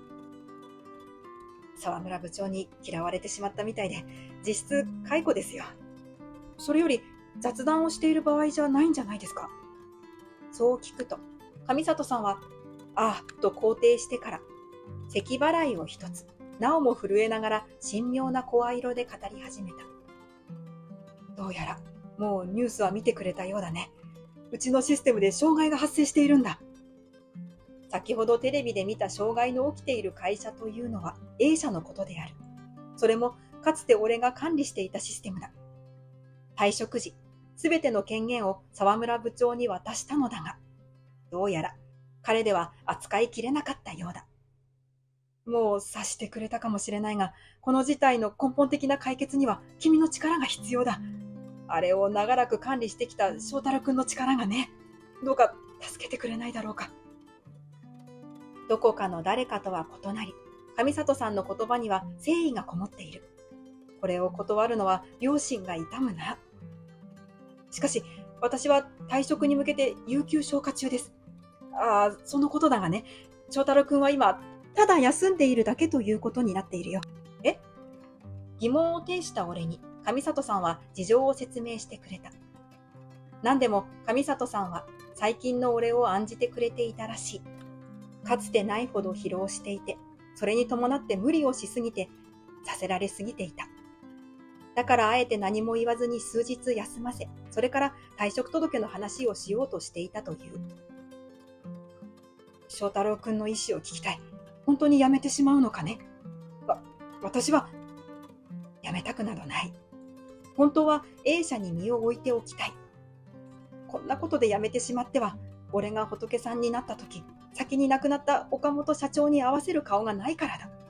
Speaker 6: 沢村部長に嫌われてしまったみたいで、実質解雇ですよ。それより雑談をしている場合じゃないんじゃないですか。そう聞くと、上里さんは、ああ、と肯定してから、咳払いを一つ、なおも震えながら神妙な声色で語り始めた。どうやら、もうニュースは見てくれたようだね。うちのシステムで障害が発生しているんだ。先ほどテレビで見た障害の起きている会社というのは A 社のことである。それもかつて俺が管理していたシステムだ。退職時、すべての権限を沢村部長に渡したのだが、どうやら彼では扱いきれなかったようだ。もう察してくれたかもしれないが、この事態の根本的な解決には君の力が必要だ。あれを長らく管理してきた翔太郎くんの力がね、どうか助けてくれないだろうか。どこかの誰かとは異なり、上里さんの言葉には誠意がこもっている。これを断るのは良心が痛むな。しかし、私は退職に向けて有給消化中です。そのことだがね、翔太郎くんは今、ただ休んでいるだけということになっているよ。疑問を呈した俺に、上里さんは事情を説明してくれた。何でも上里さんは最近の俺を案じてくれていたらしい。かつてないほど疲労していて、それに伴って無理をしすぎて、させられすぎていた。だからあえて何も言わずに数日休ませ、それから退職届の話をしようとしていたという。翔太郎くんの意思を聞きたい。本当に辞めてしまうのかね。 私は辞めたくなどない。本当は A 社に身を置いておきたい。こんなことで辞めてしまっては、俺が仏さんになった時、先に亡くなった岡本社長に合わせる顔がないからだ。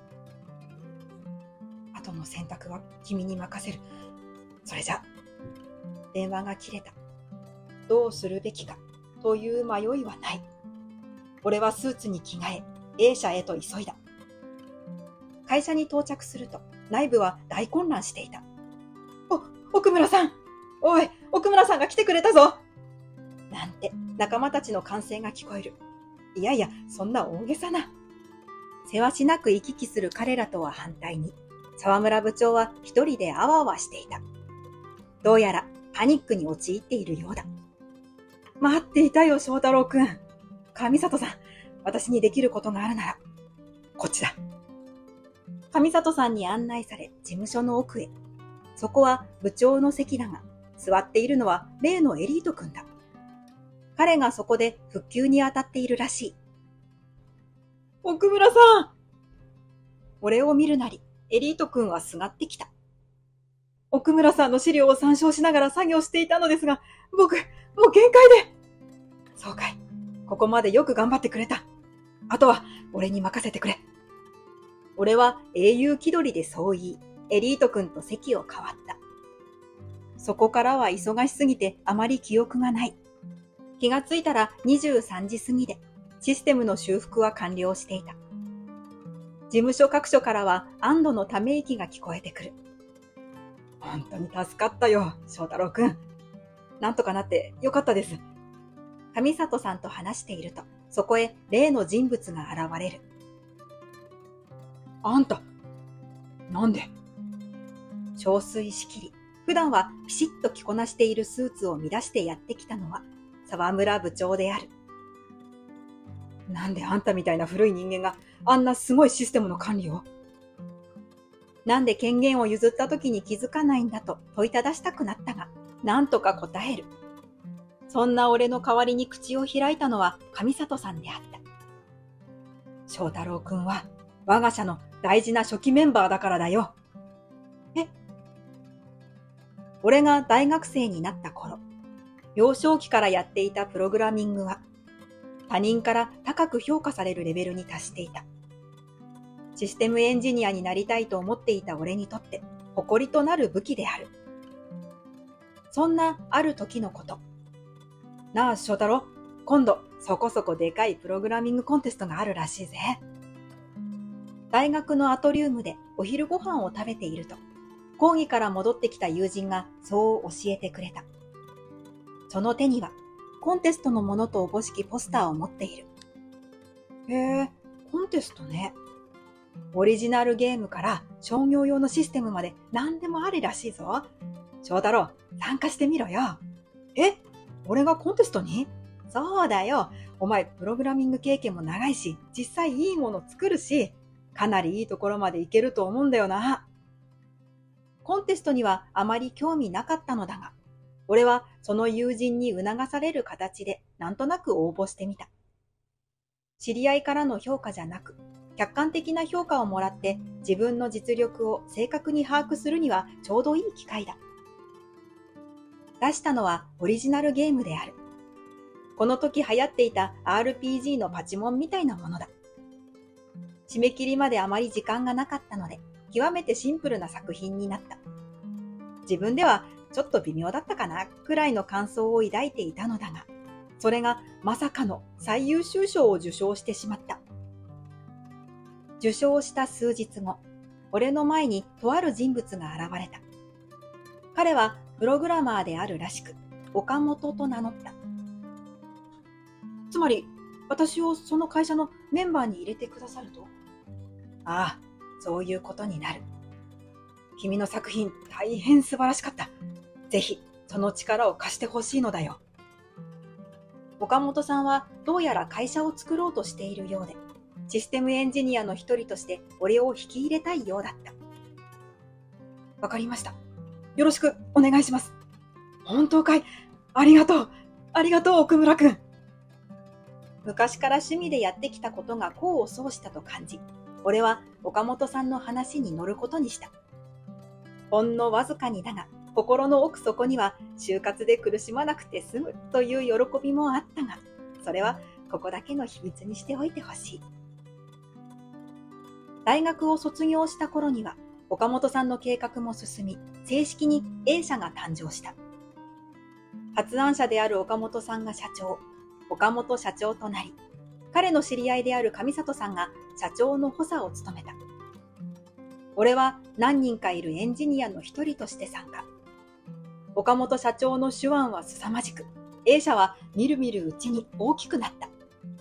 Speaker 6: 後の選択は君に任せる。それじゃ。電話が切れた。どうするべきかという迷いはない。俺はスーツに着替え、A 社へと急いだ。会社に到着すると、内部は大混乱していた。奥村さん！おい、奥村さんが来てくれたぞ！なんて仲間たちの歓声が聞こえる。いやいや、そんな大げさな。せわしなく行き来する彼らとは反対に、沢村部長は一人であわあわしていた。どうやらパニックに陥っているようだ。待っていたよ、翔太郎くん。上里さん、私にできることがあるなら、こっちだ。上里さんに案内され、事務所の奥へ。そこは部長の席だが、座っているのは例のエリート君だ。彼がそこで復旧に当たっているらしい。奥村さん！俺を見るなり、エリート君はすがってきた。奥村さんの資料を参照しながら作業していたのですが、僕、もう限界で。そうかい。ここまでよく頑張ってくれた。あとは、俺に任せてくれ。俺は英雄気取りでそう言い、エリート君と席を変わった。そこからは忙しすぎてあまり記憶がない。気がついたら23時過ぎで、システムの修復は完了していた。事務所各所からは安堵のため息が聞こえてくる。本当に助かったよ、翔太郎くん。なんとかなってよかったです。上里さんと話していると、そこへ例の人物が現れる。あんた、なんで？憔悴しきり、普段はピシッと着こなしているスーツを乱してやってきたのは沢村部長である。なんであんたみたいな古い人間があんなすごいシステムの管理を？なんで権限を譲った時に気づかないんだと問いただしたくなったが、なんとか答える。そんな俺の代わりに口を開いたのは上里さんであった。翔太郎くんは我が社の大事な初期メンバーだからだよ。俺が大学生になった頃、幼少期からやっていたプログラミングは他人から高く評価されるレベルに達していた。システムエンジニアになりたいと思っていた俺にとって誇りとなる武器である。そんなある時のこと。なあ翔太郎、今度そこそこでかいプログラミングコンテストがあるらしいぜ。大学のアトリウムでお昼ご飯を食べていると、講義から戻ってきた友人がそう教えてくれた。その手にはコンテストのものとおぼしきポスターを持っている。へえ、コンテストね。オリジナルゲームから商業用のシステムまで何でもありらしいぞ。翔太郎、参加してみろよ。え？俺がコンテストに？そうだよ。お前プログラミング経験も長いし、実際いいもの作るし、かなりいいところまでいけると思うんだよな。コンテストにはあまり興味なかったのだが、俺はその友人に促される形でなんとなく応募してみた。知り合いからの評価じゃなく、客観的な評価をもらって自分の実力を正確に把握するにはちょうどいい機会だ。出したのはオリジナルゲームである。この時流行っていた RPG のパチモンみたいなものだ。締め切りまであまり時間がなかったので、極めてシンプルな作品になった。自分ではちょっと微妙だったかなくらいの感想を抱いていたのだが、それがまさかの最優秀賞を受賞してしまった。受賞した数日後、俺の前にとある人物が現れた。彼はプログラマーであるらしく、岡本と名乗った。つまり、私をその会社のメンバーに入れてくださると？ああ、そういうことになる。君の作品大変素晴らしかった。ぜひその力を貸してほしいのだよ。岡本さんはどうやら会社を作ろうとしているようで、システムエンジニアの一人として俺を引き入れたいようだった。わかりました。よろしくお願いします。本当かい？ありがとう。ありがとう、奥村くん。昔から趣味でやってきたことが功を奏したと感じ、 俺は岡本さんの話に乗ることにした。ほんのわずかにだが、心の奥底には就活で苦しまなくて済むという喜びもあったが、それはここだけの秘密にしておいてほしい。大学を卒業した頃には、岡本さんの計画も進み、正式に A 社が誕生した。発案者である岡本さんが社長、岡本社長となり、彼の知り合いである上里さんが社長の補佐を務めた。俺は何人かいるエンジニアの一人として参加。岡本社長の手腕は凄まじく、A 社はみるみるうちに大きくなった。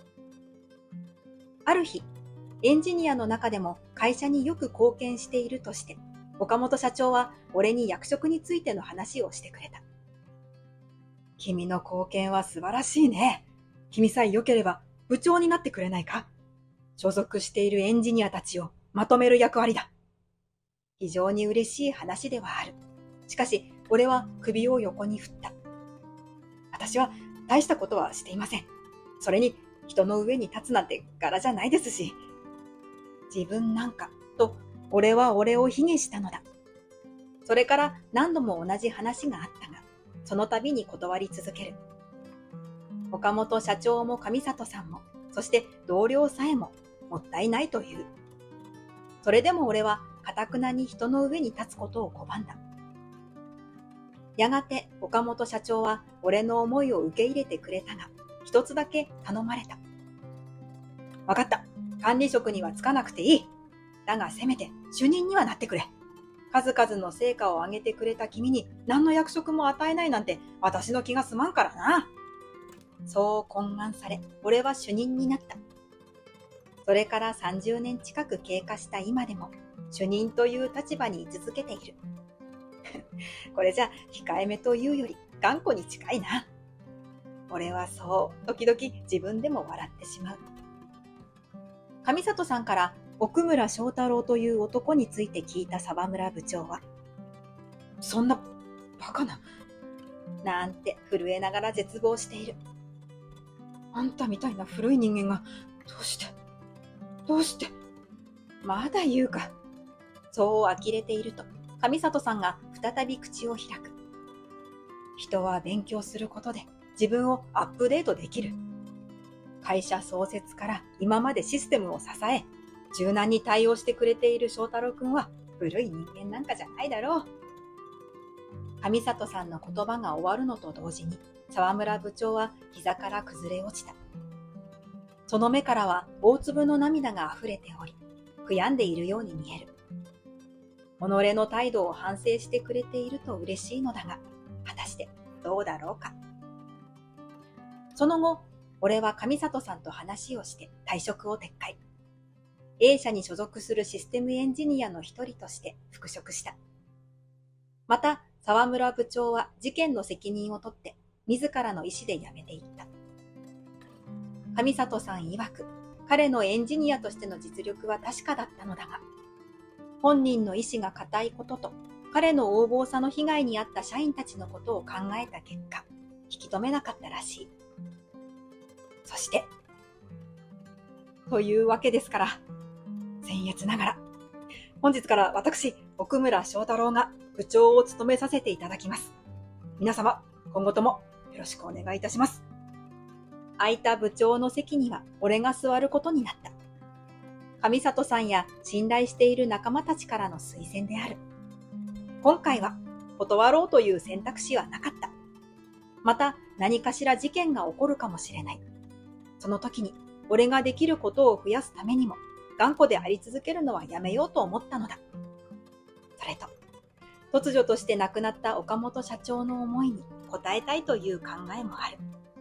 Speaker 6: ある日、エンジニアの中でも会社によく貢献しているとして、岡本社長は俺に役職についての話をしてくれた。君の貢献は素晴らしいね。君さえ良ければ部長になってくれないか？所属しているエンジニアたちをまとめる役割だ。非常に嬉しい話ではある。しかし、俺は首を横に振った。私は大したことはしていません。それに、人の上に立つなんて柄じゃないですし。自分なんか、と、俺は俺を卑下したのだ。それから何度も同じ話があったが、その度に断り続ける。岡本社長も上里さんも、そして同僚さえも、もったいないという。それでも俺は、堅くなに人の上に立つことを拒んだ。やがて岡本社長は俺の思いを受け入れてくれたが、一つだけ頼まれた。わかった。管理職にはつかなくていい。だがせめて主任にはなってくれ。数々の成果を上げてくれた君に何の役職も与えないなんて私の気が済まんからな。そう懇願され、俺は主任になった。それから30年近く経過した今でも、主任という立場に居続けている。これじゃ控えめというより頑固に近いな。俺はそう、時々自分でも笑ってしまう。上里さんから奥村正太郎という男について聞いた沢村部長は、そんなバカな、なんて震えながら絶望している。あんたみたいな古い人間が、どうして、まだ言うか。そう呆れていると、上里さんが再び口を開く。人は勉強することで自分をアップデートできる。会社創設から今までシステムを支え、柔軟に対応してくれている翔太郎くんは古い人間なんかじゃないだろう。上里さんの言葉が終わるのと同時に、沢村部長は膝から崩れ落ちた。その目からは大粒の涙が溢れており、悔やんでいるように見える。己の態度を反省してくれていると嬉しいのだが、果たしてどうだろうか。その後、俺は上里さんと話をして退職を撤回。A 社に所属するシステムエンジニアの一人として復職した。また、沢村部長は事件の責任を取って自らの意思で辞めていった。上里さん曰く、彼のエンジニアとしての実力は確かだったのだが、本人の意志が固いことと、彼の横暴さの被害に遭った社員たちのことを考えた結果、引き止めなかったらしい。そして、というわけですから、僭越ながら、本日から私、奥村正太郎が部長を務めさせていただきます。皆様、今後ともよろしくお願いいたします。空いた部長の席には俺が座ることになった。上里さんや信頼している仲間たちからの推薦である。今回は断ろうという選択肢はなかった。また何かしら事件が起こるかもしれない。その時に俺ができることを増やすためにも頑固であり続けるのはやめようと思ったのだ。それと、突如として亡くなった岡本社長の思いに応えたいという考えもある。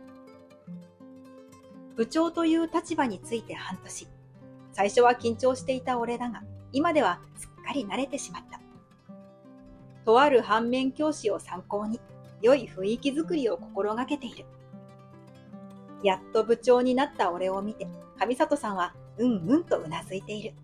Speaker 6: 部長という立場について半年。最初は緊張していた俺だが、今ではすっかり慣れてしまった。とある反面教師を参考に、良い雰囲気づくりを心がけている。やっと部長になった俺を見て、上里さんはうんうんとうなずいている。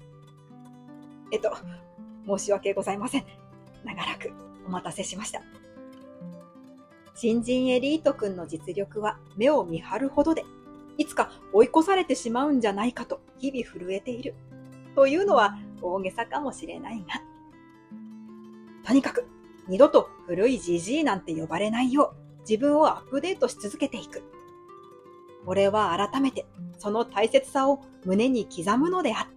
Speaker 6: 申し訳ございません。長らくお待たせしました。新人エリート君の実力は目を見張るほどで、いつか追い越されてしまうんじゃないかと日々震えている。 というのは大げさかもしれないが。とにかく、二度と古いじじいなんて呼ばれないよう、自分をアップデートし続けていく。俺は改めて、その大切さを胸に刻むのであった。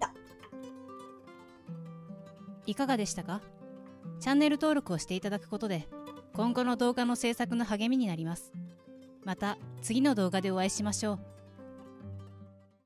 Speaker 2: いかがでしたか？チャンネル登録をしていただくことで、今後の動画の制作の励みになります。また次の動画でお会いしましょう。